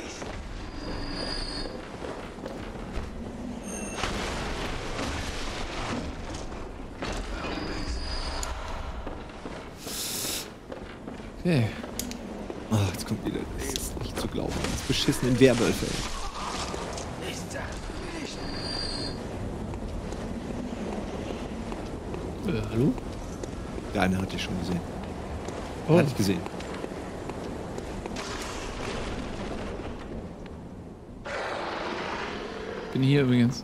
Okay. Oh, jetzt kommt wieder. Das ist nicht zu glauben. Das beschissen in Werwölfe. Hallo? Der eine hatte ich schon gesehen. Oh. Hatte ich gesehen. Bin hier übrigens.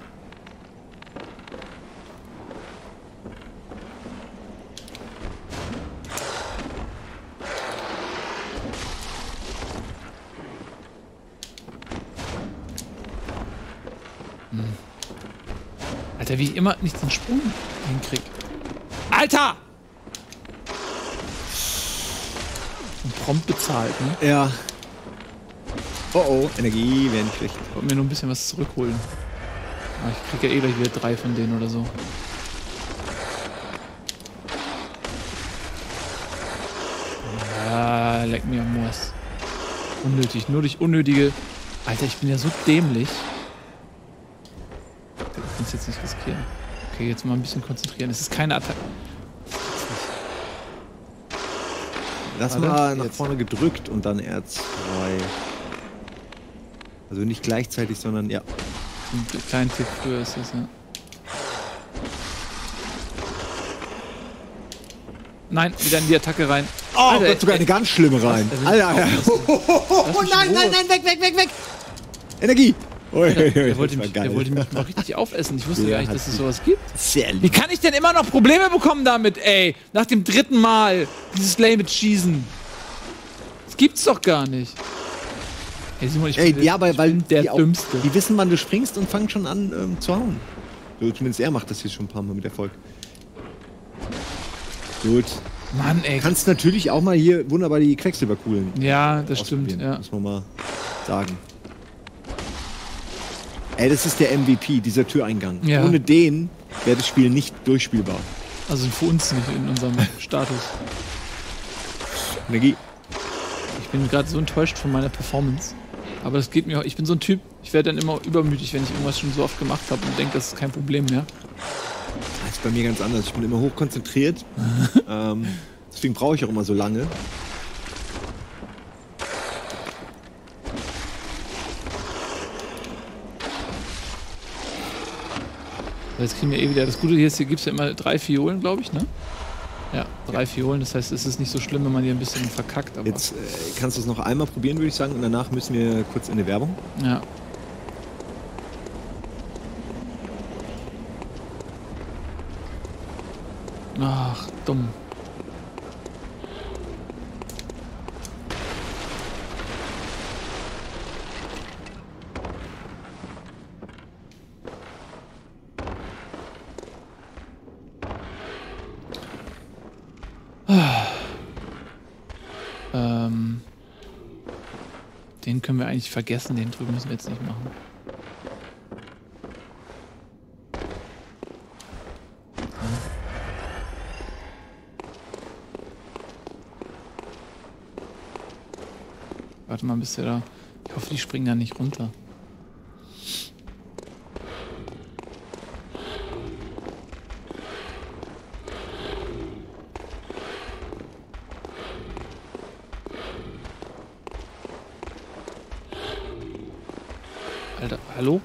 Alter, wie ich immer nicht den Sprung hinkrieg. Alter! Und prompt bezahlt, ne? Ja. Oh oh, Energie wäre nicht schlecht. Ich wollte mir nur ein bisschen was zurückholen. Aber ich krieg ja eh gleich wieder 3 von denen oder so. Ja, leck mir am Moos. Unnötig, nur durch unnötige... Alter, ich bin ja so dämlich. Ich kann es jetzt nicht riskieren. Okay, jetzt mal ein bisschen konzentrieren. Es ist keine Attacke. Lass Warte, mal nach jetzt. vorne gedrückt und dann R2. Also nicht gleichzeitig, sondern ja. Ein kleinen Tick früher ist das, ja. Nein, wieder in die Attacke rein. Oh, Alter, Gott, sogar eine ganz schlimme rein. Was? Alter, Alter. Lass mich in Ruhe. Weg. Energie. Der wollte mich mal richtig aufessen. Ich wusste Ja, gar nicht, hat dass es sie. sowas gibt. Sehr Wie lieb. kann ich denn immer noch Probleme bekommen damit, ey? Nach dem 3. Mal. Dieses lame Schießen. Das gibt's doch gar nicht. Hey, Simon, ich bin, Ja, weil der die auch, Dümmste. die wissen, wann du springst und fangen schon an zu hauen. So, zumindest er macht das jetzt schon ein paar Mal mit Erfolg. Gut. Mann, ey. Kannst natürlich auch mal hier wunderbar die Quecksilberkugeln Ja, das stimmt, ausprobieren, ja. muss man mal sagen. Ey, das ist der MVP, dieser Türeingang. Ja. Ohne den wäre das Spiel nicht durchspielbar. Also für uns nicht in unserem Status. Energie. Ich bin gerade so enttäuscht von meiner Performance. Aber das geht mir. Ich bin so ein Typ, ich werde dann immer übermütig, wenn ich irgendwas schon so oft gemacht habe und denke, das ist kein Problem mehr. Das ist bei mir ganz anders. Ich bin immer hoch konzentriert. Deswegen brauche ich auch immer so lange. Jetzt kriegen wir eh wieder. Das Gute hier ist, hier gibt es ja immer 3 Fiolen, glaube ich, ne? Ja, 3 Fiolen. Das heißt, es ist nicht so schlimm, wenn man hier ein bisschen verkackt. Aber Jetzt kannst du es noch einmal probieren, würde ich sagen. Und danach müssen wir kurz in die Werbung. ja. Ach, dumm. Den können wir eigentlich vergessen, den drüben müssen wir jetzt nicht machen. Warte mal, bis der da... Ich hoffe, die springen da nicht runter. Alter, hallo?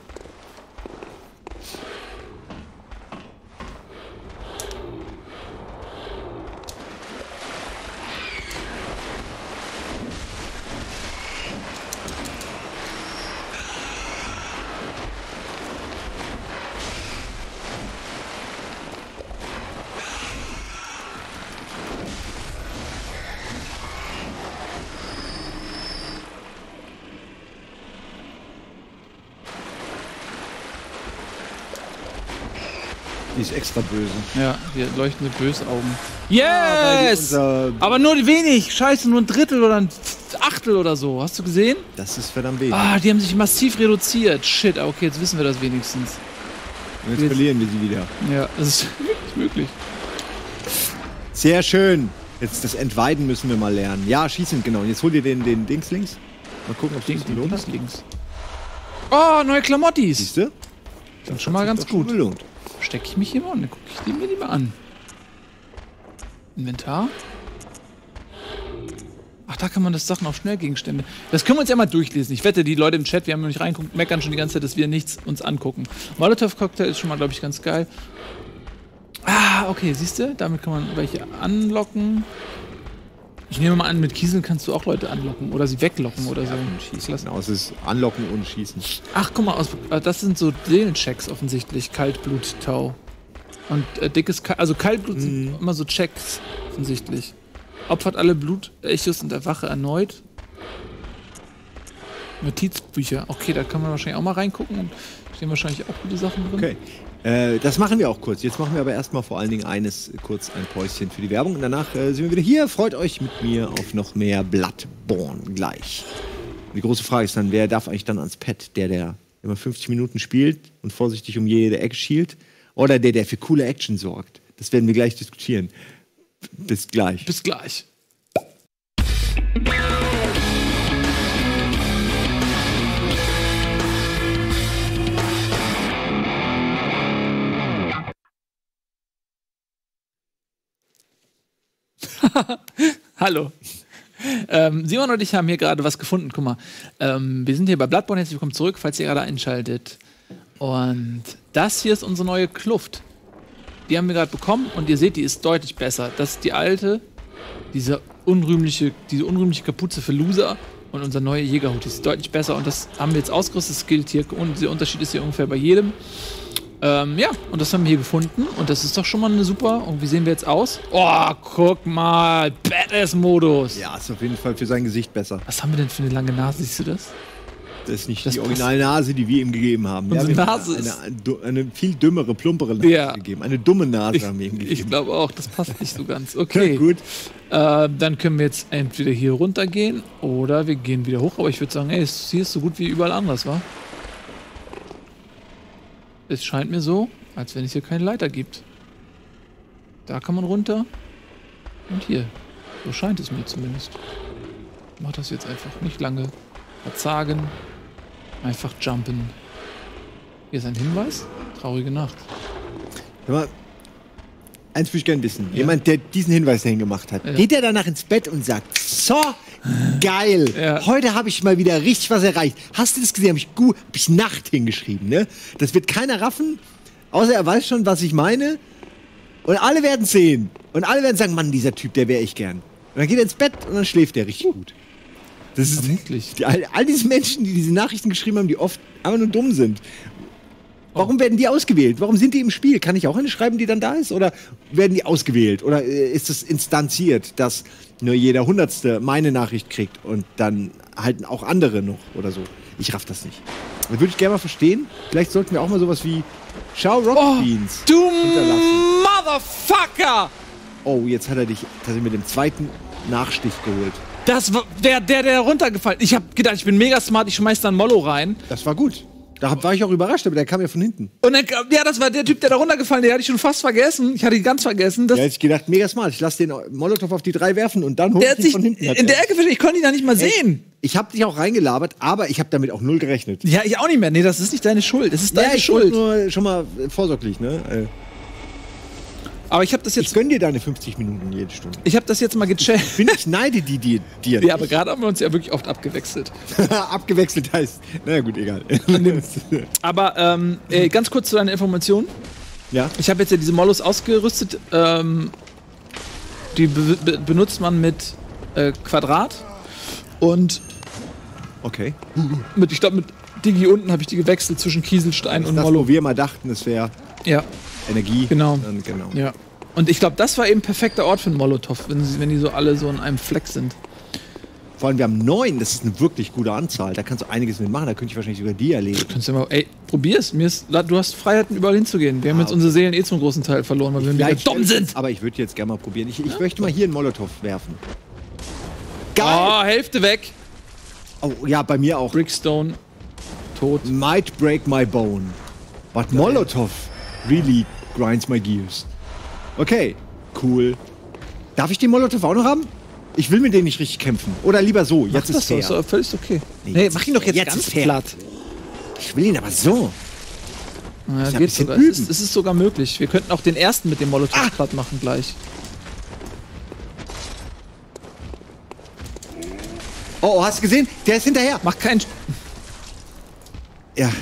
Die ist extra böse. Ja, die leuchtende Bösaugen. weil die Yes! Aber nur wenig. Scheiße, nur ein Drittel oder ein Achtel oder so. Hast du gesehen? Das ist verdammt wenig. Ah, die haben sich massiv reduziert. Shit, okay, jetzt wissen wir das wenigstens. Und jetzt verlieren wir sie wieder. Ja, das ist wirklich möglich. Sehr schön. Jetzt das Entweiden müssen wir mal lernen. Ja, schießen, genau. Und jetzt hol dir den Dings links. Mal gucken, ob es gelohnt hat. Links. Oh, neue Klamottis. Siehst du? Das ist schon mal ganz gut. Gelohnt. Stecke ich mich hier mal und dann gucke ich mir die mal an. Inventar. Ach, da kann man das Sachen auf Schnellgegenstände. Das können wir uns ja mal durchlesen. Ich wette, die Leute im Chat, wir haben noch nicht reinguckt, meckern schon die ganze Zeit, dass wir nichts uns angucken. Molotov-Cocktail ist schon mal, glaube ich, ganz geil. Ah, okay, siehst du? Damit kann man welche anlocken. Ich nehme mal an, mit Kieseln kannst du auch Leute anlocken oder sie weglocken oder so. Schießen lassen. Genau, es ist anlocken und schießen. Ach, guck mal, das sind so Seelenchecks offensichtlich. Kaltblut, Tau. Und dickes also Kaltblut sind immer so Checks offensichtlich. Opfert alle Blutechos und erwache erneut. Notizbücher. Okay, da kann man wahrscheinlich auch mal reingucken. Und stehen wahrscheinlich auch gute Sachen drin. Okay. Das machen wir auch kurz. Jetzt machen wir aber erstmal vor allen Dingen kurz ein Päuschen für die Werbung. Und danach sind wir wieder hier. Freut euch mit mir auf noch mehr Bloodborne gleich. Und die große Frage ist dann, wer darf eigentlich dann ans Pad? Der immer 50 Minuten spielt und vorsichtig um jede Ecke schielt? Oder der für coole Action sorgt? Das werden wir gleich diskutieren. Bis gleich. Bis gleich. Hallo. Simon und ich haben hier gerade was gefunden. Guck mal, wir sind hier bei Bloodborne. Herzlich willkommen zurück, falls ihr gerade einschaltet. Und das hier ist unsere neue Kluft. Die haben wir gerade bekommen und ihr seht, die ist deutlich besser. Das ist die alte, diese unrühmliche Kapuze für Loser und unser neuer Jägerhut. Die ist deutlich besser und das haben wir jetzt ausgerüstet. Das gilt hier und der Unterschied ist hier ungefähr bei jedem. Ja, und das haben wir hier gefunden und das ist doch schon mal eine super. Und wie sehen wir jetzt aus? Oh, guck mal, Badass-Modus. Ja, ist auf jeden Fall für sein Gesicht besser. Was haben wir denn für eine lange Nase? Siehst du das? Das ist nicht die Originalnase, die wir ihm gegeben haben. Unsere Nase ist eine viel dümmere, plumpere Nase gegeben. Eine dumme Nase haben wir ihm gegeben. Ich glaube auch, das passt nicht so ganz. Okay, gut. Dann können wir jetzt entweder hier runter gehen oder wir gehen wieder hoch. Aber ich würde sagen, ey, hier ist so gut wie überall anders, wa? Es scheint mir so, als wenn es hier keine Leiter gibt. Da kann man runter. Und hier. So scheint es mir zumindest. Ich mach das jetzt einfach nicht lange verzagen. Einfach jumpen. Hier ist ein Hinweis. Traurige Nacht. Hör mal, eins würde ich gerne wissen. Ja. Jemand, der diesen Hinweis dahin gemacht hat, geht der danach ins Bett und sagt, so, geil, heute habe ich mal wieder richtig was erreicht. Hast du das gesehen? Hab ich Nacht hingeschrieben, ne? Das wird keiner raffen, außer er weiß schon, was ich meine. Und alle werden sehen. Und alle werden sagen, Mann, dieser Typ, der wäre ich gern. Und dann geht er ins Bett und dann schläft er richtig gut. Das ist all diese Menschen, die diese Nachrichten geschrieben haben, die oft einfach nur dumm sind. Warum werden die ausgewählt? Warum sind die im Spiel? Kann ich auch eine schreiben, die dann da ist? Oder werden die ausgewählt? Oder ist es instanziert, dass nur jeder Hundertste meine Nachricht kriegt und dann halten auch andere noch oder so? Ich raff das nicht. Das würde ich gerne mal verstehen. Vielleicht sollten wir auch mal sowas wie Schau Rocket Beans hinterlassen. Motherfucker! Oh, jetzt hat er dich mit dem zweiten Nachstich geholt. Das war der runtergefallen. Ich hab gedacht, ich bin mega smart, ich schmeiß da ein Mollo rein. Das war gut. Da war ich auch überrascht, aber der kam ja von hinten. Und dann, das war der Typ, der da runtergefallen ist. Den hatte ich schon fast vergessen. Ich hatte ihn ganz vergessen. Ja, hätte ich gedacht, mega smart. Ich lass den Molotow auf die 3 werfen und dann hol ich ihn von hinten. In der Ecke, ich konnte ihn da nicht mal sehen. Ich hab dich auch reingelabert, aber ich habe damit auch null gerechnet. Ja, ich auch nicht mehr. Nee, das ist nicht deine Schuld. Das ist deine Schuld. Nur schon mal vorsorglich, ne? Aber ich habe das jetzt. Ich gönn dir deine 50 Minuten jede Stunde. Ich habe das jetzt mal gecheckt. Ich neide die dir. Ja, aber gerade haben wir uns ja wirklich oft abgewechselt. Abgewechselt heißt. Naja, gut, egal. Aber ganz kurz zu deiner Information. Ja. Ich habe jetzt ja diese Mollos ausgerüstet. Die benutzt man mit Quadrat. Und. Okay. Ich glaube, mit Digi unten habe ich die gewechselt zwischen Kieselstein und Mollo. Wo wir mal dachten, es wäre. Ja. Energie. Genau. Genau. Ja. Und ich glaube, das war eben ein perfekter Ort für einen Molotow, wenn die so alle so in einem Fleck sind. Vor allem, wir haben 9, das ist eine wirklich gute Anzahl. Da kannst du einiges mitmachen, da könnte ich wahrscheinlich sogar die erleben. Kannst du immer, ey, Probier's. Du hast Freiheiten, überall hinzugehen. Wir haben jetzt unsere Seelen zum großen Teil verloren, weil wir wieder dumm sind. Aber ich würde jetzt gerne mal probieren. Ich möchte mal hier einen Molotow werfen. Geil! Oh, Hälfte weg. Oh, ja, bei mir auch. Brickstone. Tot. Might break my bone. But Molotow really grinds my gears. Okay, cool. Darf ich den Molotow auch noch haben? Ich will mit denen nicht richtig kämpfen. Oder lieber so, jetzt ist fair. So, völlig okay. Nee, mach ihn doch jetzt ganz platt. Ich will ihn aber so. Ja, geht sogar. Es ist sogar möglich. Wir könnten auch den ersten mit dem Molotow platt machen gleich. Oh, hast du gesehen? Der ist hinterher. Mach keinen... Ja.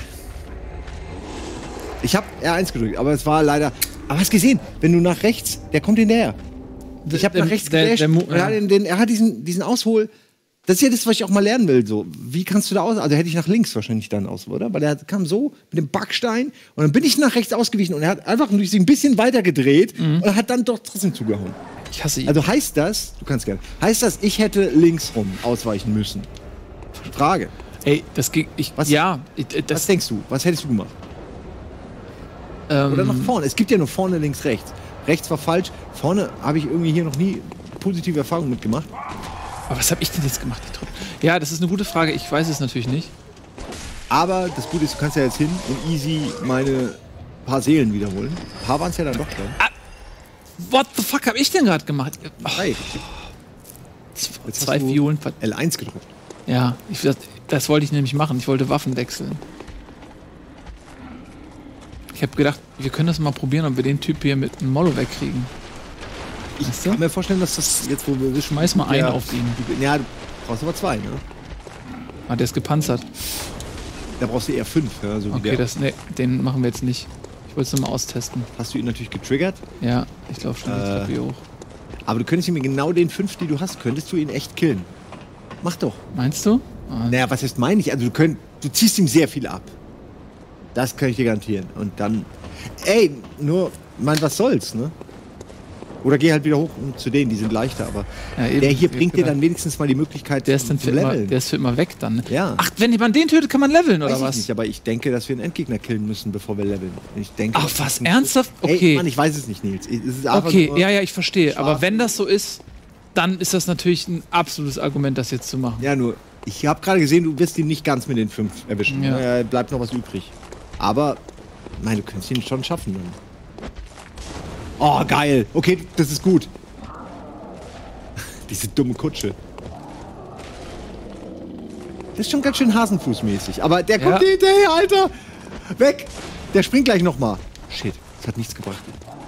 Ich habe R1 gedrückt, aber es war leider... Aber hast du gesehen? Wenn du nach rechts... Der kommt hinterher. Ich habe nach rechts geflasht. Er hat diesen Aushol... Das ist ja das, was ich auch mal lernen will. So, wie kannst du da aus? Also hätte ich nach links wahrscheinlich dann aus, oder? Weil er kam so mit dem Backstein und dann bin ich nach rechts ausgewichen und er hat einfach durch sich ein bisschen weiter gedreht und hat dann doch trotzdem zugehauen. Ich hasse ihn. Also heißt das, du kannst gerne, heißt das, ich hätte links rum ausweichen müssen? Frage. Ey, das ging. Was denkst du? Was hättest du gemacht? Oder nach vorne? Es gibt ja nur vorne, links, rechts. Rechts war falsch. Vorne habe ich irgendwie hier noch nie positive Erfahrungen mitgemacht. Aber was habe ich denn jetzt gemacht? Ja, das ist eine gute Frage. Ich weiß es natürlich nicht. Aber das Gute ist, du kannst ja jetzt hin und easy meine paar Seelen wiederholen. Ein paar waren es ja dann doch schon. What the fuck habe ich denn gerade gemacht? Hey. Zwei Violen. L1 gedrückt. Ja, das wollte ich nämlich machen. Ich wollte Waffen wechseln. Ich habe gedacht, wir können das mal probieren, ob wir den Typ hier mit einem Mollo wegkriegen. Ich kann mir vorstellen, dass das jetzt, wo wir schmeiß mal einen auf ihn. Ja, du brauchst aber 2, ne? Ah, der ist gepanzert. Da brauchst du eher 5, ja, so okay, den machen wir jetzt nicht. Ich wollte es nur mal austesten. Hast du ihn natürlich getriggert? Ja, ich glaube schon, die Treppe hoch. Aber du könntest ihm mit genau den 5, die du hast, könntest du ihn echt killen. Mach doch. Meinst du? Naja, was heißt meine ich? Also du ziehst ihm sehr viel ab. Das kann ich dir garantieren. Und dann, was soll's, ne? Oder geh halt wieder hoch zu denen, die sind leichter, aber ja, der hier bringt dir dann wenigstens mal die Möglichkeit zu leveln. Der ist für immer weg dann. Ja. Ach, wenn man den tötet, kann man leveln, oder was? Nicht, aber ich denke, dass wir einen Endgegner killen müssen, bevor wir leveln. Ich denke, ach, was? Ernsthaft? Okay. Mann, ich weiß es nicht, Nils. Es ist okay, ja, ich verstehe. Aber wenn das so ist, dann ist das natürlich ein absolutes Argument, das jetzt zu machen. Ja, nur, ich habe gerade gesehen, du wirst ihn nicht ganz mit den 5 erwischen. Ja. Bleibt noch was übrig. Aber, du könntest ihn schon schaffen. Dann. Oh, geil. Okay, das ist gut. Diese dumme Kutsche. Das ist schon ganz schön hasenfußmäßig. Aber der kommt hinterher, Alter. Weg. Der springt gleich nochmal. Shit, das hat nichts gebracht.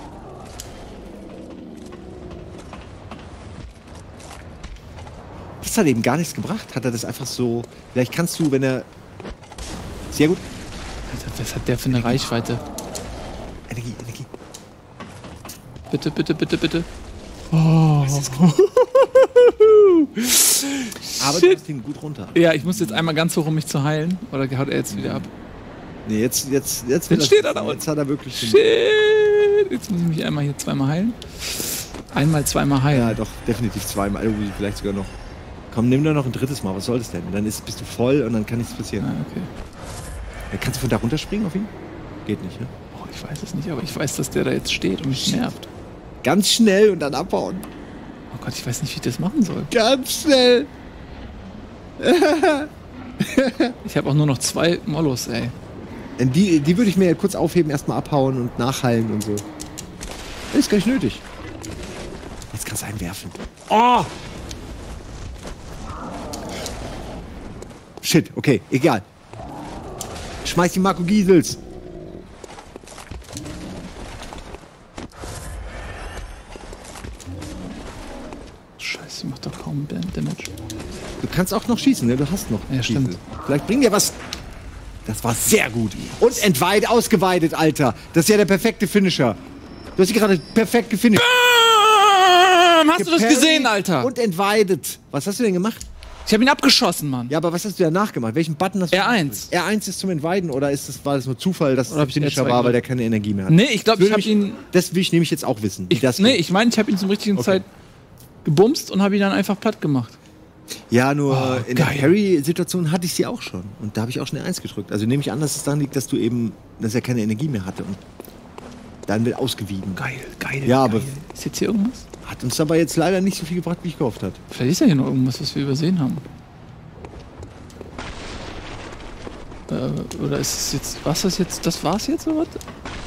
Das hat eben gar nichts gebracht. Hat er das einfach so... Vielleicht kannst du, wenn er... Sehr gut. Alter, was hat der für eine Reichweite? Energie. Bitte, bitte, bitte, bitte. Oh. Aber du hast ihn gut runter. Ja, ich muss jetzt einmal ganz hoch, um mich zu heilen. Oder haut er jetzt wieder ab? Nee, jetzt steht er da unten. Jetzt hat er wirklich... Shit. Jetzt muss ich mich einmal hier zweimal heilen. Einmal, zweimal heilen. Ja, doch, definitiv zweimal. Vielleicht sogar noch. Komm, nimm doch noch ein drittes Mal. Was soll das denn? Dann bist du voll und dann kann nichts passieren. Ah, okay. Ja, kannst du von da runterspringen auf ihn? Geht nicht, ne? Oh, ich weiß es nicht, aber ich weiß, dass der da jetzt steht und mich nervt. Ganz schnell und dann abhauen. Oh Gott, ich weiß nicht, wie ich das machen soll. Ganz schnell. Ich habe auch nur noch 2 Mollos, ey. Die würde ich mir kurz aufheben, erstmal abhauen und nachheilen und so. Das ist gar nicht nötig. Jetzt kannst du einen werfen. Oh! Shit, okay, egal. Schmeiß die Marco Giesels. Scheiße, macht doch kaum Damage. Du kannst auch noch schießen, ne? Du hast noch. Ja, stimmt. Vielleicht bringt dir was. Das war sehr gut. Und ausgeweidet, Alter. Das ist ja der perfekte Finisher. Du hast dich gerade perfekt gefinisht. Hast du das gesehen, Alter? Und entweidet. Was hast du denn gemacht? Ich habe ihn abgeschossen, Mann. Ja, aber was hast du danach gemacht? Welchen Button hast du? R1. R1 ist zum Entweiden oder war das nur Zufall, dass es Finisher war, weil der keine Energie mehr hat? Nee, ich glaube, ich habe ihn... Das will ich nämlich jetzt auch wissen. Ich meine, ich habe ihn zum richtigen Zeit gebumst und habe ihn dann einfach platt gemacht. Ja, nur in der geil. Harry-Situation hatte ich sie auch schon. Und da habe ich auch schnell 1 gedrückt. Also nehme ich an, dass es daran liegt, dass er keine Energie mehr hatte. Und dann wird ausgewiegen. Geil. Ja, aber ist jetzt hier irgendwas? hat uns dabei jetzt leider nicht so viel gebracht, wie ich gehofft hatte. Vielleicht ist ja hier noch irgendwas, was wir übersehen haben. Oder ist es jetzt. Was ist jetzt? Das war's jetzt oder was?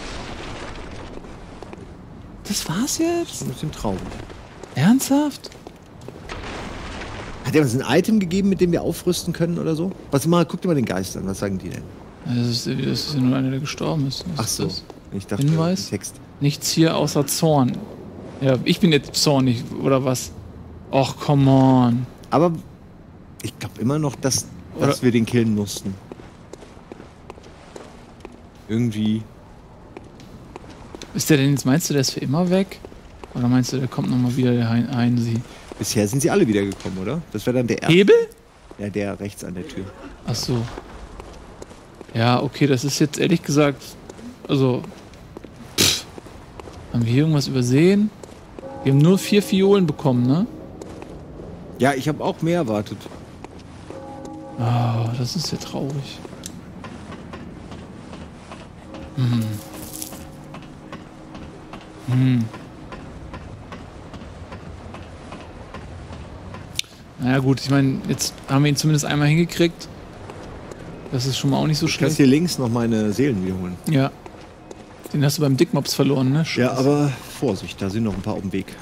Das war's jetzt? Ein bisschen traurig. Ernsthaft? Hat er uns ein Item gegeben, mit dem wir aufrüsten können oder so? Guck dir mal den Geist an, was sagen die denn? Ja, das ist ja nur einer, der gestorben ist. Was Ach ist so, das? ich dachte, Hinweis? Text. Nichts hier außer Zorn. Ja, ich bin jetzt zornig, oder was? Och, come on. Aber ich glaube immer noch, dass wir den killen mussten. Irgendwie. Ist der denn jetzt, meinst du, der ist für immer weg? Oder meinst du, der kommt nochmal wieder, der Heinsi? Bisher sind sie alle wiedergekommen, oder? Das wäre dann der erste. Hebel? Ja, der rechts an der Tür. Ach so. Ja, okay, das ist jetzt ehrlich gesagt, also, haben wir hier irgendwas übersehen? Wir haben nur 4 Fiolen bekommen, ne? Ja, ich habe auch mehr erwartet. Ah, das ist ja traurig. Naja gut, ich meine, jetzt haben wir ihn zumindest einmal hingekriegt. Das ist schon mal auch nicht so Du kannst schlecht. hier links noch meine Seelen wiederholen. Ja. Den hast du beim Dickmops verloren, ne? Ja, aber Vorsicht, da sind noch ein paar auf dem Weg.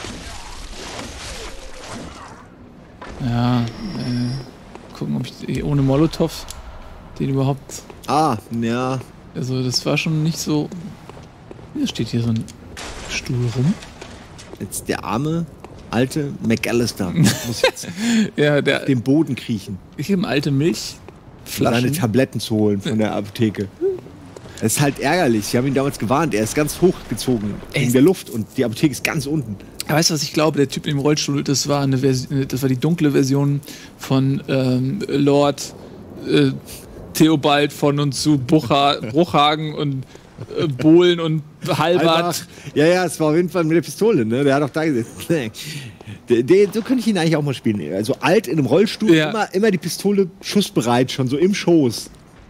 Ja, gucken, ob ich ohne Molotow den überhaupt... Ah, ja. Also das war schon nicht so... Hier steht hier so ein Stuhl rum. Jetzt der arme, alte McAllister muss jetzt Ja, auf den Boden kriechen, ich habe alte um Milchflaschen. seine Tabletten zu holen von der Apotheke. Es ist halt ärgerlich. Sie haben ihn damals gewarnt. Er ist ganz hochgezogen in der Luft und die Apotheke ist ganz unten. Weißt du, was ich glaube? Der Typ im Rollstuhl, das war die dunkle Version von Lord Theobald von und zu Bruchhagen und Bohlen und Halbert. Ja, es war auf jeden Fall mit der Pistole, ne? Der hat auch da gesessen. So könnte ich ihn eigentlich auch mal spielen. Also alt in einem Rollstuhl, Ja. immer die Pistole schussbereit, schon so im Schoß.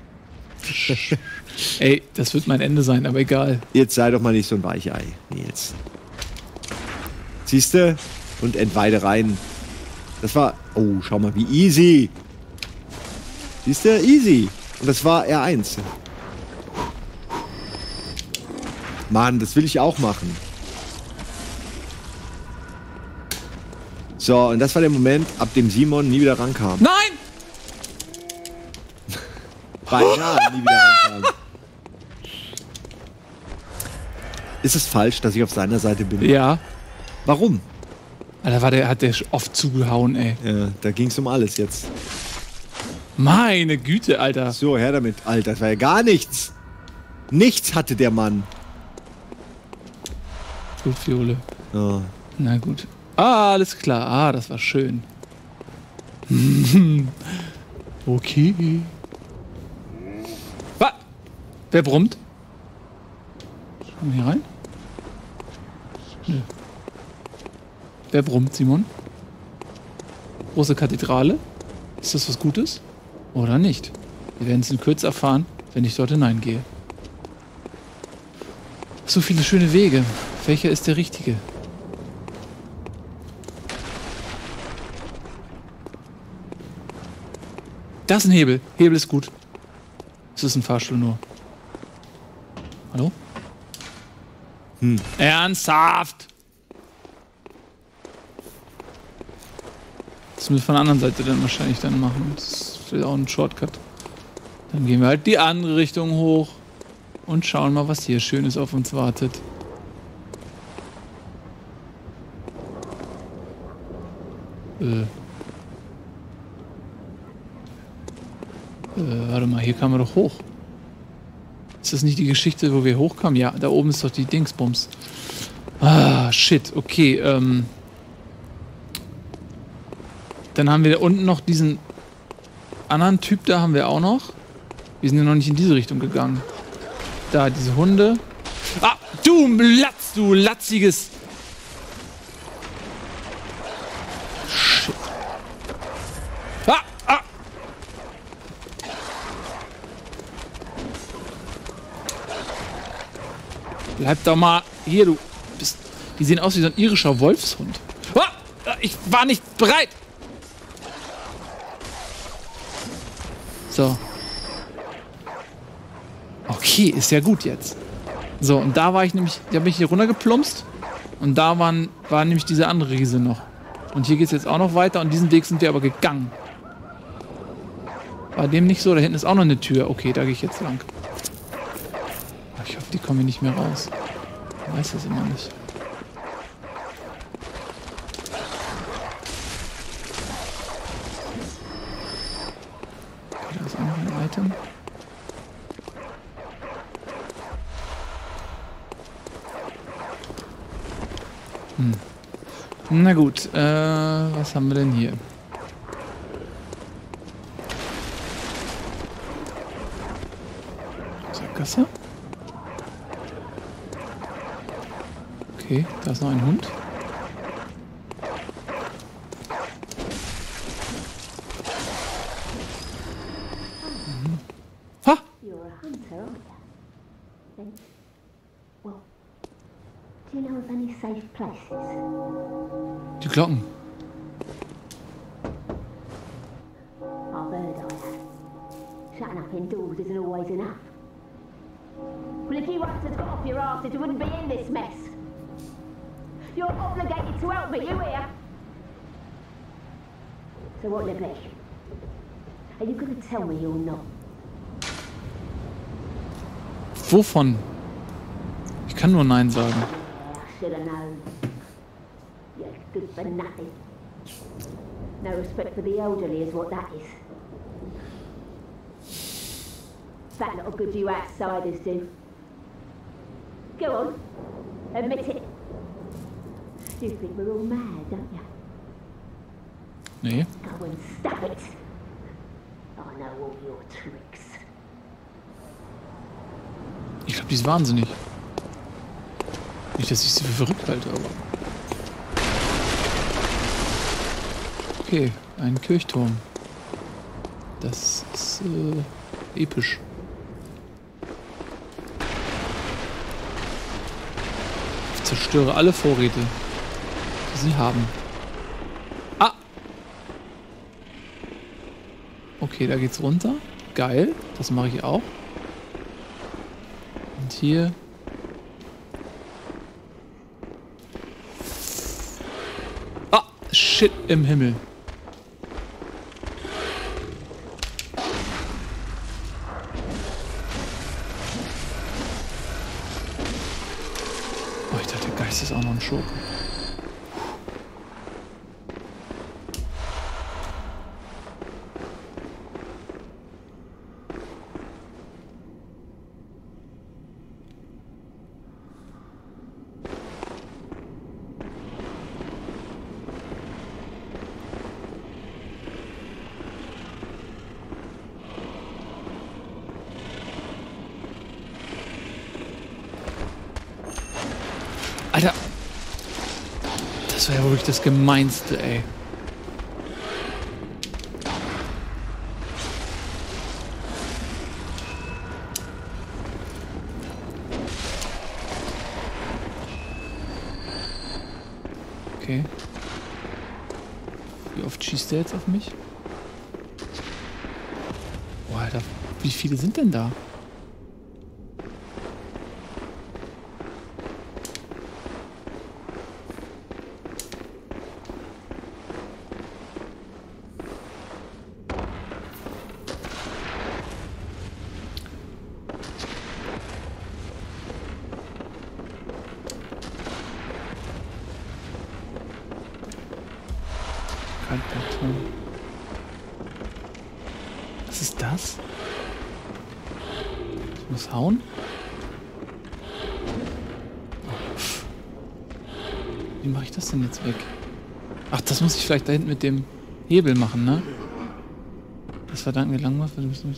Ey, das wird mein Ende sein, aber egal. Jetzt sei doch mal nicht so ein Weichei, Nils. Siehste? Und entweide rein. Das war... Oh, schau mal, wie easy. Siehste? Easy. Und das war R1. Mann, das will ich auch machen. So, und das war der Moment, ab dem Simon nie wieder rankam. Nein! Beinahe nie wieder rankam. Ist es falsch, dass ich auf seiner Seite bin? Ja. Warum? Alter, hat der oft zugehauen, ey. Ja, da ging es um alles jetzt. Meine Güte, Alter. So, her damit. Alter, das war ja gar nichts. Nichts hatte der Mann. Gut, Fiole. Oh. Na gut. Ah, alles klar. Ah, das war schön. Okay. Was? Wer brummt? Schauen wir hier rein? Nö. Wer brummt, Simon? Große Kathedrale? Ist das was Gutes? Oder nicht? Wir werden es in Kürze erfahren, wenn ich dort hineingehe. So viele schöne Wege. Welcher ist der richtige? Da ist ein Hebel. Hebel ist gut. Es ist ein Fahrstuhl nur. Hallo? Ernsthaft? Das müssen wir von der anderen Seite dann wahrscheinlich dann machen. Das ist auch ein Shortcut. Dann gehen wir halt die andere Richtung hoch und schauen mal, was hier Schönes auf uns wartet. Warte mal, hier kamen wir doch hoch. Ist das nicht die Geschichte, wo wir hochkamen? Ja, da oben ist doch die Dingsbums. Ah, shit, okay. Dann haben wir da unten noch diesen anderen Typ, da haben wir auch noch. Wir sind ja noch nicht in diese Richtung gegangen. Da, diese Hunde. Ah, du latziges... Shit. Bleib doch mal hier, du bist... Die sehen aus wie so ein irischer Wolfshund. Ah, ich war nicht bereit! So. Okay, ist ja gut jetzt. So, und da war ich nämlich... Da bin ich hier runtergeplumpst. Und da war nämlich diese andere Riese noch. Und hier geht es jetzt auch noch weiter. Und diesen Weg sind wir aber gegangen. War dem nicht so? Da hinten ist auch noch eine Tür. Okay, da gehe ich jetzt lang. Ich hoffe, die kommen hier nicht mehr raus. Ich weiß das immer nicht. Okay, da ist auch noch ein Item. Na gut, was haben wir denn hier? Sackgasse. Okay, da ist noch ein Hund. Ha! You're a hunter, aren't you? Then, well, do you know of any safe places? Die Glocken. I've heard I have. Shutting up indoors isn't always enough. Well, if you hunters got off your asses, you wouldn't be in this mess. You're obligated to help me, you hear? So what'll it be? Are you going to tell me you're not? Wovon? Ich kann nur Nein sagen. I should have known. You're good for nothing. No respect for the elderly is what that is. That little good you outsiders do. Go on, admit it. You think we're all mad, don't you? Nee. Go and stop it. I know all your tricks. Ich glaube, die ist wahnsinnig. Nicht, dass ich sie für verrückt halte, aber... Okay, ein Kirchturm. Das ist episch. Ich zerstöre alle Vorräte, die sie haben. Ah! Okay, da geht's runter. Geil, das mache ich auch. Und hier... Ah! Shit im Himmel. Oh, ich dachte, der Geist ist auch noch ein Schurke. Alter. Das war ja wirklich das Gemeinste, ey. Okay. Wie oft schießt der jetzt auf mich? Boah, Alter. Wie viele sind denn da? Kaltkarton. Was ist das? Ich muss hauen? Wie mache ich das denn jetzt weg? Ach, das muss ich vielleicht da hinten mit dem Hebel machen, ne? Das verdanken wir lang was.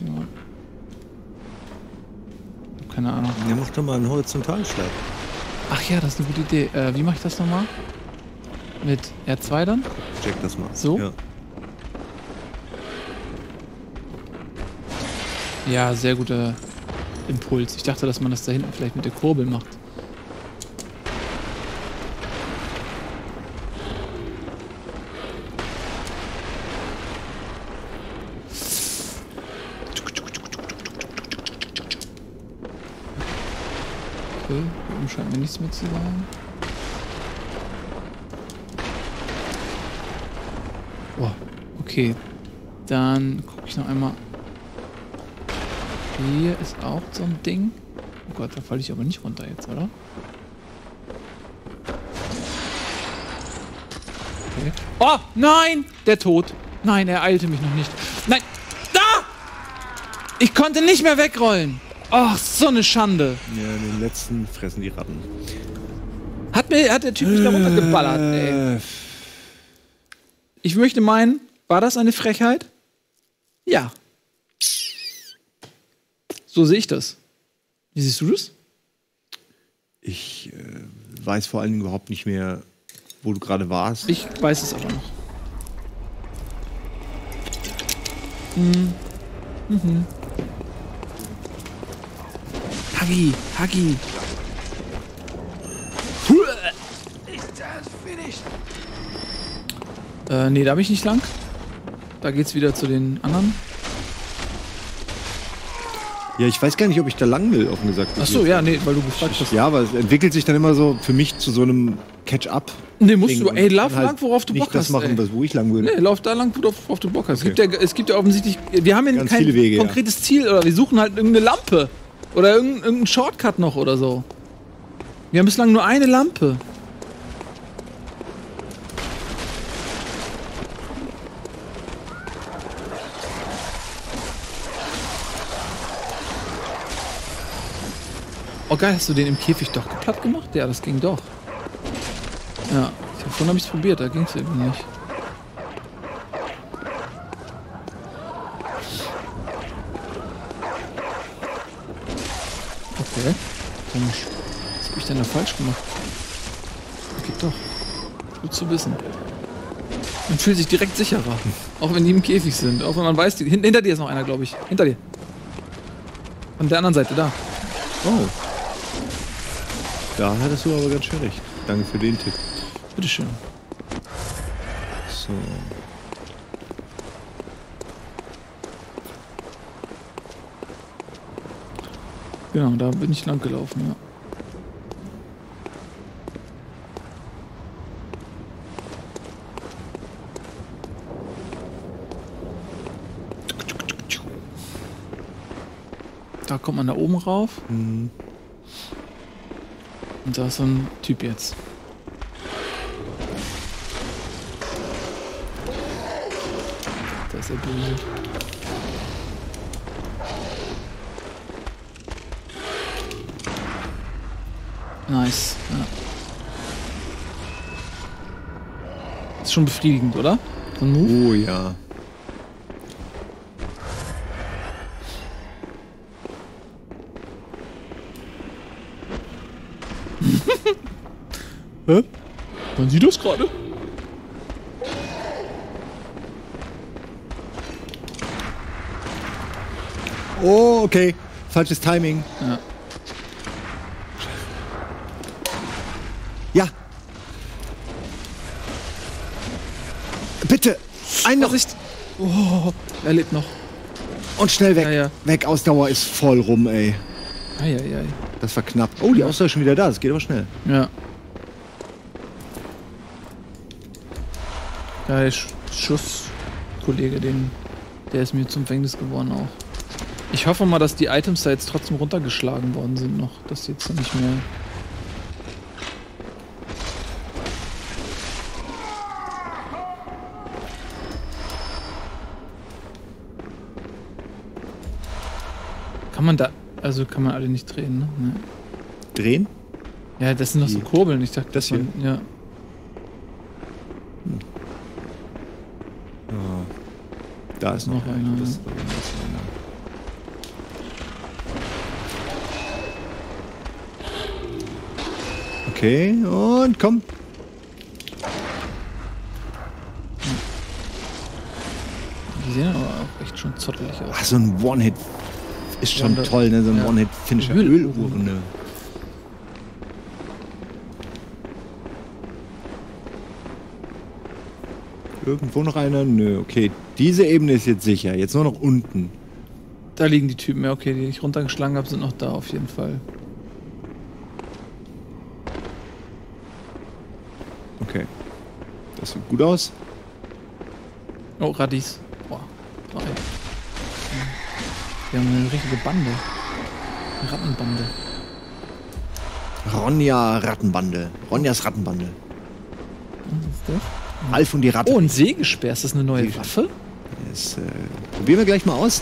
Keine Ahnung. Ja, mach doch mal einen Horizontalschlag. Ach ja, das ist eine gute Idee. Wie mache ich das nochmal? Mit R2 dann? Check das mal. So? Ja. Ja, sehr guter Impuls. Ich dachte, dass man das da hinten vielleicht mit der Kurbel macht. Okay, hier oben scheint mir nichts mehr zu sein. Oh, okay. Dann gucke ich noch einmal. Hier ist auch so ein Ding. Oh Gott, da falle ich aber nicht runter jetzt, oder? Okay. Oh, nein! Der Tod. Nein, er eilte mich noch nicht. Nein! Da! Ich konnte nicht mehr wegrollen. Ach, so eine Schande. Ja, den letzten fressen die Ratten. Hat der Typ mich da runtergeballert, ey. Ich möchte meinen, war das eine Frechheit? Ja. So sehe ich das. Wie siehst du das? Ich weiß vor allen Dingen überhaupt nicht mehr, wo du gerade warst. Ich weiß es aber noch. Huggy. Nee, da bin ich nicht lang. Da geht's wieder zu den anderen. Ja, ich weiß gar nicht, ob ich da lang will, offen gesagt. Ach so, ja, nee, weil du gefragt hast. Ja, aber es entwickelt sich dann immer so für mich zu so einem Catch-up. Nee, musst du, ey, lauf lang, worauf du nicht Bock das hast, machen, ey. wo ich lang würde. Nee, lauf da lang, worauf du Bock hast. Okay. Es gibt ja offensichtlich, wir haben ja Ganz kein viele Wege, konkretes Ziel, oder wir suchen halt irgendeine Lampe. Oder irgendeinen Shortcut noch oder so. Wir haben bislang nur eine Lampe. Oh geil, hast du den im Käfig doch platt gemacht? Ja, das ging doch. Ja, vorhin habe ich es probiert, da ging es irgendwie nicht. Okay, komisch. Was habe ich denn da falsch gemacht? Geht doch. Gut zu wissen. Man fühlt sich direkt sicherer. Auch wenn die im Käfig sind. Auch wenn man weiß, hinter dir ist noch einer, glaube ich. Hinter dir. Von der anderen Seite, da. Oh. Da hattest du aber ganz schön recht. Danke für den Tipp. Bitteschön. So. Genau, da bin ich lang gelaufen, ja. Da kommt man da oben rauf. Mhm. Und da ist so ein Typ jetzt. Da ist er böse. Nice. Ja. Ist schon befriedigend, oder? So ein Move? Oh ja. Hä? Waren Sie das gerade? Oh, okay. Falsches Timing. Ja. Ja. Bitte. Ein noch. Oh, er lebt noch. Und schnell weg. Ja, ja. Weg, Ausdauer ist voll rum, ey. Eieiei. Das war knapp. Oh, die Ausdauer ist schon wieder da. Das geht aber schnell. Ja. Ja, der Schusskollege, der ist mir zum Verhängnis geworden auch. Ich hoffe mal, dass die Items da jetzt trotzdem runtergeschlagen worden sind noch. Dass die jetzt nicht mehr... Kann man da... Also kann man alle nicht drehen, ne? Nee. Drehen? Ja, das sind doch so Kurbeln. Ich dachte, Das dass man... Ja. Oh. Da ist noch Noch einer, Das ja. ist einer. Okay, und komm. Die sehen aber auch echt schon zottelig aus. Ach, so ein One-Hit ist schon Ja, toll, ne? So ein ja. One-Hit-Finisher. Öluhren. Ölurne. Irgendwo noch einer? Nö, okay. Diese Ebene ist jetzt sicher. Jetzt nur noch unten. Da liegen die Typen, ja okay, die ich runtergeschlagen habe, sind noch da auf jeden Fall. Das sieht gut aus. Oh, Radis. Boah. 3. Wir haben eine richtige Bande. Eine Rattenbande. Ronja Rattenbande. Ronjas Rattenbande. Was ist das? Alf und die Ratte. Oh, ein Sägespeer. Ist das eine neue Waffe? Das probieren wir gleich mal aus.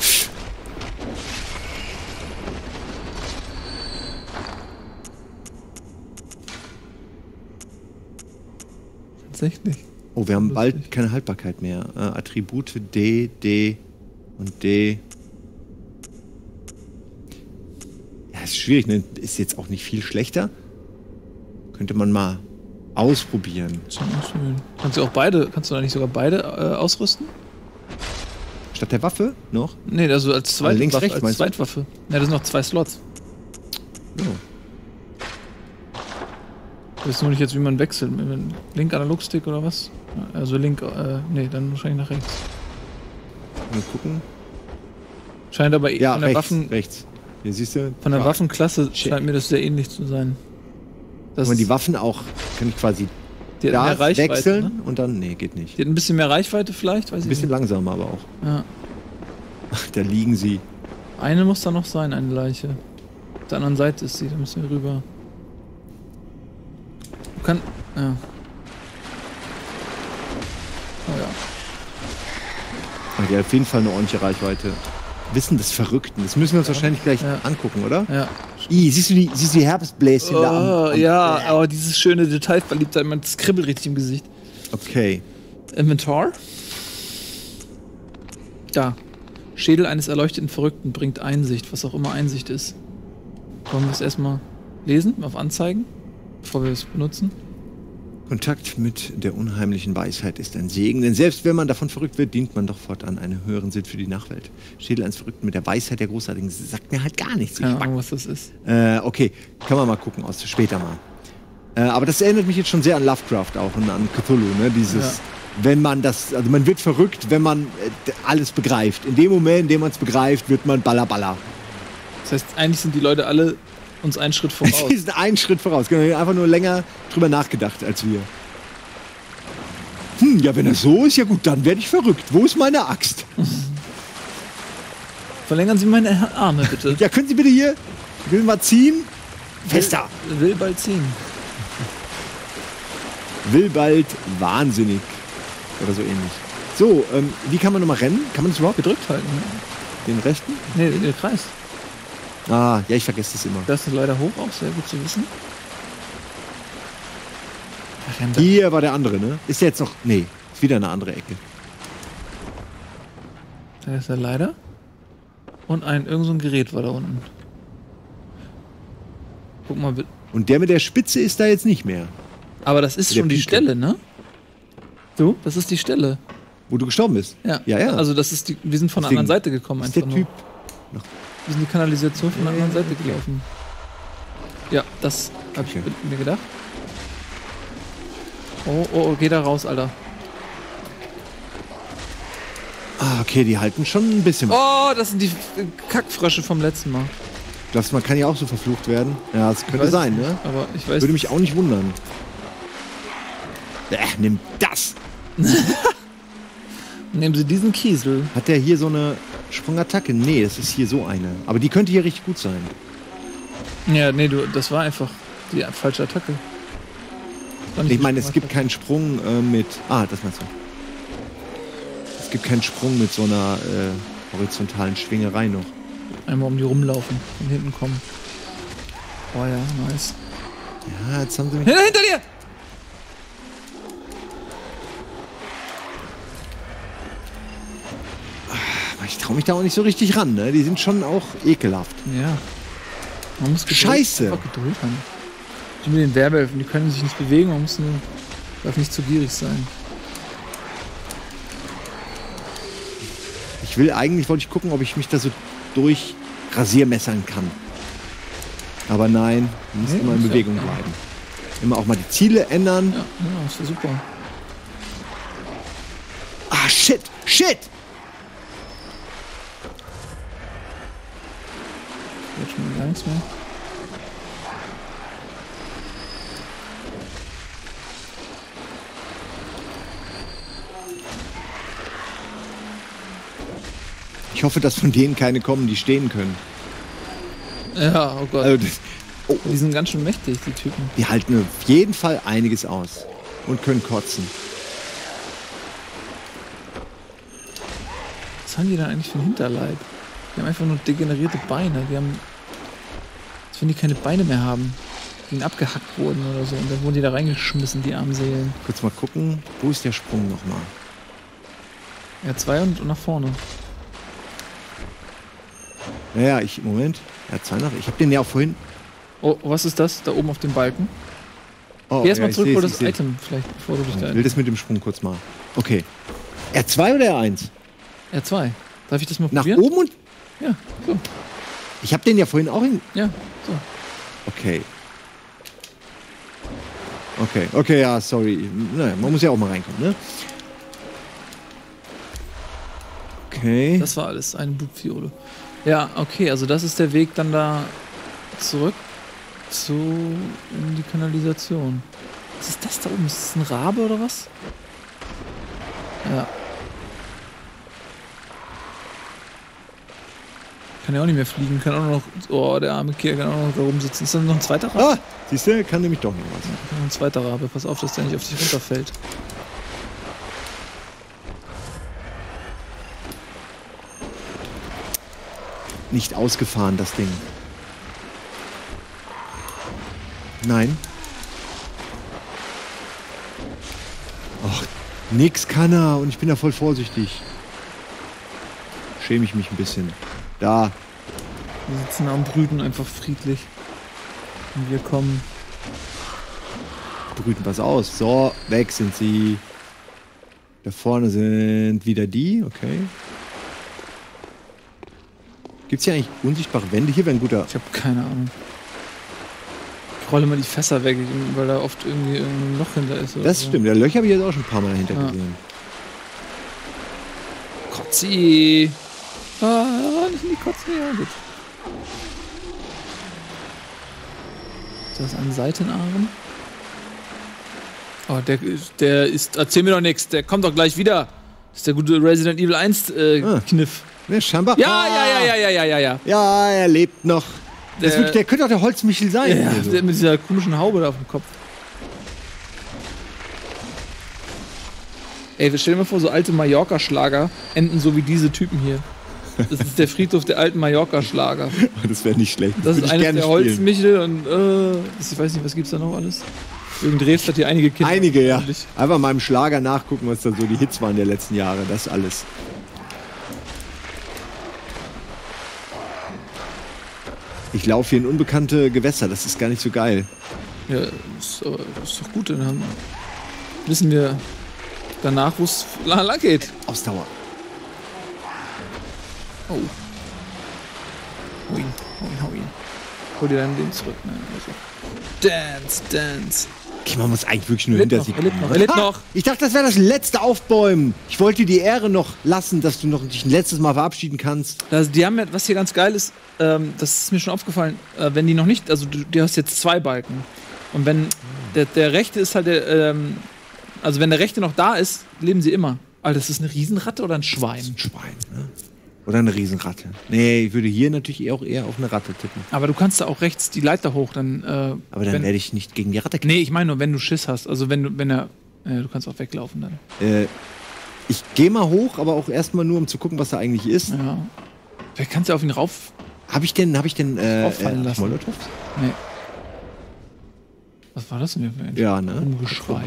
Tatsächlich. Oh, wir haben bald keine Haltbarkeit mehr. Attribute D, D und D. Ja, ist schwierig, ne? Ist jetzt auch nicht viel schlechter. Könnte man mal ausprobieren. Kannst du da nicht sogar beide ausrüsten? Statt der Waffe noch? Nee, also als links, Zweitwaffe. rechts, Als Zweitwaffe. Ja, das sind noch 2 Slots. Ja. Ich weiß nur nicht jetzt, wie man wechselt. Mit Link Analogstick oder was? Also Link, nee, dann wahrscheinlich nach rechts. Mal gucken. Scheint aber Ja, von der rechts, Waffen, rechts. Hier siehst du. von der Ja. Waffenklasse scheint mir das sehr ähnlich zu sein. Das Und die Waffen auch, kann ich quasi die hat da mehr Reichweite, wechseln ne? und dann, nee, geht nicht. Die hat ein bisschen mehr Reichweite vielleicht, weiß Ein ich bisschen nicht. langsamer aber auch. Ja. Ach, da liegen sie. Eine muss da noch sein, eine Leiche. Auf der anderen Seite ist sie, da müssen wir rüber. Du kannst. Ja. Oh ja. Aber die hat auf jeden Fall eine ordentliche Reichweite. Wissen des Verrückten. Das müssen wir uns wahrscheinlich gleich Ja. angucken, oder? Ja. Siehst du die Herbstbläschen da am Ja, aber dieses schöne Detailverliebtheit, man das kribbelt richtig im Gesicht. Okay. Inventar. Da. Schädel eines erleuchteten Verrückten bringt Einsicht, was auch immer Einsicht ist. Wollen wir es erstmal lesen, auf Anzeigen, bevor wir es benutzen? Kontakt mit der unheimlichen Weisheit ist ein Segen, denn selbst wenn man davon verrückt wird, dient man doch fortan einem höheren Sinn für die Nachwelt. Schädel eines Verrückten mit der Weisheit der Großartigen sagt mir halt gar nichts. Keine Ahnung, was das ist. Okay, kann man mal gucken, später mal. Aber das erinnert mich jetzt schon sehr an Lovecraft auch und an Cthulhu, ne? Dieses, wenn man das, also man wird verrückt, wenn man alles begreift. In dem Moment, in dem man es begreift, wird man Balla. Das heißt, eigentlich sind die Leute alle uns einen Schritt voraus. Die sind einen Schritt voraus. Genau, einfach nur länger drüber nachgedacht als wir. Ja, wenn das so ist, ja gut, dann werde ich verrückt. Wo ist meine Axt? Verlängern Sie meine Arme, bitte. Ja, können Sie bitte hier, ich will mal ziehen? Fester. Will bald ziehen. Will bald wahnsinnig. Oder so ähnlich. So, wie kann man nochmal rennen? Kann man das überhaupt? Gedrückt halten. Ne? Den rechten? Nee, der Kreis. Ah, ja, ich vergesse das immer. Das ist leider hoch auch, sehr gut zu wissen. Ach, Hier war der andere, ne? Ist der jetzt noch... Nee, ist wieder eine andere Ecke. Da ist er leider. Und irgend so ein Gerät war da unten. Guck mal. Und der mit der Spitze ist da jetzt nicht mehr. Aber das ist Der schon die Pike. Stelle, ne? Du? Das ist die Stelle. Wo du gestorben bist? Ja. Ja. Also das ist wir sind von der Deswegen anderen Seite gekommen. ist der einfach Typ... nur. Wir sind die Kanalisation von der anderen Seite gelaufen. Ja, das hab Okay. ich mir gedacht. Oh, geh da raus, Alter. Ah, okay, die halten schon ein bisschen... Oh, das sind die Kackfrösche vom letzten Mal. Glaubst du, man kann ja auch so verflucht werden? Ja, das könnte Weiß sein, nicht, ne? Aber ich weiß. Würde mich auch nicht wundern. Nimm das! Nehmen Sie diesen Kiesel. Hat der hier so eine Sprungattacke? Nee, das ist hier so eine. Aber die könnte hier richtig gut sein. Ja, nee, das war einfach die falsche Attacke. War nicht Ich die meine, es gibt Sprungattacke. keinen Sprung mit... Ah, das meinst du. Es gibt keinen Sprung mit so einer horizontalen Schwingerei noch. Einmal um die rumlaufen, von hinten kommen. Oh ja, nice. Ja, jetzt haben sie mich... Hinter dir! Ich traue mich da auch nicht so richtig ran, ne? Die sind schon auch ekelhaft. Ja. Man muss Geduld, Scheiße. einfach Geduld haben. Die mit den Werwölfen, die können sich nicht bewegen, man darf nicht zu gierig sein. Wollte ich gucken, ob ich mich da so durch rasiermessern kann. Aber nein, man muss immer in muss Bewegung ja. bleiben. Immer auch mal die Ziele ändern. Ja, ist ja super. Ah, shit! Jetzt schon gar nichts mehr. Ich hoffe, dass von denen keine kommen, die stehen können. Ja, oh Gott. Also, Die sind ganz schön mächtig, die Typen. die halten auf jeden Fall einiges aus. Und können kotzen. Was haben die da eigentlich für einen Hinterleib? Die haben einfach nur degenerierte Beine. Die haben. Als wenn die keine Beine mehr haben. Die abgehackt wurden oder so. Und dann wurden die da reingeschmissen, die armen Seelen. Kurz mal gucken, wo ist der Sprung nochmal? Ja, 2 und nach vorne. Naja, Moment. Ja, 2 nach. Ich hab den ja auch vorhin. Oh, was ist das? Da oben auf dem Balken? Oh, Geh erstmal ich zurück, seh's, wo das ich seh's. Item vielleicht, bevor du dich da. Ich will das mit dem Sprung kurz mal. Okay. R2 oder R1? R2. Darf ich das mal Nach probieren? oben und. Ja, so. Ich hab den ja vorhin auch in. Ja, so. Okay. Okay, ja, sorry. Naja, man muss ja auch mal reinkommen, ne? Okay. Das war alles eine Blutfiole. Ja, okay, also das ist der Weg dann da zurück in die Kanalisation. Was ist das da oben? Ist das ein Rabe oder was? Ja. Kann ja auch nicht mehr fliegen, kann auch nur noch. Oh, der arme Kerl kann auch noch da oben sitzen. Ist da noch ein zweiter Rabe? Ah, siehst du, kann nämlich doch noch was. Noch ein zweiter Rabe. Pass auf, dass der nicht auf dich runterfällt. Nicht ausgefahren, das Ding. Nein. Ach, nix kann er und ich bin da voll vorsichtig. Schäme ich mich ein bisschen. Da. Wir sitzen am Brüten einfach friedlich. Und wir kommen. Brüten was aus. So, weg sind sie. Da vorne sind wieder die. Okay. Gibt es hier eigentlich unsichtbare Wände? Hier wäre ein guter... Ich habe keine Ahnung. Ich rolle mal die Fässer weg, weil da oft irgendwie ein Loch hinter ist. Oder Das so. stimmt. Der Löcher habe ich jetzt auch schon ein paar Mal dahinter Ja. gesehen. Kotzi! Ah, nicht in die Kotze. Ja, gut. Das ist ein Seitenarm. Oh, der ist... Erzähl mir doch nichts. Der kommt doch gleich wieder. Das ist der gute Resident Evil 1 Kniff. Ne, scheinbar. Ja. Ja, er lebt noch. Der- Der könnte auch der Holzmichel sein. Ja, Also. der mit dieser komischen Haube da auf dem Kopf. Ey, stell dir mal vor, so alte Mallorca-Schlager enden so wie diese Typen hier. Das ist der Friedhof der alten Mallorca-Schlager. Das wäre nicht schlecht. Das ist würde ich eines gerne der spielen. Holzmichel und ich weiß nicht, was gibt's da noch alles? Jürgen Drews hat hier einige Kinder. Einige, ja. Natürlich. Einfach mal im Schlager nachgucken, was da so die Hits waren der letzten Jahre. Das alles. Ich laufe hier in unbekannte Gewässer. Das ist gar nicht so geil. Ja, ist doch gut, dann wissen wir danach, wo es lang geht. Ausdauer. Oh. Hau ihn. Hol dir dein Leben zurück. Nein, also. Dance. Okay, man muss eigentlich wirklich nur Er lebt hinter noch, sich. er lebt noch, er lebt Ah, noch. Ich dachte, das wäre das letzte Aufbäumen. Ich wollte dir die Ehre noch lassen, dass du noch dich ein letztes Mal verabschieden kannst. Also die haben ja, was hier ganz geil ist, das ist mir schon aufgefallen, wenn die noch nicht, also du hast jetzt 2 Balken. Und wenn der rechte ist halt also wenn der rechte noch da ist, leben sie immer. Alter, das ist eine Riesenratte oder ein Schwein? Ein Schwein, ne? Oder eine Riesenratte. Nee, ich würde hier natürlich auch eher auf eine Ratte tippen. Aber du kannst da auch rechts die Leiter hoch, dann. Aber dann werde ich nicht gegen die Ratte Nee, ich meine nur, wenn du Schiss hast. Also wenn er. Du kannst auch weglaufen dann. Ich gehe mal hoch, aber auch erstmal nur, um zu gucken, was da eigentlich ist. Ja. Vielleicht kannst du auf ihn rauf. Hab ich denn Auffallen lassen. Molotovs? Nee. Was war das denn für ein Ja, ne? Rumgeschrei?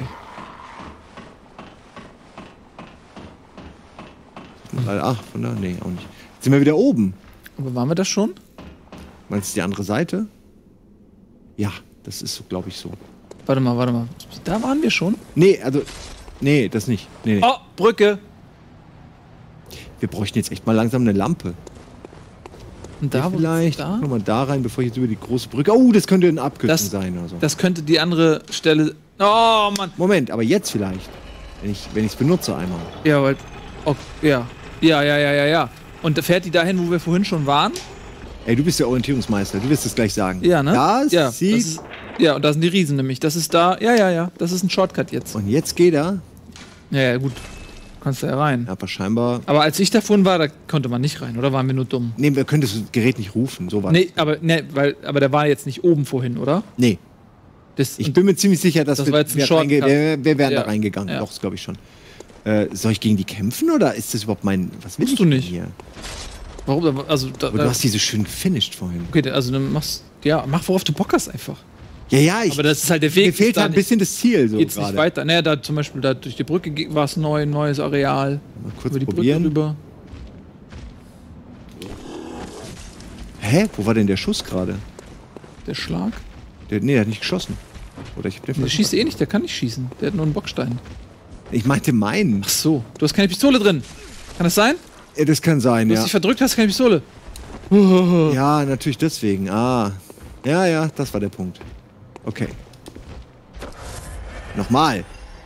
Ach, von da? Nee, auch nicht. Jetzt sind wir wieder oben. Aber waren wir das schon? Meinst du die andere Seite? Ja, das ist so, glaube ich, so. Warte mal. Da waren wir schon? Nee, also. Nee, das nicht. Nee. Oh, Brücke! Wir bräuchten jetzt echt mal langsam eine Lampe. Und da, wo Vielleicht. da? Nochmal da rein, bevor ich jetzt über die große Brücke. Oh, das könnte eine Abkürzung Das- sein oder so. Das könnte die andere Stelle. Oh, Mann! Moment, aber jetzt vielleicht. Wenn ich es benutze einmal. Ja, weil. Oh, ja. Ja. Und da fährt die dahin, wo wir vorhin schon waren? Ey, du bist der Orientierungsmeister. Du wirst es gleich sagen. Ja, ne? Das ja, sieht. das ist, ja, und da sind die Riesen nämlich. Das ist da. Ja. Das ist ein Shortcut jetzt. Und jetzt geht er. Ja, gut. Kannst du ja rein. Aber scheinbar. Aber als ich davon war, da konnte man nicht rein, oder waren wir nur dumm? Nee, wir können das Gerät nicht rufen, so war aber der war jetzt nicht oben vorhin, oder? Nee. Ich bin mir ziemlich sicher, dass das war jetzt ein Shortcut. wir wären da reingegangen. Ja. Doch, das glaube ich schon. Soll ich gegen die kämpfen oder ist das überhaupt mein. Was willst du nicht? Hier? Warum? Also, Aber du hast diese schön gefinisht vorhin. Okay, also dann mach worauf du Bock hast einfach. Ja, aber das ist halt der Weg. Mir fehlt halt ein bisschen das Ziel so geht's nicht weiter. Naja, da zum Beispiel da durch die Brücke war es neues Areal. Mal kurz über die probieren. Brücke rüber. Hä? Wo war denn der Schuss gerade? Der Schlag? Der hat nicht geschossen. Oder ich hab den Der schießt eh nicht, der kann nicht schießen. Der hat nur einen Bockstein. Ich meinte meinen. Ach so, du hast keine Pistole drin. Kann das sein? Ja, das kann sein, Du hast dich verdrückt, hast keine Pistole. Ja, natürlich deswegen. Ja, das war der Punkt. Okay. Nochmal.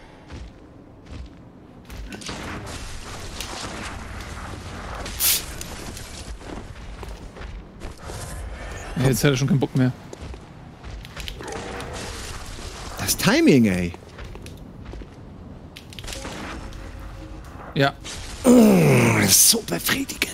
Ja, jetzt hat er schon keinen Bock mehr. Das Timing, ey. Ja. Das ist so befriedigend.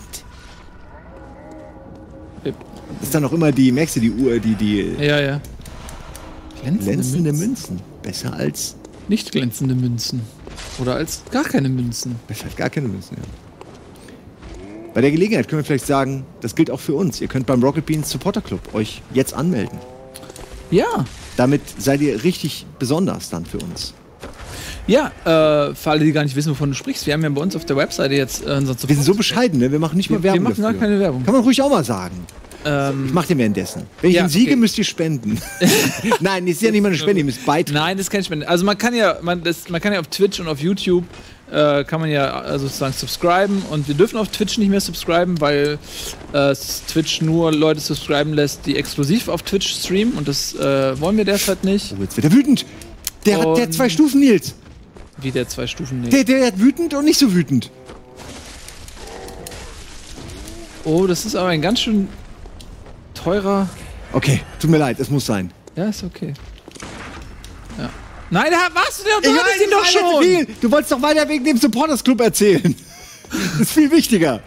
Ja. Das ist dann auch immer die, merkst du, die Uhr, die Ja. glänzende Münzen. Besser als. Nicht glänzende Münzen. Oder als gar keine Münzen. Besser als gar keine Münzen, ja. Bei der Gelegenheit können wir vielleicht sagen, das gilt auch für uns. Ihr könnt beim Rocket Beans Supporter Club euch jetzt anmelden. Ja. Damit seid ihr richtig besonders dann für uns. Ja, für alle, die gar nicht wissen, wovon du sprichst, wir haben ja bei uns auf der Webseite jetzt unseren Wir sind so bescheiden, ne? Wir machen nicht mal Werbung. Wir machen gar keine Werbung. Kann man ruhig auch mal sagen. Ich mach den währenddessen. Wenn ich ihn siege, müsst ihr spenden. Nein, das ist ja nicht mal eine Spende, ihr müsst beitragen. Nein, das ist keine Spende. Also man kann ja auf Twitch und auf YouTube kann man ja sozusagen subscriben und wir dürfen auf Twitch nicht mehr subscriben, weil Twitch nur Leute subscriben lässt, die exklusiv auf Twitch streamen und das wollen wir derzeit nicht. Oh, jetzt wird er wütend. Der hat 2 Stufen, Nils. Wie der 2 Stufen? Nee. Der hat wütend und nicht so wütend. Oh, das ist aber ein ganz schön teurer... Okay, tut mir leid, es muss sein. Ja, ist okay. Ja. Nein, du hattest ihn doch schon! Viel. Du wolltest doch weiter wegen dem Supporters Club erzählen. Das ist viel wichtiger.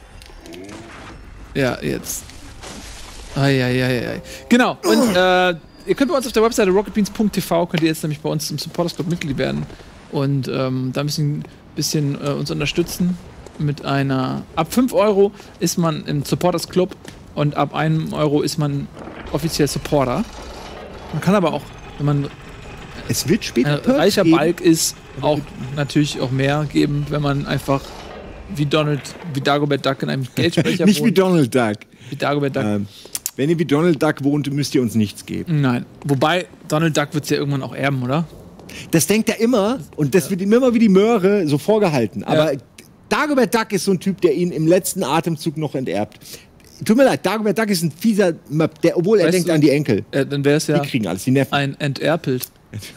Ja, jetzt. Eieieiei. Genau, und ihr könnt bei uns auf der Webseite rocketbeans.tv könnt ihr jetzt nämlich bei uns im Supporters Club Mitglied werden und da ein bisschen uns unterstützen mit einer... Ab 5 Euro ist man im Supporters Club und ab 1 Euro ist man offiziell Supporter. Man kann aber auch, wenn man es wird später reicher Balk ist, auch natürlich auch mehr geben, wenn man einfach wie Dagobert Duck in einem Geldsprecher Nicht wohnt. wie Donald Duck. Wie Dagobert Duck. Wenn ihr wie Donald Duck wohnt, müsst ihr uns nichts geben. Nein. Wobei, Donald Duck wird es ja irgendwann auch erben, oder? Das denkt er immer und das wird ihm immer wie die Möhre so vorgehalten. Aber Dagobert Duck ist so ein Typ, der ihn im letzten Atemzug noch enterbt. Tut mir leid, Dagobert Duck ist ein fieser Möb, obwohl er denkt an die Enkel. Dann wäre es ja die kriegen alles, die Neffen. ein Enterpelt.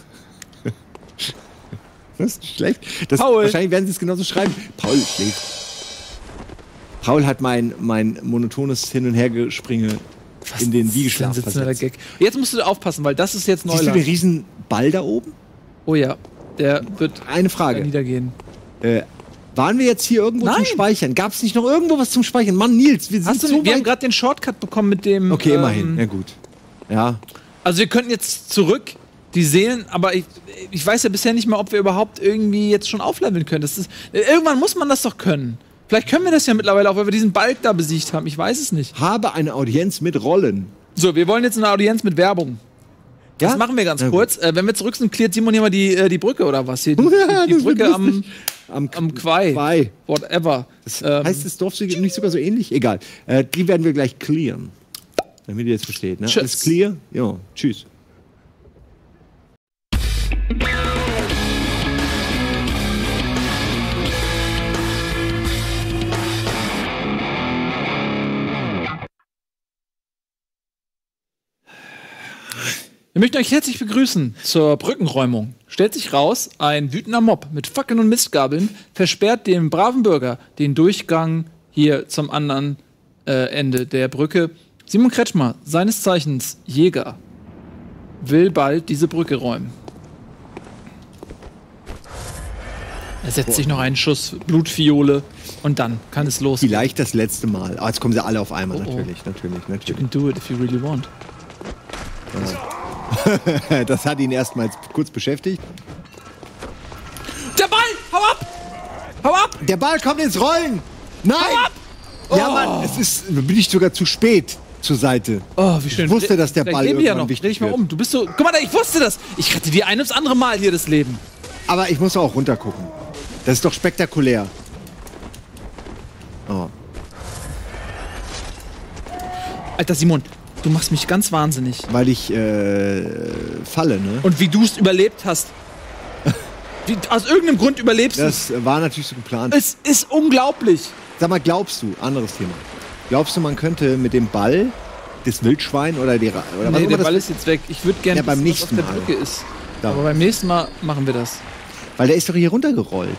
Das ist schlecht. Paul. Wahrscheinlich werden sie es genauso schreiben. Paul schläft. Paul hat mein monotones Hin- und Hergespringe in den Wiegeschlaf versetzt. Gag. Jetzt musst du aufpassen, weil das ist jetzt Neuland. Siehst du den riesen Ball da oben? Oh ja, der wird eine Frage niedergehen. Waren wir jetzt hier irgendwo zum Speichern? Gab es nicht noch irgendwo was zum Speichern? Mann, Nils, wir sind wir haben gerade den Shortcut bekommen mit dem... Okay, immerhin. Ja gut. Ja. Also wir könnten jetzt zurück die Seelen, aber ich weiß ja bisher nicht mal, ob wir überhaupt irgendwie jetzt schon aufleveln können. Irgendwann muss man das doch können. Vielleicht können wir das ja mittlerweile auch, weil wir diesen Balk da besiegt haben. Ich weiß es nicht. Habe eine Audienz mit Rollen. So, wir wollen jetzt eine Audienz mit Werbung. Ja? Das machen wir ganz kurz. Wenn wir zurück sind, klärt Simon hier mal die Brücke oder was? Hier, die Brücke am Quai. Whatever. Heißt das Dorf nicht sogar so ähnlich? Egal. Die werden wir gleich clearen. Damit ihr jetzt versteht. Ne? Alles clear? Ja, tschüss. Wir möchten euch herzlich begrüßen zur Brückenräumung. Stellt sich raus, ein wütender Mob mit Fackeln und Mistgabeln versperrt dem braven Bürger den Durchgang hier zum anderen Ende der Brücke. Simon Kretschmer, seines Zeichens Jäger, will bald diese Brücke räumen. Er setzt sich noch einen Schuss Blutfiole und dann kann es losgehen. Vielleicht das letzte Mal. Aber jetzt kommen sie alle auf einmal, Oh, oh. natürlich. You can do it if you really want. Das hat ihn erstmal kurz beschäftigt. Der Ball! Hau ab! Hau ab! Der Ball kommt ins Rollen! Nein! Hau ab! Ja, Mann, bin ich sogar zu spät zur Seite. Oh, wie schön. Ich wusste, dass der Vielleicht Ball leben wir ja irgendwann noch. Dreh wichtig dich mal wird. um. Du bist so. Guck mal, ich wusste das. Ich rette dir ein ums andere Mal hier das Leben. Aber ich muss auch runtergucken. Das ist doch spektakulär. Oh. Alter Simon, du machst mich ganz wahnsinnig. Weil ich falle, ne? Und wie du es überlebt hast. Aus irgendeinem Grund überlebst du. Das war natürlich so geplant. Es ist unglaublich. Sag mal, glaubst du, anderes Thema. Glaubst du, man könnte mit dem Ball das Wildschwein oder die oder was Nee, immer der das Ball ist jetzt weg. Ich würde gerne Ja, beim wissen, was auf nächsten der Mal. Brücke ist. Da. Aber beim nächsten Mal machen wir das. Weil der ist doch hier runtergerollt.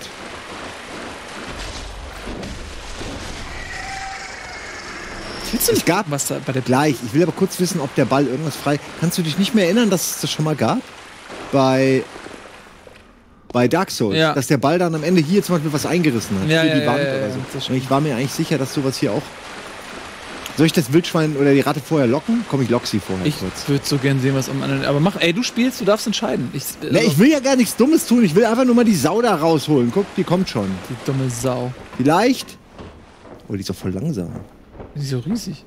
Willst du Es gab was da bei der gleich. Ich will aber kurz wissen, ob der Ball irgendwas frei. Kannst du dich nicht mehr erinnern, dass es das schon mal gab? Bei Dark Souls. Ja. Dass der Ball dann am Ende hier zum Beispiel was eingerissen hat. Ja, hier ja, die Wand ja, ja, oder das so. stimmt. Und ich war mir eigentlich sicher, dass sowas hier auch. Soll ich das Wildschwein oder die Ratte vorher locken? Komm, ich lock sie vorher Ich kurz. würde so gern sehen, was am anderen. Aber mach, ey, du spielst, du darfst entscheiden. Ne, ich will ja gar nichts Dummes tun. Ich will einfach nur mal die Sau da rausholen. Guck, die kommt schon. Die dumme Sau. Vielleicht. Oh, die ist doch voll langsam. Die ist so riesig.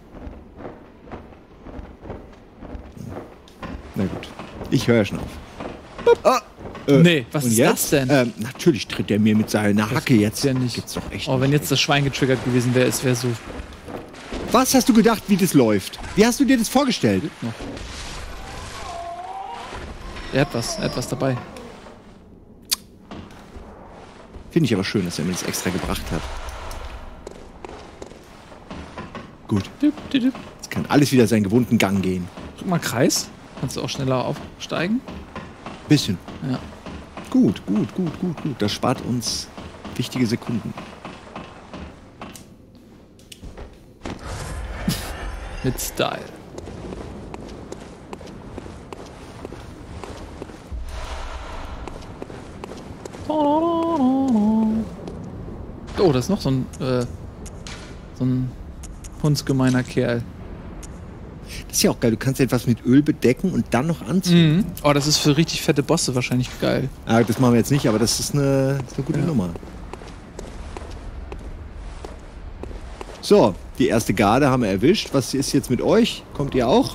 Na gut. Ich höre ja schon auf. Nee, was Und ist jetzt? das denn? Natürlich tritt er mir mit seiner Hacke jetzt. ja nicht. Gibt's doch echt Oh, wenn nicht. jetzt das Schwein getriggert gewesen wäre, es wäre so. Was hast du gedacht, wie das läuft? Wie hast du dir das vorgestellt? Noch. Er hat was dabei. Finde ich aber schön, dass er mir das extra gebracht hat. Gut, Düpp, düpp, düpp. jetzt kann alles wieder seinen gewohnten Gang gehen. Drück mal Kreis. Kannst du auch schneller aufsteigen? Bisschen. Ja. Gut. Das spart uns wichtige Sekunden. Mit Style. Oh, das ist noch so ein hundsgemeiner Kerl. Das ist ja auch geil. Du kannst etwas mit Öl bedecken und dann noch anziehen. Mhm. Oh, das ist für richtig fette Bosse wahrscheinlich geil. Das machen wir jetzt nicht, aber das ist eine gute Nummer. So, die erste Garde haben wir erwischt. Was ist jetzt mit euch? Kommt ihr auch?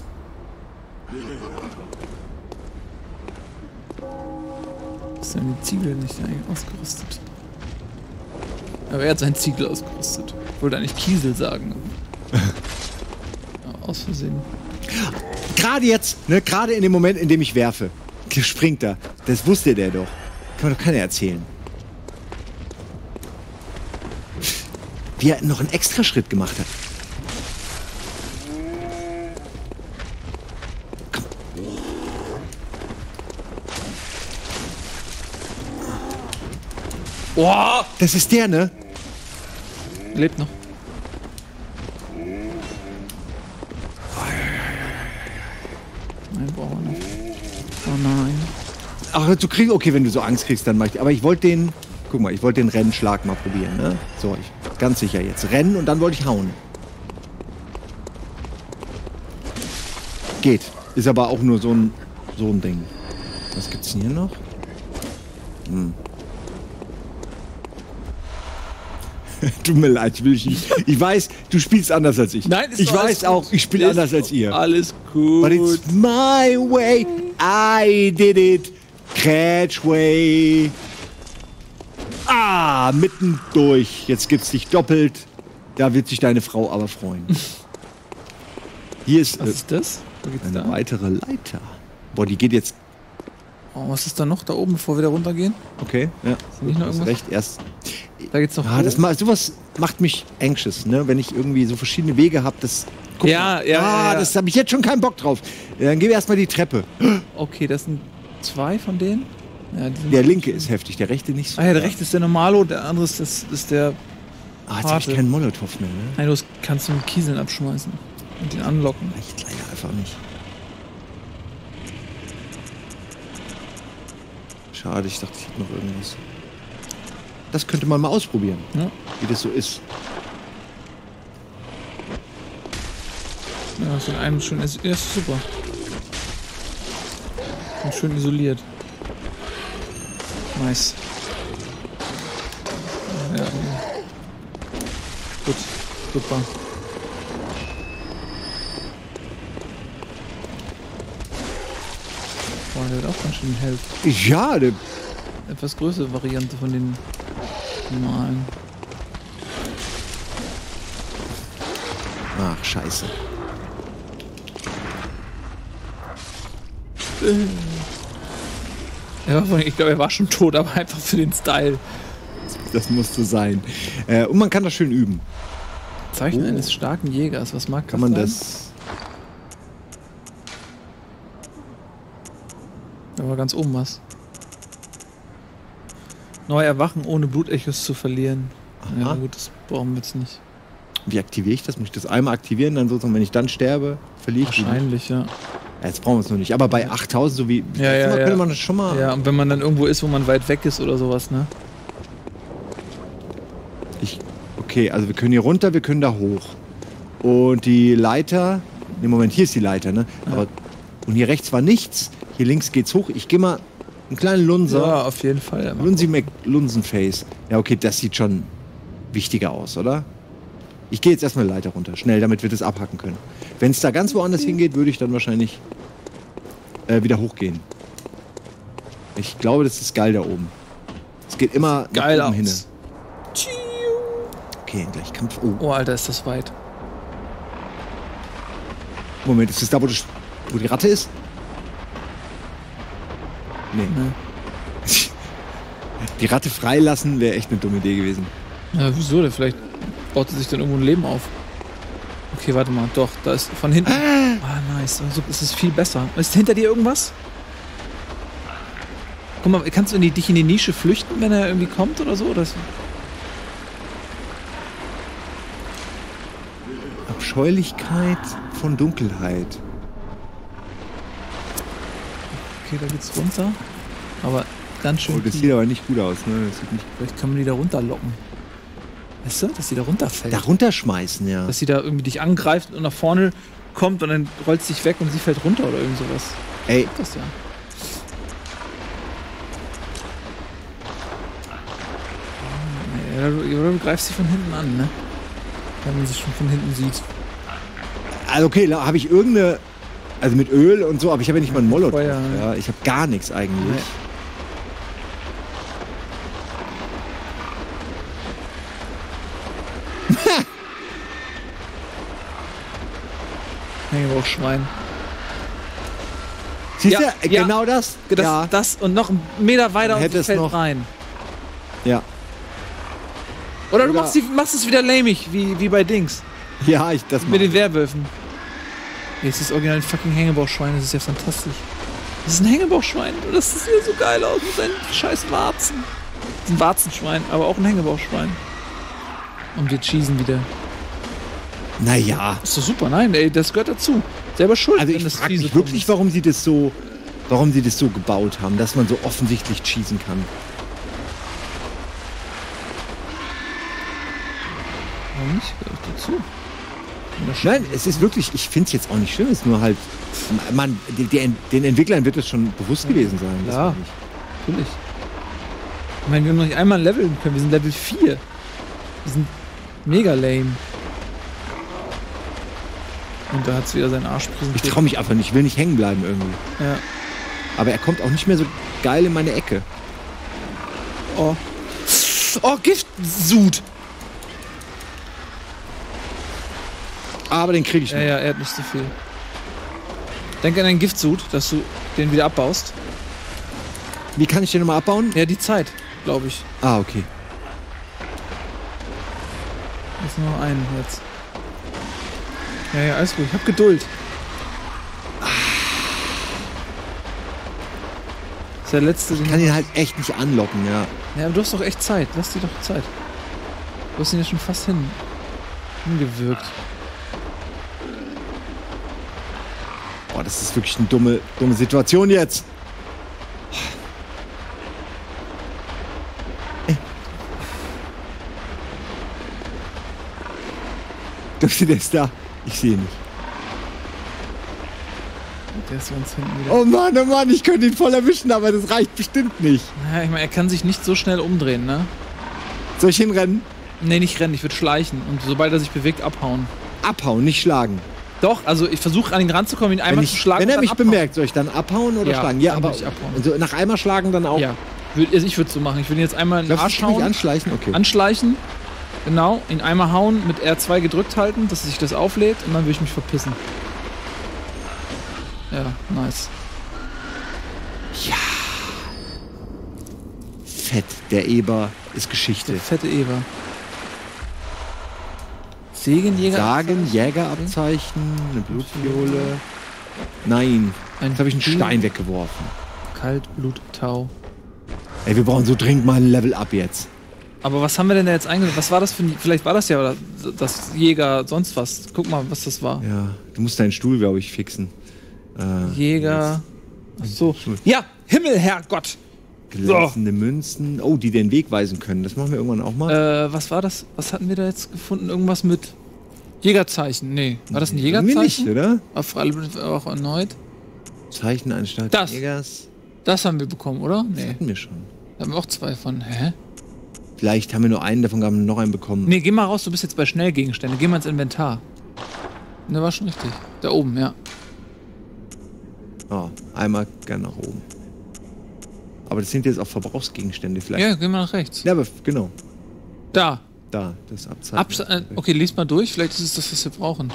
Ist denn die Ziegel nicht eigentlich ausgerüstet? Aber er hat seinen Ziegel ausgerüstet. Ich wollte eigentlich Kiesel sagen. Ja, aus Versehen. Gerade jetzt, ne, gerade in dem Moment, in dem ich werfe, springt er. Das wusste der doch. Kann mir doch keiner erzählen. Wie er noch einen Extraschritt gemacht hat. Komm. Oh! Das ist der, ne? Lebt noch. Nein, brauchen wir nicht. Oh nein. Ach, du kriegst, okay, wenn du so Angst kriegst, dann mach ich. Aber ich wollte den, guck mal, ich wollte den Rennschlag mal probieren, ne? So, ganz sicher jetzt. Rennen und dann wollte ich hauen. Geht. Ist aber auch nur so ein Ding. Was gibt's denn hier noch? Tut mir leid, ich will dich nicht. Ich weiß, du spielst anders als ich. Nein, ist ich doch alles weiß auch, gut. ich spiele Ist anders als doch ihr. Alles gut. But it's my way. I did it. Catch way. Ah, mitten durch. Jetzt gibt's dich doppelt. Da wird sich deine Frau aber freuen. Hier ist Was ist das? Wo geht's eine da? weitere Leiter. Boah, die geht jetzt. Oh, was ist da noch da oben, bevor wir da runtergehen? Okay, ja. nicht noch Du hast irgendwas? recht, erst. Da geht's noch Ah, hoch. sowas macht mich anxious, ne? Wenn ich irgendwie so verschiedene Wege habe, das. Guck Ja, mal. ja, ja, ja. Das habe ich jetzt schon keinen Bock drauf. Dann gehen wir erstmal die Treppe. Okay, das sind 2 von denen. Ja, die sind Der linke ist heftig, der rechte nicht so. Ah ja, der rechte ist der Normalo, der andere ist der. Ah, jetzt habe Harte. ich keinen Molotow mehr, ne? Nein, du kannst den Kieseln abschmeißen und den anlocken. Reicht leider einfach nicht. Schade, ich dachte, ich hätte noch irgendwas. das könnte man mal ausprobieren, Ja. wie das so ist. Ja, so in einem schön. Ja, ist super. Und schön isoliert. Nice. Ja. Gut. Super. Boah, der wird auch ganz schön Health. Ja, der, Etwas größere Variante von den normalen. ach, scheiße. Ich glaube, er war schon tot, aber einfach für den Style. Das muss so sein. Und man kann das schön üben. Zeichen eines starken Jägers. Was mag Kann man sein? das... Da war ganz oben was. Neu erwachen, ohne Blutechos zu verlieren. Ja, Aha. gut, das brauchen wir jetzt nicht. Wie aktiviere ich das? Muss ich das einmal aktivieren, dann sozusagen, wenn ich dann sterbe, verliere ich die? Wahrscheinlich, ja. Ja, jetzt brauchen wir es noch nicht. Aber bei 8000, so wie... Ja, ja, könnte ja. man das schon mal... Ja, und wenn man dann irgendwo ist, wo man weit weg ist oder sowas, ne? Okay, also wir können hier runter, wir können da hoch. Und die Leiter... Ne, Moment, hier ist die Leiter, ne? Ja. Aber, und hier rechts war nichts. Hier links geht's hoch. Ich gehe mal einen kleinen Lunser. Ja, auf jeden Fall. Ja, Lunsi McLunsenface. Ja, okay, das sieht schon wichtiger aus, oder? Ich gehe jetzt erstmal eine Leiter runter. Schnell, damit wir das abhacken können. Wenn es da ganz woanders hingeht, würde ich dann wahrscheinlich wieder hochgehen. Ich glaube, das ist geil da oben. Es geht immer nach geil oben hin. aus. Okay, gleich Kampf. Oh, Oh, Alter, ist das weit. Moment, ist das da, wo die Ratte ist? Nee. Ne. Die Ratte freilassen wäre echt eine dumme Idee gewesen. Ja, wieso? Der vielleicht baut sich dann irgendwo ein Leben auf. Okay, warte mal. Doch, da ist von hinten. Ah, nice. Also ist es viel besser. Ist hinter dir irgendwas? Guck mal, kannst du dich in die Nische flüchten, wenn er irgendwie kommt oder so? Oder so? Abscheulichkeit von Dunkelheit. Okay, da geht's runter. Aber ganz schön Oh, das tief. sieht aber nicht gut aus, ne? Das sieht nicht Vielleicht kann man die da runterlocken. Weißt du, dass die da runterfällt? da runterschmeißen, ja. Dass sie da irgendwie dich angreift und nach vorne kommt und dann rollt sie dich weg und sie fällt runter oder irgend sowas. Ey, Das ja. Ja, oder du greifst sie von hinten an, ne? Wenn man sie schon von hinten sieht. also okay, da habe ich irgendeine, also mit Öl und so, aber ich habe ja nicht mal einen Molotow. Feuer, Ja, ich habe gar nichts eigentlich. Nee. Hängebauchschwein. Siehst Ja, du, ja. genau das? Das und noch einen Meter weiter und Hätte sie es fällt noch- rein. Ja. Oder du Oder- machst es wieder lamig, wie bei Dings. Ja, das Mit den Werwölfen. Jetzt ist original ein fucking Hängebauchschwein, das ist ja fantastisch. Das ist ein Hängebauchschwein und das sieht so geil aus mit seinen scheiß Warzen. Das ist ein Warzenschwein, aber auch ein Hängebauchschwein. Und wir cheesen wieder. Naja. Ist doch super, nein, ey, das gehört dazu. Selber schuld, Also wenn ich das frage fiese mich wirklich, kommt. warum sie das so gebaut haben, dass man so offensichtlich cheesen kann. Warum nicht? Gehört dazu. Nein, es ist wirklich, ich finde es jetzt auch nicht schlimm, es ist nur halt, den Entwicklern wird es schon bewusst gewesen sein. das Ja. meine ich. Natürlich. Ich meine, wir haben noch nicht einmal leveln können. Wir sind Level 4. Wir sind mega lame. Und da hat es wieder seinen Arsch Ich präsentiert. traue mich einfach nicht, ich will nicht hängen bleiben irgendwie. Ja. Aber er kommt auch nicht mehr so geil in meine Ecke. Oh. Oh, Giftsud. Aber den kriege ich Ja, noch. ja, er hat nicht so viel. Denk an deinen Giftsud, dass du den wieder abbaust. Wie kann ich den nochmal abbauen? Ja, die Zeit, glaube ich. Ah, okay. Jetzt nur noch einen jetzt. Ja, ja, alles gut. Ich hab Geduld. Das ist der letzte, den Ich kann ihn halt echt nicht anlocken, ja. Ja, aber du hast doch echt Zeit. Lass dir doch Zeit. Du hast ihn ja schon fast hingewirkt. Boah, das ist wirklich eine dumme Situation jetzt. Glaubst du, der ist da? Ich sehe ihn nicht. Der ist ganz hinten wieder. Oh Mann, ich könnte ihn voll erwischen, aber das reicht bestimmt nicht. Ja, ich meine, er kann sich nicht so schnell umdrehen, ne? Soll ich hinrennen? Nee, nicht rennen, ich würde schleichen. Und sobald er sich bewegt, abhauen. Abhauen, nicht schlagen. Doch, also ich versuche an ihn ranzukommen, ihn einmal zu schlagen. Wenn er und mich dann abhauen. bemerkt, soll ich dann abhauen oder Ja, schlagen? Ja, dann aber würde ich abhauen. also nach einmal schlagen dann auch. Ja, also ich würde es so machen. Ich würde ihn jetzt einmal in den Arsch Lass mich hauen, anschleichen, okay. anschleichen, genau, ihn einmal hauen, mit R2 gedrückt halten, dass sich das auflädt und dann würde ich mich verpissen. Ja, nice. Fett, der Eber ist Geschichte. Der fette Eber. Segenjäger. Sagen, Jägerabzeichen, eine Blutviole. Nein, jetzt habe ich einen Stein weggeworfen. Kaltbluttau. Ey, wir brauchen so dringend mal ein Level Up jetzt. Aber was haben wir denn da jetzt eingesetzt? Was war das für ein... Vielleicht war das ja das Jäger, sonst was. Guck mal, was das war. Ja, du musst deinen Stuhl, glaube ich, fixen. Jäger... Ach so. Ja, Himmel, Herrgott! Glänzende Münzen. Oh, die den Weg weisen können. Das machen wir irgendwann auch mal. Was war das? Was hatten wir da jetzt gefunden? Irgendwas mit Jägerzeichen? Nee. War das ein Irgendwie Jägerzeichen? nicht, oder? Auf alle auch erneut. Zeichen Anstalt Das. Jägers. Das haben wir bekommen, oder? Das Nee. hatten wir schon. Da haben wir auch zwei von. Hä? Vielleicht haben wir nur einen davon, haben wir noch einen bekommen. Nee, geh mal raus, du bist jetzt bei Schnellgegenstände. Geh mal ins Inventar. Ne, war schon richtig. Da oben, ja. Oh, einmal gern nach oben. Aber das sind jetzt auch Verbrauchsgegenstände vielleicht. Ja, geh mal nach rechts. Ja, aber genau. Da. Da, das Abzeichen. Okay, lies mal durch. Vielleicht ist es das, was wir brauchen.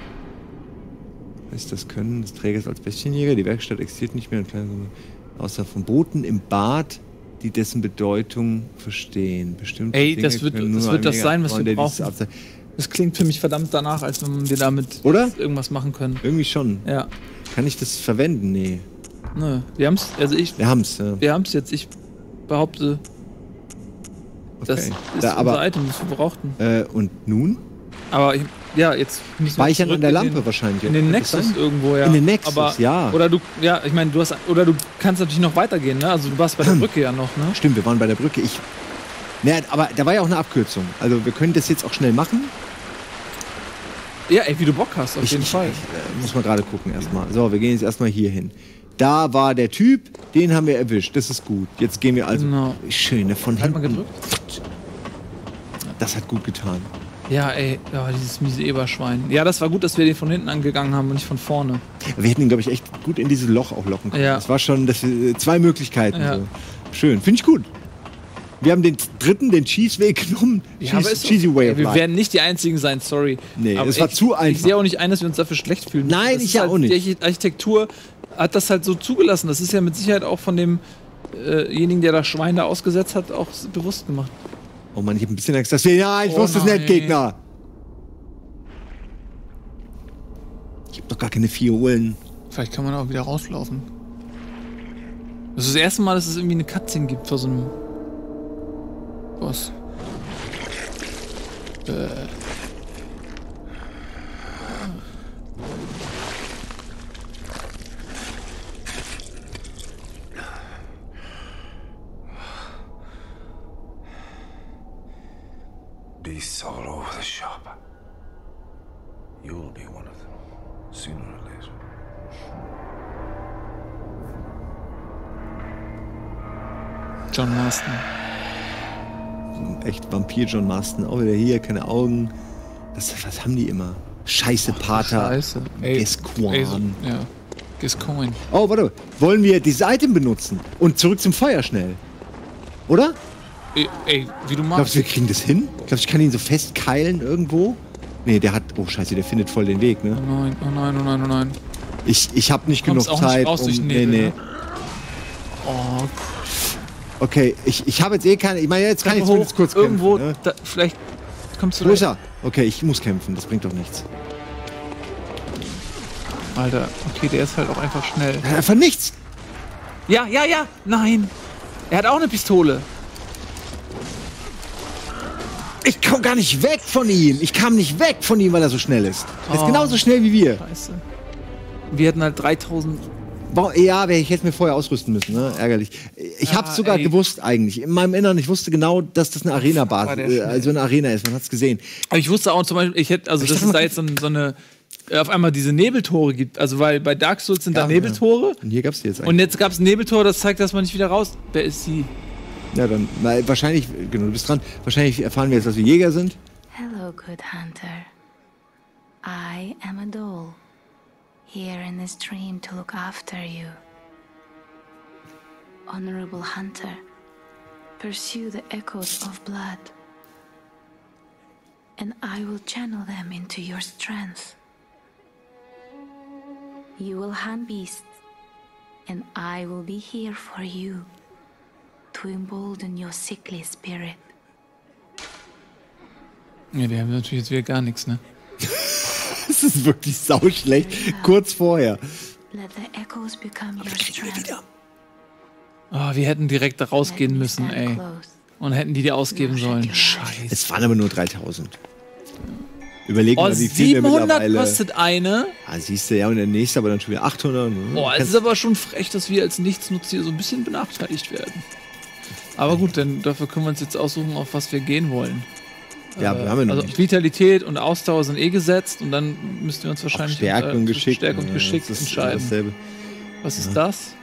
Ist das Können des Trägers als Bestienjäger. Die Werkstatt existiert nicht mehr. Und außer von Booten im Bad, die dessen Bedeutung verstehen. Bestimmte Ey, Dinge das wird können nur ein das Jäger sein, was abbauen, wir der dieses brauchen. Abzeichen- Das klingt für mich verdammt danach, als wenn wir damit Oder? irgendwas machen können. Irgendwie schon. Ja. Kann ich das verwenden? Nee. Nö. Wir haben's, also Wir haben's, ja. wir haben's jetzt. Ich behaupte, das ist Da, aber, unser Item, das wir brauchten. und nun? Aber ja, jetzt müssen wir Speichern zurück an der in Lampe den, wahrscheinlich. in den Kann das Nexus sein? irgendwo, ja. In den Nexus, aber, ja. Oder du, ja, ich meine, du kannst natürlich noch weitergehen, ne? Also du warst bei der Brücke ja noch, ne? Stimmt, wir waren bei der Brücke. Naja, aber da war ja auch eine Abkürzung. Also wir können das jetzt auch schnell machen. Ja, ey, wie du Bock hast, auf jeden Fall. Muss man gerade gucken erstmal. So, wir gehen jetzt erstmal hier hin. Da war der Typ, den haben wir erwischt. Das ist gut. Jetzt gehen wir also. Genau. Schön, ne, von Halt mal hinten. gedrückt. Das hat gut getan. Ja, ey, ja, dieses miese Eberschwein. Ja, das war gut, dass wir den von hinten angegangen haben und nicht von vorne. Wir hätten ihn, glaube ich, echt gut in dieses Loch auch locken können. Ja. Das war schon zwei Möglichkeiten. Ja. So. Schön, finde ich gut. Wir haben den dritten, den Cheese-Weg genommen. Ja, aber ist Cheesy doch, Way ey, of wir Life. werden nicht die Einzigen sein, sorry. Nee, aber es war zu Ich einfach. sehe auch nicht ein, dass wir uns dafür schlecht fühlen. Nein, Das ich ist ja halt, auch nicht. Die Architektur hat das halt so zugelassen. Das ist ja mit Sicherheit auch von demjenigen, der das Schwein da ausgesetzt hat, auch bewusst gemacht. Oh Mann, ich habe ein bisschen Angst, dass wir... Ja, ich Oh wusste es nein. nicht, Gegner. Ich habe doch gar keine Fiolen. Vielleicht kann man auch wieder rauslaufen. Das ist das erste Mal, dass es irgendwie eine Cutscene gibt vor so einem Boss. Beasts all over the shop. You'll be one of them, sooner or later. John Marston. Echt Vampir John Marston. Auch wieder hier, keine Augen. Was haben die immer? Scheiße Pater. Scheiße. Gesquan. Ja. Gescoin. Oh, warte. Wollen wir dieses Item benutzen? Und zurück zum Feuer schnell. Oder? Ey, wie du Glaubst magst. du, wir kriegen das hin? Glaubst du, ich kann ihn so festkeilen irgendwo? Nee, der hat... Oh, scheiße, der findet voll den Weg, ne? Oh nein, oh nein, oh nein, oh nein. Ich habe nicht genug Kommst auch nicht Zeit, raus durch den Nebel, nee. ne? Oh, Okay, ich habe jetzt eh keine... Ich meine, jetzt kann ich zumindest kurz kämpfen. irgendwo, Ne? da, vielleicht kommst du Wo ist da. er? Okay, ich muss kämpfen, das bringt doch nichts. Alter, okay, der ist halt auch einfach schnell. Er hat einfach nichts! Ja, nein. Er hat auch eine Pistole. Ich komme gar nicht weg von ihm! Ich kam nicht weg von ihm, weil er so schnell ist. Er ist Oh. genauso schnell wie wir. Scheiße. Wir hätten halt 3000 Ja, ich hätte mir vorher ausrüsten müssen, ne? Ärgerlich. Ich hab's sogar gewusst eigentlich. In meinem Inneren, ich wusste genau, dass das eine Arena-Basis, also eine Arena ist. Man hat's gesehen. Aber ich wusste auch zum Beispiel, dass es da jetzt so eine auf einmal diese Nebeltore gibt. Also weil bei Dark Souls sind da Nebeltore. Und hier gab's die jetzt eigentlich. Und jetzt gab's ein Nebeltor, das zeigt, dass man nicht wieder raus. Wer ist sie? Ja, dann wahrscheinlich, genau, du bist dran. Wahrscheinlich erfahren wir jetzt, dass wir Jäger sind. Hello, good hunter. I am a doll, here in this dream to look after you. Honorable hunter, pursue the echoes of blood, and I will channel them into your strength. You will hunt beasts, and I will be here for you, to embolden your sickly spirit. Ja, die haben natürlich jetzt wieder gar nichts, ne? Das ist wirklich sauschlecht. Kurz vorher. Let the echoes become your strength. Oh, wir hätten direkt da rausgehen müssen, ey. Und hätten die ausgeben sollen. Scheiße. Es waren aber nur 3000. Überlegen Oh, wir, wie viel wir 700 mittlerweile... kostet eine. Ah, siehst du, ja, und der nächste aber dann schon wieder 800. Oh, es ist aber schon frech, dass wir als Nichtsnutzer so ein bisschen benachteiligt werden. Aber gut, denn dafür können wir uns jetzt aussuchen, auf was wir gehen wollen. Ja, wir haben ja noch also nicht. Vitalität und Ausdauer sind gesetzt und dann müssten wir uns wahrscheinlich Stärke und Geschick, Stärke und Geschick das ist entscheiden. dasselbe. Was ist das?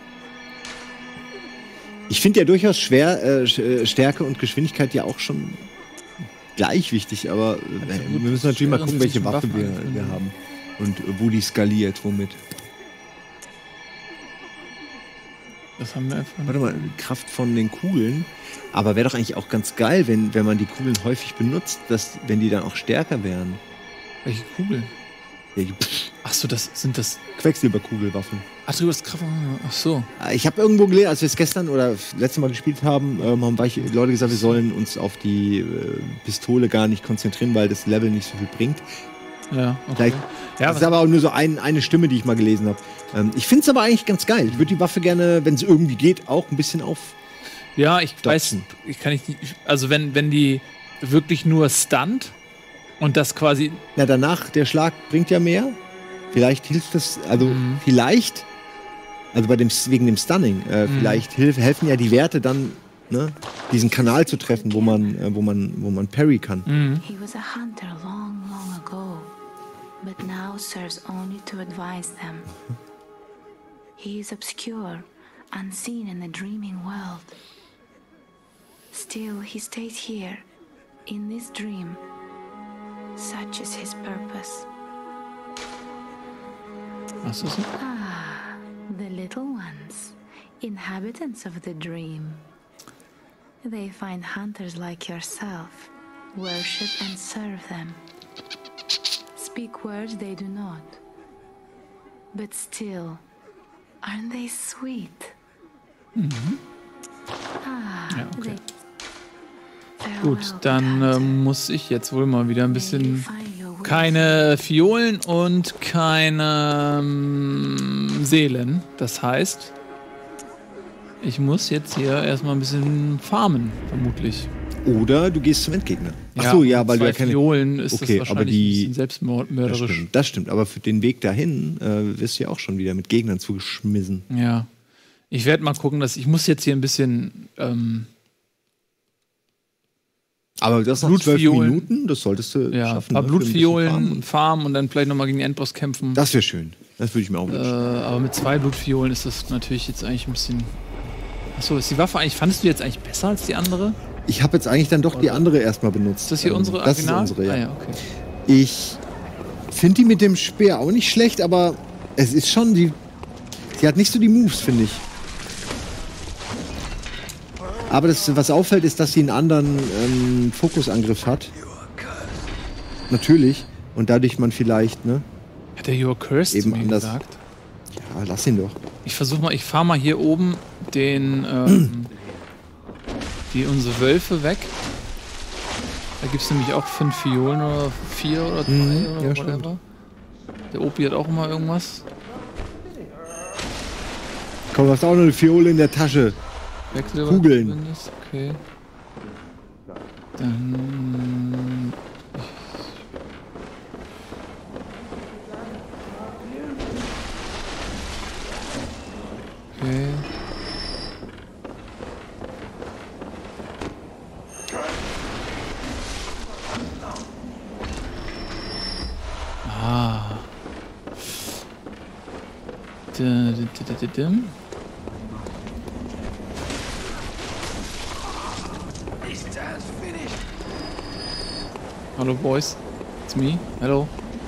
Ich finde ja durchaus Stärke und Geschwindigkeit ja auch schon gleich wichtig, aber wir müssen natürlich mal gucken, welche Waffe wir haben und wo die skaliert, womit. Das haben wir einfach. Warte mal, Kraft von den Kugeln. Aber wäre doch eigentlich auch ganz geil, wenn man die Kugeln häufig benutzt, wenn die dann auch stärker wären. Welche Kugeln? Ja, Achso, sind das. Quecksilberkugelwaffen. Ach, du hast Kraft. Ach so. Ich habe irgendwo gelesen, als wir es gestern oder letztes Mal gespielt haben, haben Leute gesagt, wir sollen uns auf die Pistole gar nicht konzentrieren, weil das Level nicht so viel bringt. Ja, okay. Das ist aber auch nur so eine Stimme, die ich mal gelesen habe. Ich finde es aber eigentlich ganz geil. Ich würde die Waffe gerne, wenn es irgendwie geht, auch ein bisschen auf. Ja, ich weiß, ich kann nicht. Also wenn die wirklich nur stunt und das quasi. Na, danach, der Schlag bringt ja mehr. Vielleicht hilft das, also vielleicht, also wegen dem Stunning, vielleicht helfen ja die Werte dann, ne, diesen Kanal zu treffen, wo man Parry kann. He was a hunter long, long ago, but now serves only to advise them. He is obscure, unseen in the dreaming world. Still, he stays here, in this dream. Such is his purpose. Was ist das? Ah, the little ones, inhabitants of the dream. They find hunters like yourself, worship and serve them. Speak words they do not. But still, aren't they sweet? Ah, Ja, okay. Farewell, Gut, good dann hunter. muss ich jetzt wohl mal wieder ein May you bisschen. find your way. Keine Fiolen und keine Seelen. Das heißt, ich muss jetzt hier erstmal ein bisschen farmen, vermutlich. Oder du gehst zum Endgegner. Ach so, ja, weil du ja keine... Fiolen ist Okay, das aber wahrscheinlich die- ein bisschen selbstmörderisch. Das stimmt, aber für den Weg dahin wirst du ja auch schon wieder mit Gegnern zugeschmissen. Ja. Ich werde mal gucken, dass ich muss jetzt hier ein bisschen Aber das noch 12 Blutviolen. Minuten, das solltest du ein schaffen. paar ne, für ein bisschen Blutviolen Farmen. farmen und dann vielleicht nochmal gegen den Endboss kämpfen. Das wäre schön. Das würde ich mir auch wünschen. Aber mit 2 Blutviolen ist das natürlich jetzt eigentlich ein bisschen. Achso, ist die Waffe eigentlich, fandest du jetzt eigentlich besser als die andere? Ich habe jetzt eigentlich dann doch die andere erstmal benutzt. Ist das hier unsere Das ist Original? unsere, ja. Ah, ja, okay. Ich finde die mit dem Speer auch nicht schlecht, aber es ist schon die. Sie hat nicht so die Moves, finde ich. Aber das, was auffällt, ist, dass sie einen anderen Fokusangriff hat. Natürlich. Und dadurch man vielleicht, ne? Hat der You Are Cursed Eben zu mir anders. gesagt? Ja, lass ihn doch. Ich fahre mal hier oben den, unsere Wölfe weg. Da gibt es nämlich auch 5 Fiolen oder 4 oder 3 oder ja, stimmt. whatever. Der Opi hat auch immer irgendwas. Komm, du hast auch noch eine Fiole in der Tasche. Quecksilber Kugeln. zumindest, okay. Dann. Hallo Boys, it's me. Hello.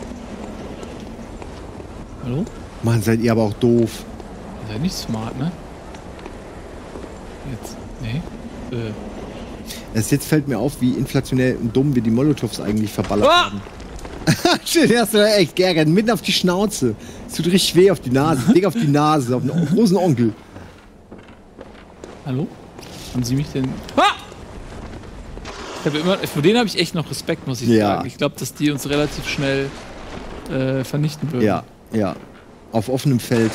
Hallo? Mann, seid ihr aber auch doof. Ihr seid nicht smart, ne? Jetzt. Nee. Jetzt fällt mir auf, wie inflationell und dumm wir die Molotovs eigentlich verballert haben. Shit, hast du echt geärgert. Mitten auf die Schnauze. Es tut richtig weh auf die Nase. Dick auf die Nase, auf den großen Onkel. Hallo? Haben Sie mich denn... Ah! Vor denen habe ich echt noch Respekt, muss ich sagen. Ich glaube, dass die uns relativ schnell vernichten würden. Ja, ja. Auf offenem Feld.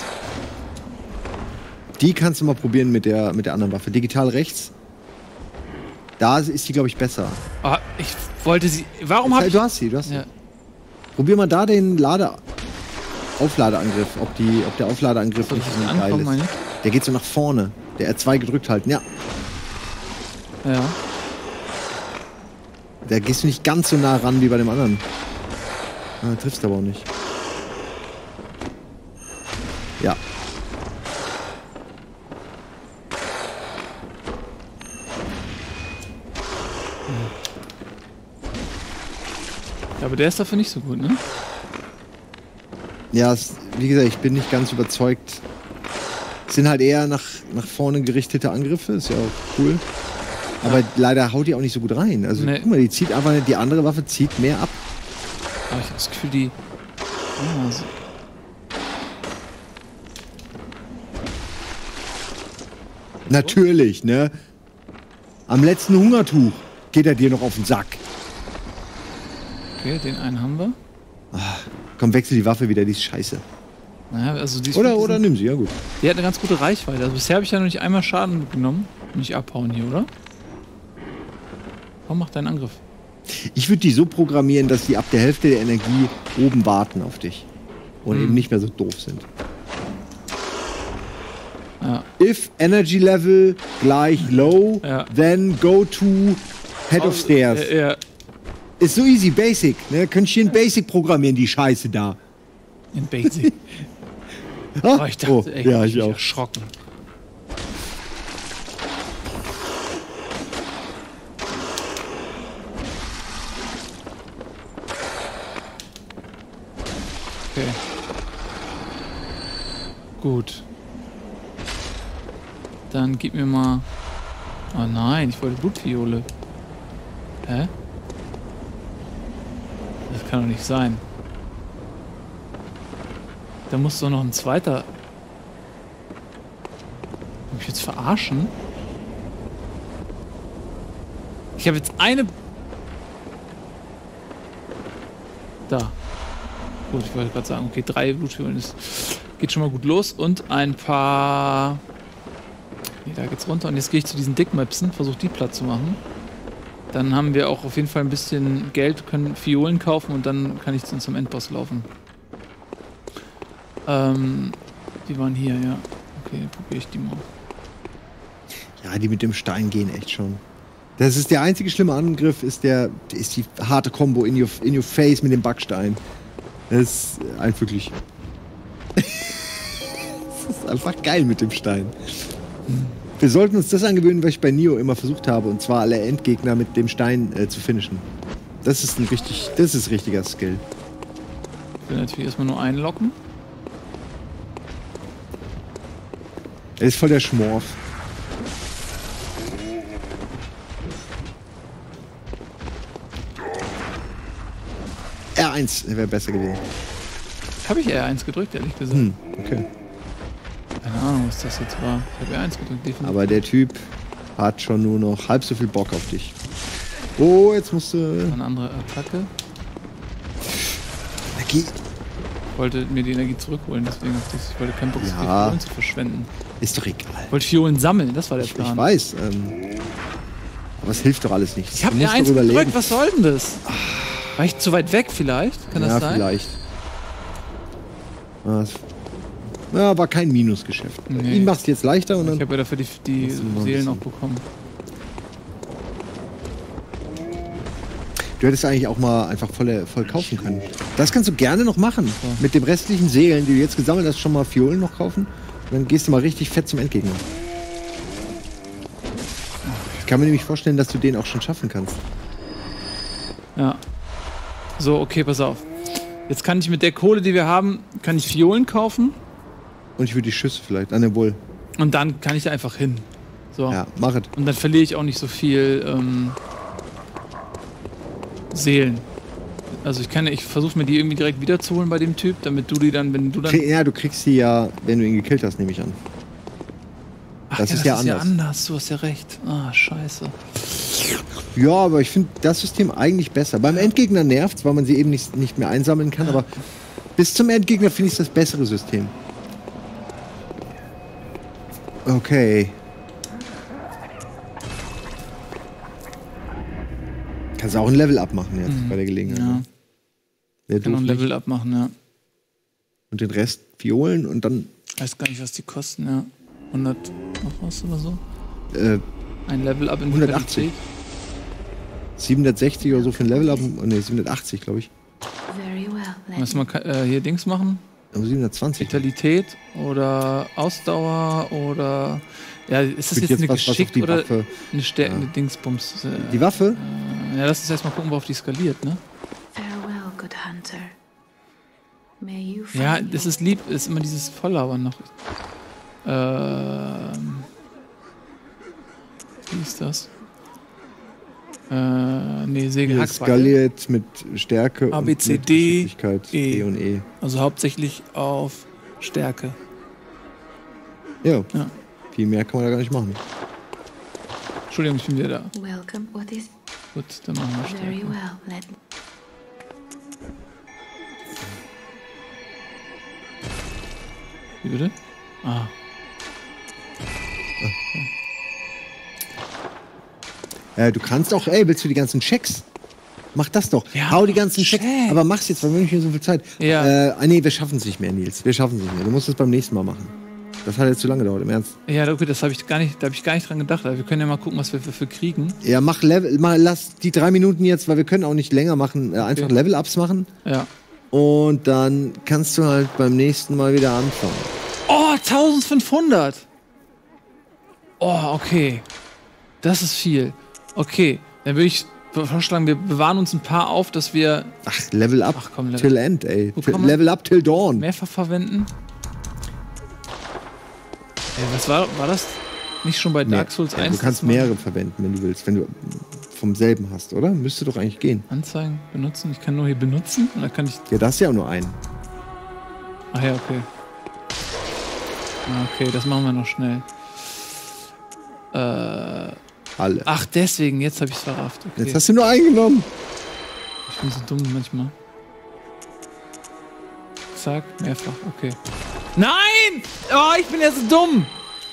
Die kannst du mal probieren mit der anderen Waffe. Digital rechts. Da ist die, glaube ich, besser. Ah, ich wollte sie... Warum habe ich... Du hast sie. Ja. Probier mal da den Aufladeangriff. Ob der Aufladeangriff nicht geil ist. Der geht so nach vorne. Der R2 gedrückt halten, ja. Ja. Da gehst du nicht ganz so nah ran wie bei dem anderen. Triffst aber auch nicht. Ja. Ja, aber der ist dafür nicht so gut, ne? Ja, wie gesagt, ich bin nicht ganz überzeugt. Es sind halt eher nach vorne gerichtete Angriffe, ist ja auch cool. Aber leider haut die auch nicht so gut rein. Also guck mal, die zieht einfach, die andere Waffe zieht mehr ab. Aber ich habe das Gefühl, die... so. Natürlich, ne? Am letzten Hungertuch geht er dir noch auf den Sack. Okay, den einen haben wir. Komm, wechsel die Waffe wieder, die ist scheiße. Naja, also die ist oder nimm sie, ja gut. Die hat eine ganz gute Reichweite. Also bisher habe ich ja noch nicht einmal Schaden genommen. Nicht abhauen hier, oder? Komm, mach deinen Angriff. Ich würde die so programmieren, dass die ab der Hälfte der Energie oben warten auf dich. Und eben nicht mehr so doof sind. Ja. If energy level gleich low, then go to head of stairs. Ist so easy, basic. Ne? Könnt ihr in Basic programmieren, die Scheiße da. In Basic. Oh, ich dachte, ey, ja, ich bin auch. erschrocken. Okay. Gut. Dann gib mir mal... Oh nein, ich wollte Blutviole. Hä? Das kann doch nicht sein. Da muss doch noch ein zweiter... Will ich jetzt verarschen? Ich habe jetzt eine... Da. Gut, ich wollte gerade sagen, okay, 3 Blutviolen ist... Geht schon mal gut los. Und ein paar... Nee, da geht's runter. Und jetzt gehe ich zu diesen Dickmapsen, versuche die platt zu machen. Dann haben wir auch auf jeden Fall ein bisschen Geld, können Fiolen kaufen und dann kann ich zum Endboss laufen. Die waren hier, ja. Okay, probiere ich die mal. Ja, die mit dem Stein gehen echt schon. Das ist der einzige schlimme Angriff, ist die harte Combo in your face mit dem Backstein. Das ist einfach wirklich... Das ist einfach geil mit dem Stein. Wir sollten uns das angewöhnen, was ich bei Nioh immer versucht habe, und zwar alle Endgegner mit dem Stein zu finishen. Das ist richtiger Skill. Ich will natürlich erstmal nur einlocken. Er ist voll der Schmorf. R1 wäre besser gewesen. Habe ich R1 gedrückt, ehrlich gesagt. Okay. Keine Ahnung, was das jetzt war. Ich habe R1 gedrückt, definitiv. Aber der Typ hat schon nur noch halb so viel Bock auf dich. Oh, jetzt musst du... Eine andere Attacke. Energie. Ich wollte mir die Energie zurückholen, deswegen ich wollte keinen Bock, so viel Fiolen zu verschwenden. Ist doch egal. Ich wollte Fiolen sammeln, das war der Plan. Ich weiß, aber es hilft doch alles nicht. Ich habe R1 gedrückt, was soll denn das? War ich zu weit weg vielleicht? Kann das sein? Ja, vielleicht. Ja, war kein Minusgeschäft. Nee. Ihn machst du jetzt leichter und dann... Ich habe ja dafür die Seelen auch bekommen. Du hättest eigentlich auch mal einfach voll kaufen können. Das kannst du gerne noch machen. Mit dem restlichen Seelen, die du jetzt gesammelt hast, schon mal Fiolen noch kaufen. Und dann gehst du mal richtig fett zum Endgegner. Ich kann mir nämlich vorstellen, dass du den auch schon schaffen kannst. Ja. So, okay, pass auf. Jetzt kann ich mit der Kohle, die wir haben, kann ich Fiolen kaufen. Und ich würde die Schüsse vielleicht an den Bull. Und dann kann ich da einfach hin. So. Ja, mach es. Und dann verliere ich auch nicht so viel Seelen. Also ich versuche mir die irgendwie direkt wiederzuholen bei dem Typ, damit du die dann, wenn du dann... Ja, du kriegst sie ja, wenn du ihn gekillt hast, nehme ich an. Ach, das ist ja anders. Du hast ja recht. Ah, scheiße. Ja, aber ich finde das System eigentlich besser. Beim Endgegner nervt's, weil man sie eben nicht mehr einsammeln kann, aber bis zum Endgegner finde ich das bessere System. Okay. Kannst auch ein Level-Up machen jetzt bei der Gelegenheit. Ja. Der Ich kann noch ein Duflicht Level-Up machen, ja. und den Rest Violen und dann Weiß gar nicht, was die kosten, ja. 100 noch was oder so. Ein Level-Up in 180. Qualität. 760 oder so für ein Level-Up. Ne, 780, glaube ich. Very well, Müssen wir hier Dings machen? Aber 720. Vitalität oder Ausdauer oder... Ja, ist das Wird jetzt eine was auf Geschick die oder Waffe. eine stärkende Dingsbums? Die Waffe? Ja, lass uns erstmal gucken, worauf die skaliert, ne? Farewell, good hunter. May you Ja, find das ist lieb, ist immer dieses Volllabern noch. Wie ist das? Nee, Hier Sägehackbeil. skaliert mit Stärke A, B, und C, mit D, Geschicklichkeit. E. E und E. Also hauptsächlich auf Stärke. Ja. Ja. Viel mehr kann man da gar nicht machen. Entschuldigung, ich bin wieder da. welcome. What is Gut, dann machen wir very Stärke. well? Let Wie bitte? Ah. Du kannst auch, willst du die ganzen Checks? Mach das doch. Ja, Hau die ganzen Check. Checks. Aber mach's jetzt, weil wir haben nicht mehr so viel Zeit. Ja. Nee, wir schaffen es nicht mehr, Nils. Wir schaffen es nicht mehr. Du musst es beim nächsten Mal machen. Das hat jetzt zu lange gedauert, im Ernst. Ja, okay, das habe ich gar nicht, da habe ich gar nicht dran gedacht. Wir können ja mal gucken, was wir für kriegen. Ja, lass die 3 Minuten jetzt, weil wir können auch nicht länger machen, einfach Level-Ups machen. Ja. Und dann kannst du halt beim nächsten Mal wieder anfangen. Oh, 1500! Oh, okay. Das ist viel. Okay, dann würde ich vorschlagen, wir bewahren uns ein paar auf, dass wir Ach, Level Up Ach, komm, Level- till End, ey. Wo kann man- Level Up till Dawn. mehrfach verwenden. Was war das? Nicht schon bei Dark Souls 1? Du kannst dass man mehrere verwenden, wenn du willst. Wenn du vom selben hast, oder? Müsste doch eigentlich gehen. Anzeigen benutzen? Ich kann nur hier benutzen? Oder kann ich... Ja, das ist ja auch nur einen. Ach ja, okay. Okay, das machen wir noch schnell. Alle. Ach, deswegen, jetzt habe ich es verrafft. Okay. Jetzt hast du nur einen genommen. Ich bin so dumm manchmal. Zack, mehrfach, okay. Nein! Oh, ich bin ja so dumm!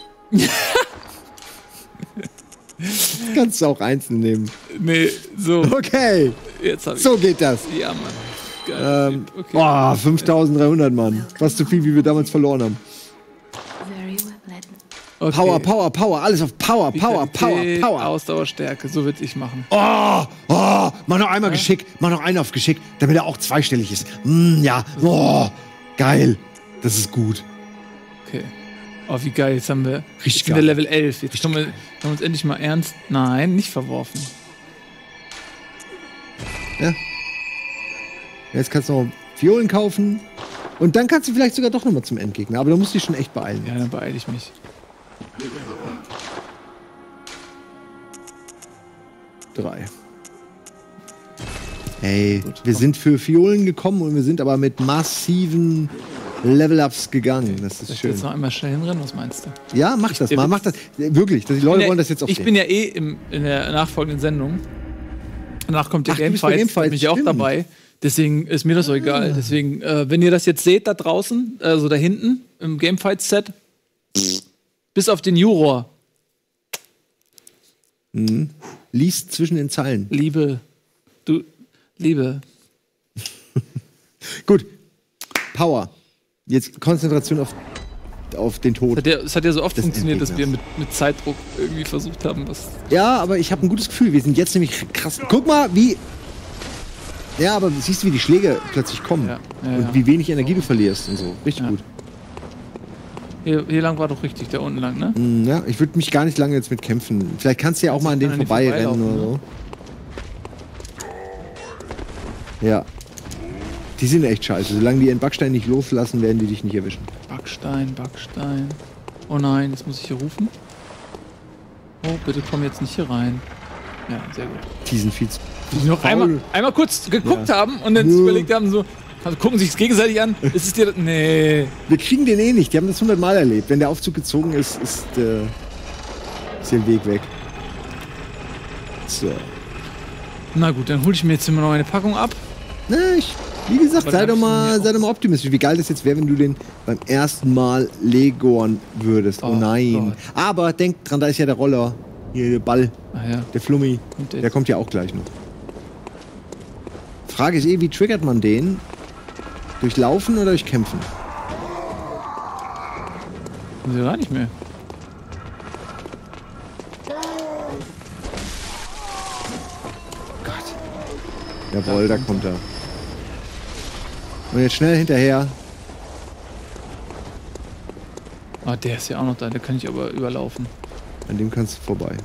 Kannst du auch einzeln nehmen. Nee, so. Okay, Jetzt habe ich... so geht das. Ja, Mann. Geil. Okay. Boah, 5300, Mann. Fast so viel, wie wir damals verloren haben. very well. Let Okay. Power, Power, Power. Alles auf Power, Power, Power, Vitalität, Power. Ausdauerstärke, so würde ich machen. Oh, mach noch einmal Geschick. Mach noch einen auf Geschick, damit er auch zweistellig ist. Ja, geil. Das ist gut. Okay. Oh, wie geil, jetzt haben wir... Richtig Jetzt sind wir geil. Level 11. Jetzt können wir uns endlich mal ernst... Nein, nicht verworfen. Ja. Jetzt kannst du noch Violen kaufen. Und dann kannst du vielleicht sogar doch nochmal zum Endgegner. Aber da musst du dich schon echt beeilen. Ja, dann beeile ich mich. 3. Hey, Gut, wir komm. sind für Violen gekommen und wir sind aber mit massiven Level-Ups gegangen. Das ist Soll ich schön. jetzt noch einmal schnell hinrennen? Was meinst du? Ja, mach das mal. Mach das. Wirklich. Die Leute wollen das jetzt auch Ich sehen. bin ja eh in der nachfolgenden Sendung. Danach kommt der Ach, du bist bei Gamefight. Da bin ich auch stimmt. dabei. Deswegen ist mir das so egal. Deswegen, wenn ihr das jetzt seht da draußen, also da hinten im Gamefight-Set, bis auf den Juror, Lies zwischen den Zeilen. Liebe, Gut. Power. Jetzt Konzentration auf den Tod. es hat ja so oft Des funktioniert, dass wir Endgegners. mit Zeitdruck irgendwie versucht haben, was. Ja, aber ich habe ein gutes Gefühl. Wir sind jetzt nämlich krass. Guck mal, wie Ja, aber siehst du, wie die Schläge plötzlich kommen. Ja, Und wie wenig Energie du verlierst und so. Richtig Ja. gut. Hier lang war doch richtig, da unten lang, ne? Ja, ich würde mich gar nicht lange jetzt mit kämpfen. Vielleicht kannst du ja auch mal an denen an denen vorbeirennen oder vorbeilaufen, so. Ja. Die sind echt scheiße. Solange die ihren Backstein nicht loslassen, werden die dich nicht erwischen. Backstein. Oh nein, jetzt muss ich hier rufen. Oh, bitte komm jetzt nicht hier rein. Ja, sehr gut. Die sind viel zu Die noch faul. einmal kurz geguckt Ja. haben und dann Ja. überlegt haben, so, also gucken sich gegenseitig an. Ist es dir. Nee. Wir kriegen den eh nicht. Die haben das 100-mal erlebt. Wenn der Aufzug gezogen ist, ist der Weg weg. So. Na gut, dann hole ich mir jetzt immer noch eine Packung ab. Na, wie gesagt, Aber sei dann doch hab ich mir mal optimistisch. Wie geil das jetzt wäre, wenn du den beim ersten Mal Legoren würdest. Oh, Oh nein. Gott. Aber denk dran, da ist ja der Roller. Hier, der Ball. Ah ja. Der Flummi. Kommt der Der kommt ja auch gleich noch. Frage ist wie triggert man den? Durch Laufen oder durch Kämpfen? Kommt der gar nicht mehr. Jawohl, da kommt er. Und jetzt schnell hinterher. Ah, der ist ja auch noch da, der kann ich aber überlaufen. An dem kannst du vorbei.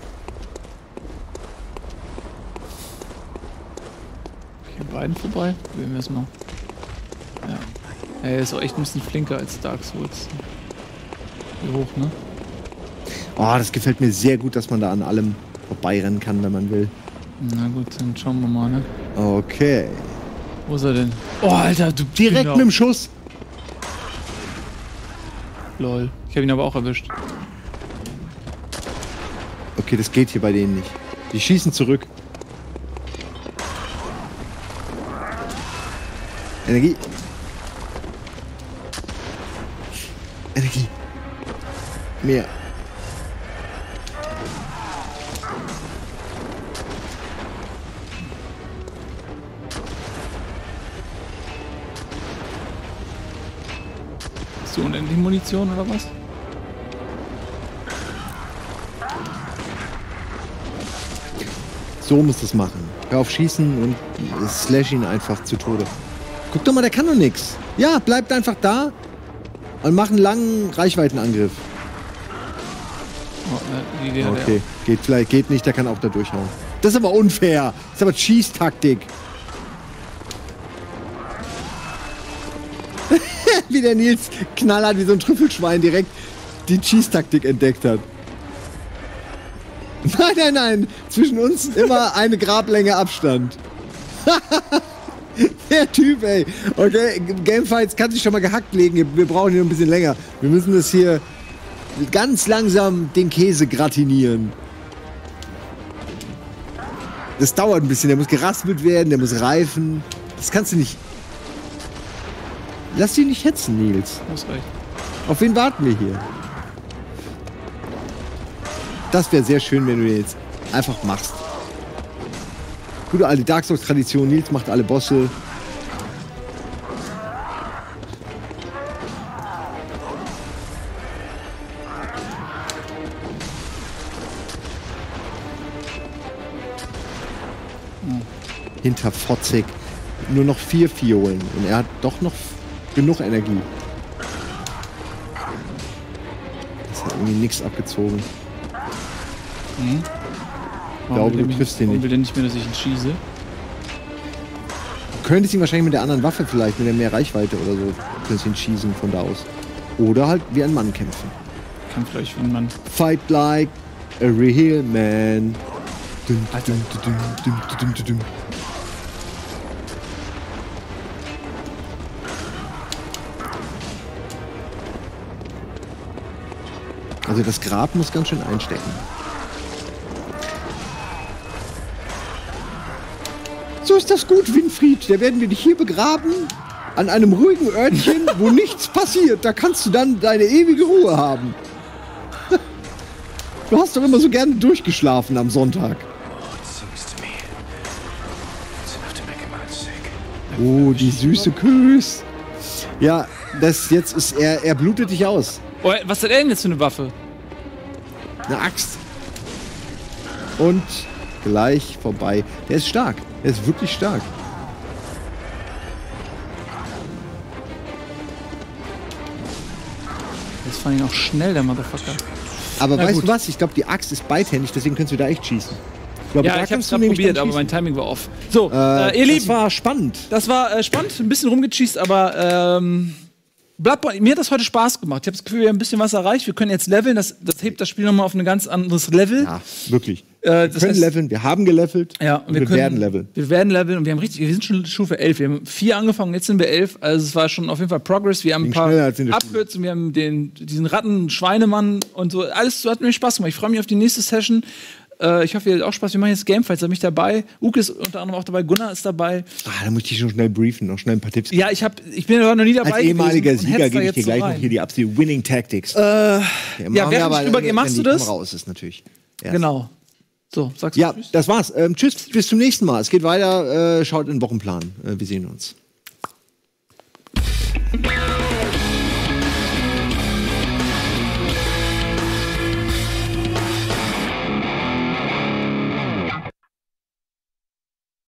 Hier beiden vorbei. Probieren wir es mal. Ja. Er ist auch echt ein bisschen flinker als Dark Souls. Hier hoch, ne? Oh, das gefällt mir sehr gut, dass man da an allem vorbeirennen kann, wenn man will. Na gut, dann schauen wir mal, ne? Okay. Wo ist er denn? Oh, Alter, du Direkt Genau. mit dem Schuss. Lol. Ich habe ihn aber auch erwischt. Okay, das geht hier bei denen nicht. Die schießen zurück. Energie. Energie. Mehr. Hast du unendlich Munition oder was? So muss das machen. Hör auf schießen und slash ihn einfach zu Tode. Guck doch mal, der kann doch nix. Ja, bleibt einfach da und mach einen langen Reichweitenangriff. Oh, die Idee hat er Okay, geht nicht, der kann auch da durchhauen. Das ist aber unfair. Das ist aber Cheese-Taktik. Wie der Nils knallhart wie so ein Trüffelschwein direkt die Cheese-Taktik entdeckt hat. Nein. Zwischen uns immer eine Grablänge Abstand. Der Typ, ey. Okay, Gamefights kann sich schon mal gehackt legen. Wir brauchen hier ein bisschen länger. Wir müssen das hier ganz langsam den Käse gratinieren. Das dauert ein bisschen. Der muss geraspelt werden, der muss reifen. Das kannst du nicht. Lass dich nicht hetzen, Nils. Hast recht. Auf wen warten wir hier? Das wäre sehr schön, wenn du den jetzt einfach machst. Gute alte Dark Souls-Tradition. Nils macht alle Bosse. Hinterfotzig. Nur noch 4 Fiolen. Und er hat doch noch genug Energie. Das hat irgendwie nichts abgezogen. Ich glaube, du triffst ihn Warum nicht. will der nicht mehr, dass ich ihn schieße? Du könntest ihn wahrscheinlich mit der anderen Waffe vielleicht, mit der mehr Reichweite oder so, könntest ihn schießen von da aus. Oder halt wie ein Mann kämpfen. Kann vielleicht wie ein Mann. Fight like a real man. Dum, Alter. dum, dum, dum, dum, dum, dum. Also das Grab muss ganz schön einstecken. So ist das gut, Winfried. Da werden wir dich hier begraben. An einem ruhigen Örtchen, wo nichts passiert. Da kannst du dann deine ewige Ruhe haben. Du hast doch immer so gerne durchgeschlafen am Sonntag. Seems to me it's enough to make a man sick. Oh, die süße Küss. Ja, das jetzt ist er blutet dich aus. Oh, was hat er denn jetzt für eine Waffe? Eine Axt. Und gleich vorbei. Der ist stark. Der ist wirklich stark. Das fand ich auch schnell, der Motherfucker. Aber Na weißt gut. du was? Ich glaube, die Axt ist beidhändig, deswegen kannst du da echt schießen. Ich glaube, Ja, da ich hab's kannst du grad nämlich probiert, dann aber mein schießen. Timing war off. So, ihr Das Lieben, war spannend. das war spannend, ein bisschen rumgecheast, aber Bloodborne, mir hat das heute Spaß gemacht. Ich habe das Gefühl, wir haben ein bisschen was erreicht. Wir können jetzt leveln, das hebt das Spiel nochmal auf ein ganz anderes Level. Ja, wirklich. Das Wir können heißt- leveln, wir haben gelevelt. Ja, und wir werden leveln. Wir werden leveln und wir sind schon Stufe 11. Wir haben 4 angefangen, jetzt sind wir 11. Also es war schon auf jeden Fall Progress. Wir haben ein Ging paar schneller als in der Schule. Abkürzungen, wir haben diesen Ratten-Schweinemann und so. Alles hat mir Spaß gemacht. Ich freue mich auf die nächste Session. Ich hoffe, ihr hattet auch Spaß. Wir machen jetzt Gamefights, da bin ich dabei. Uke ist unter anderem auch dabei, Gunnar ist dabei. Da muss ich dich schon schnell briefen, noch schnell ein paar Tipps. Ja, ich bin aber noch nie dabei Als ehemaliger gewesen und Sieger hetz da gebe ich dir jetzt so gleich noch rein. hier die absolute Winning Tactics. Ja, während ich übergehe, machst du das? Raus ist natürlich. Erst. Genau. So, sagst du Ja, tschüss? das war's. Tschüss, bis zum nächsten Mal. Es geht weiter. Schaut in den Wochenplan. Wir sehen uns.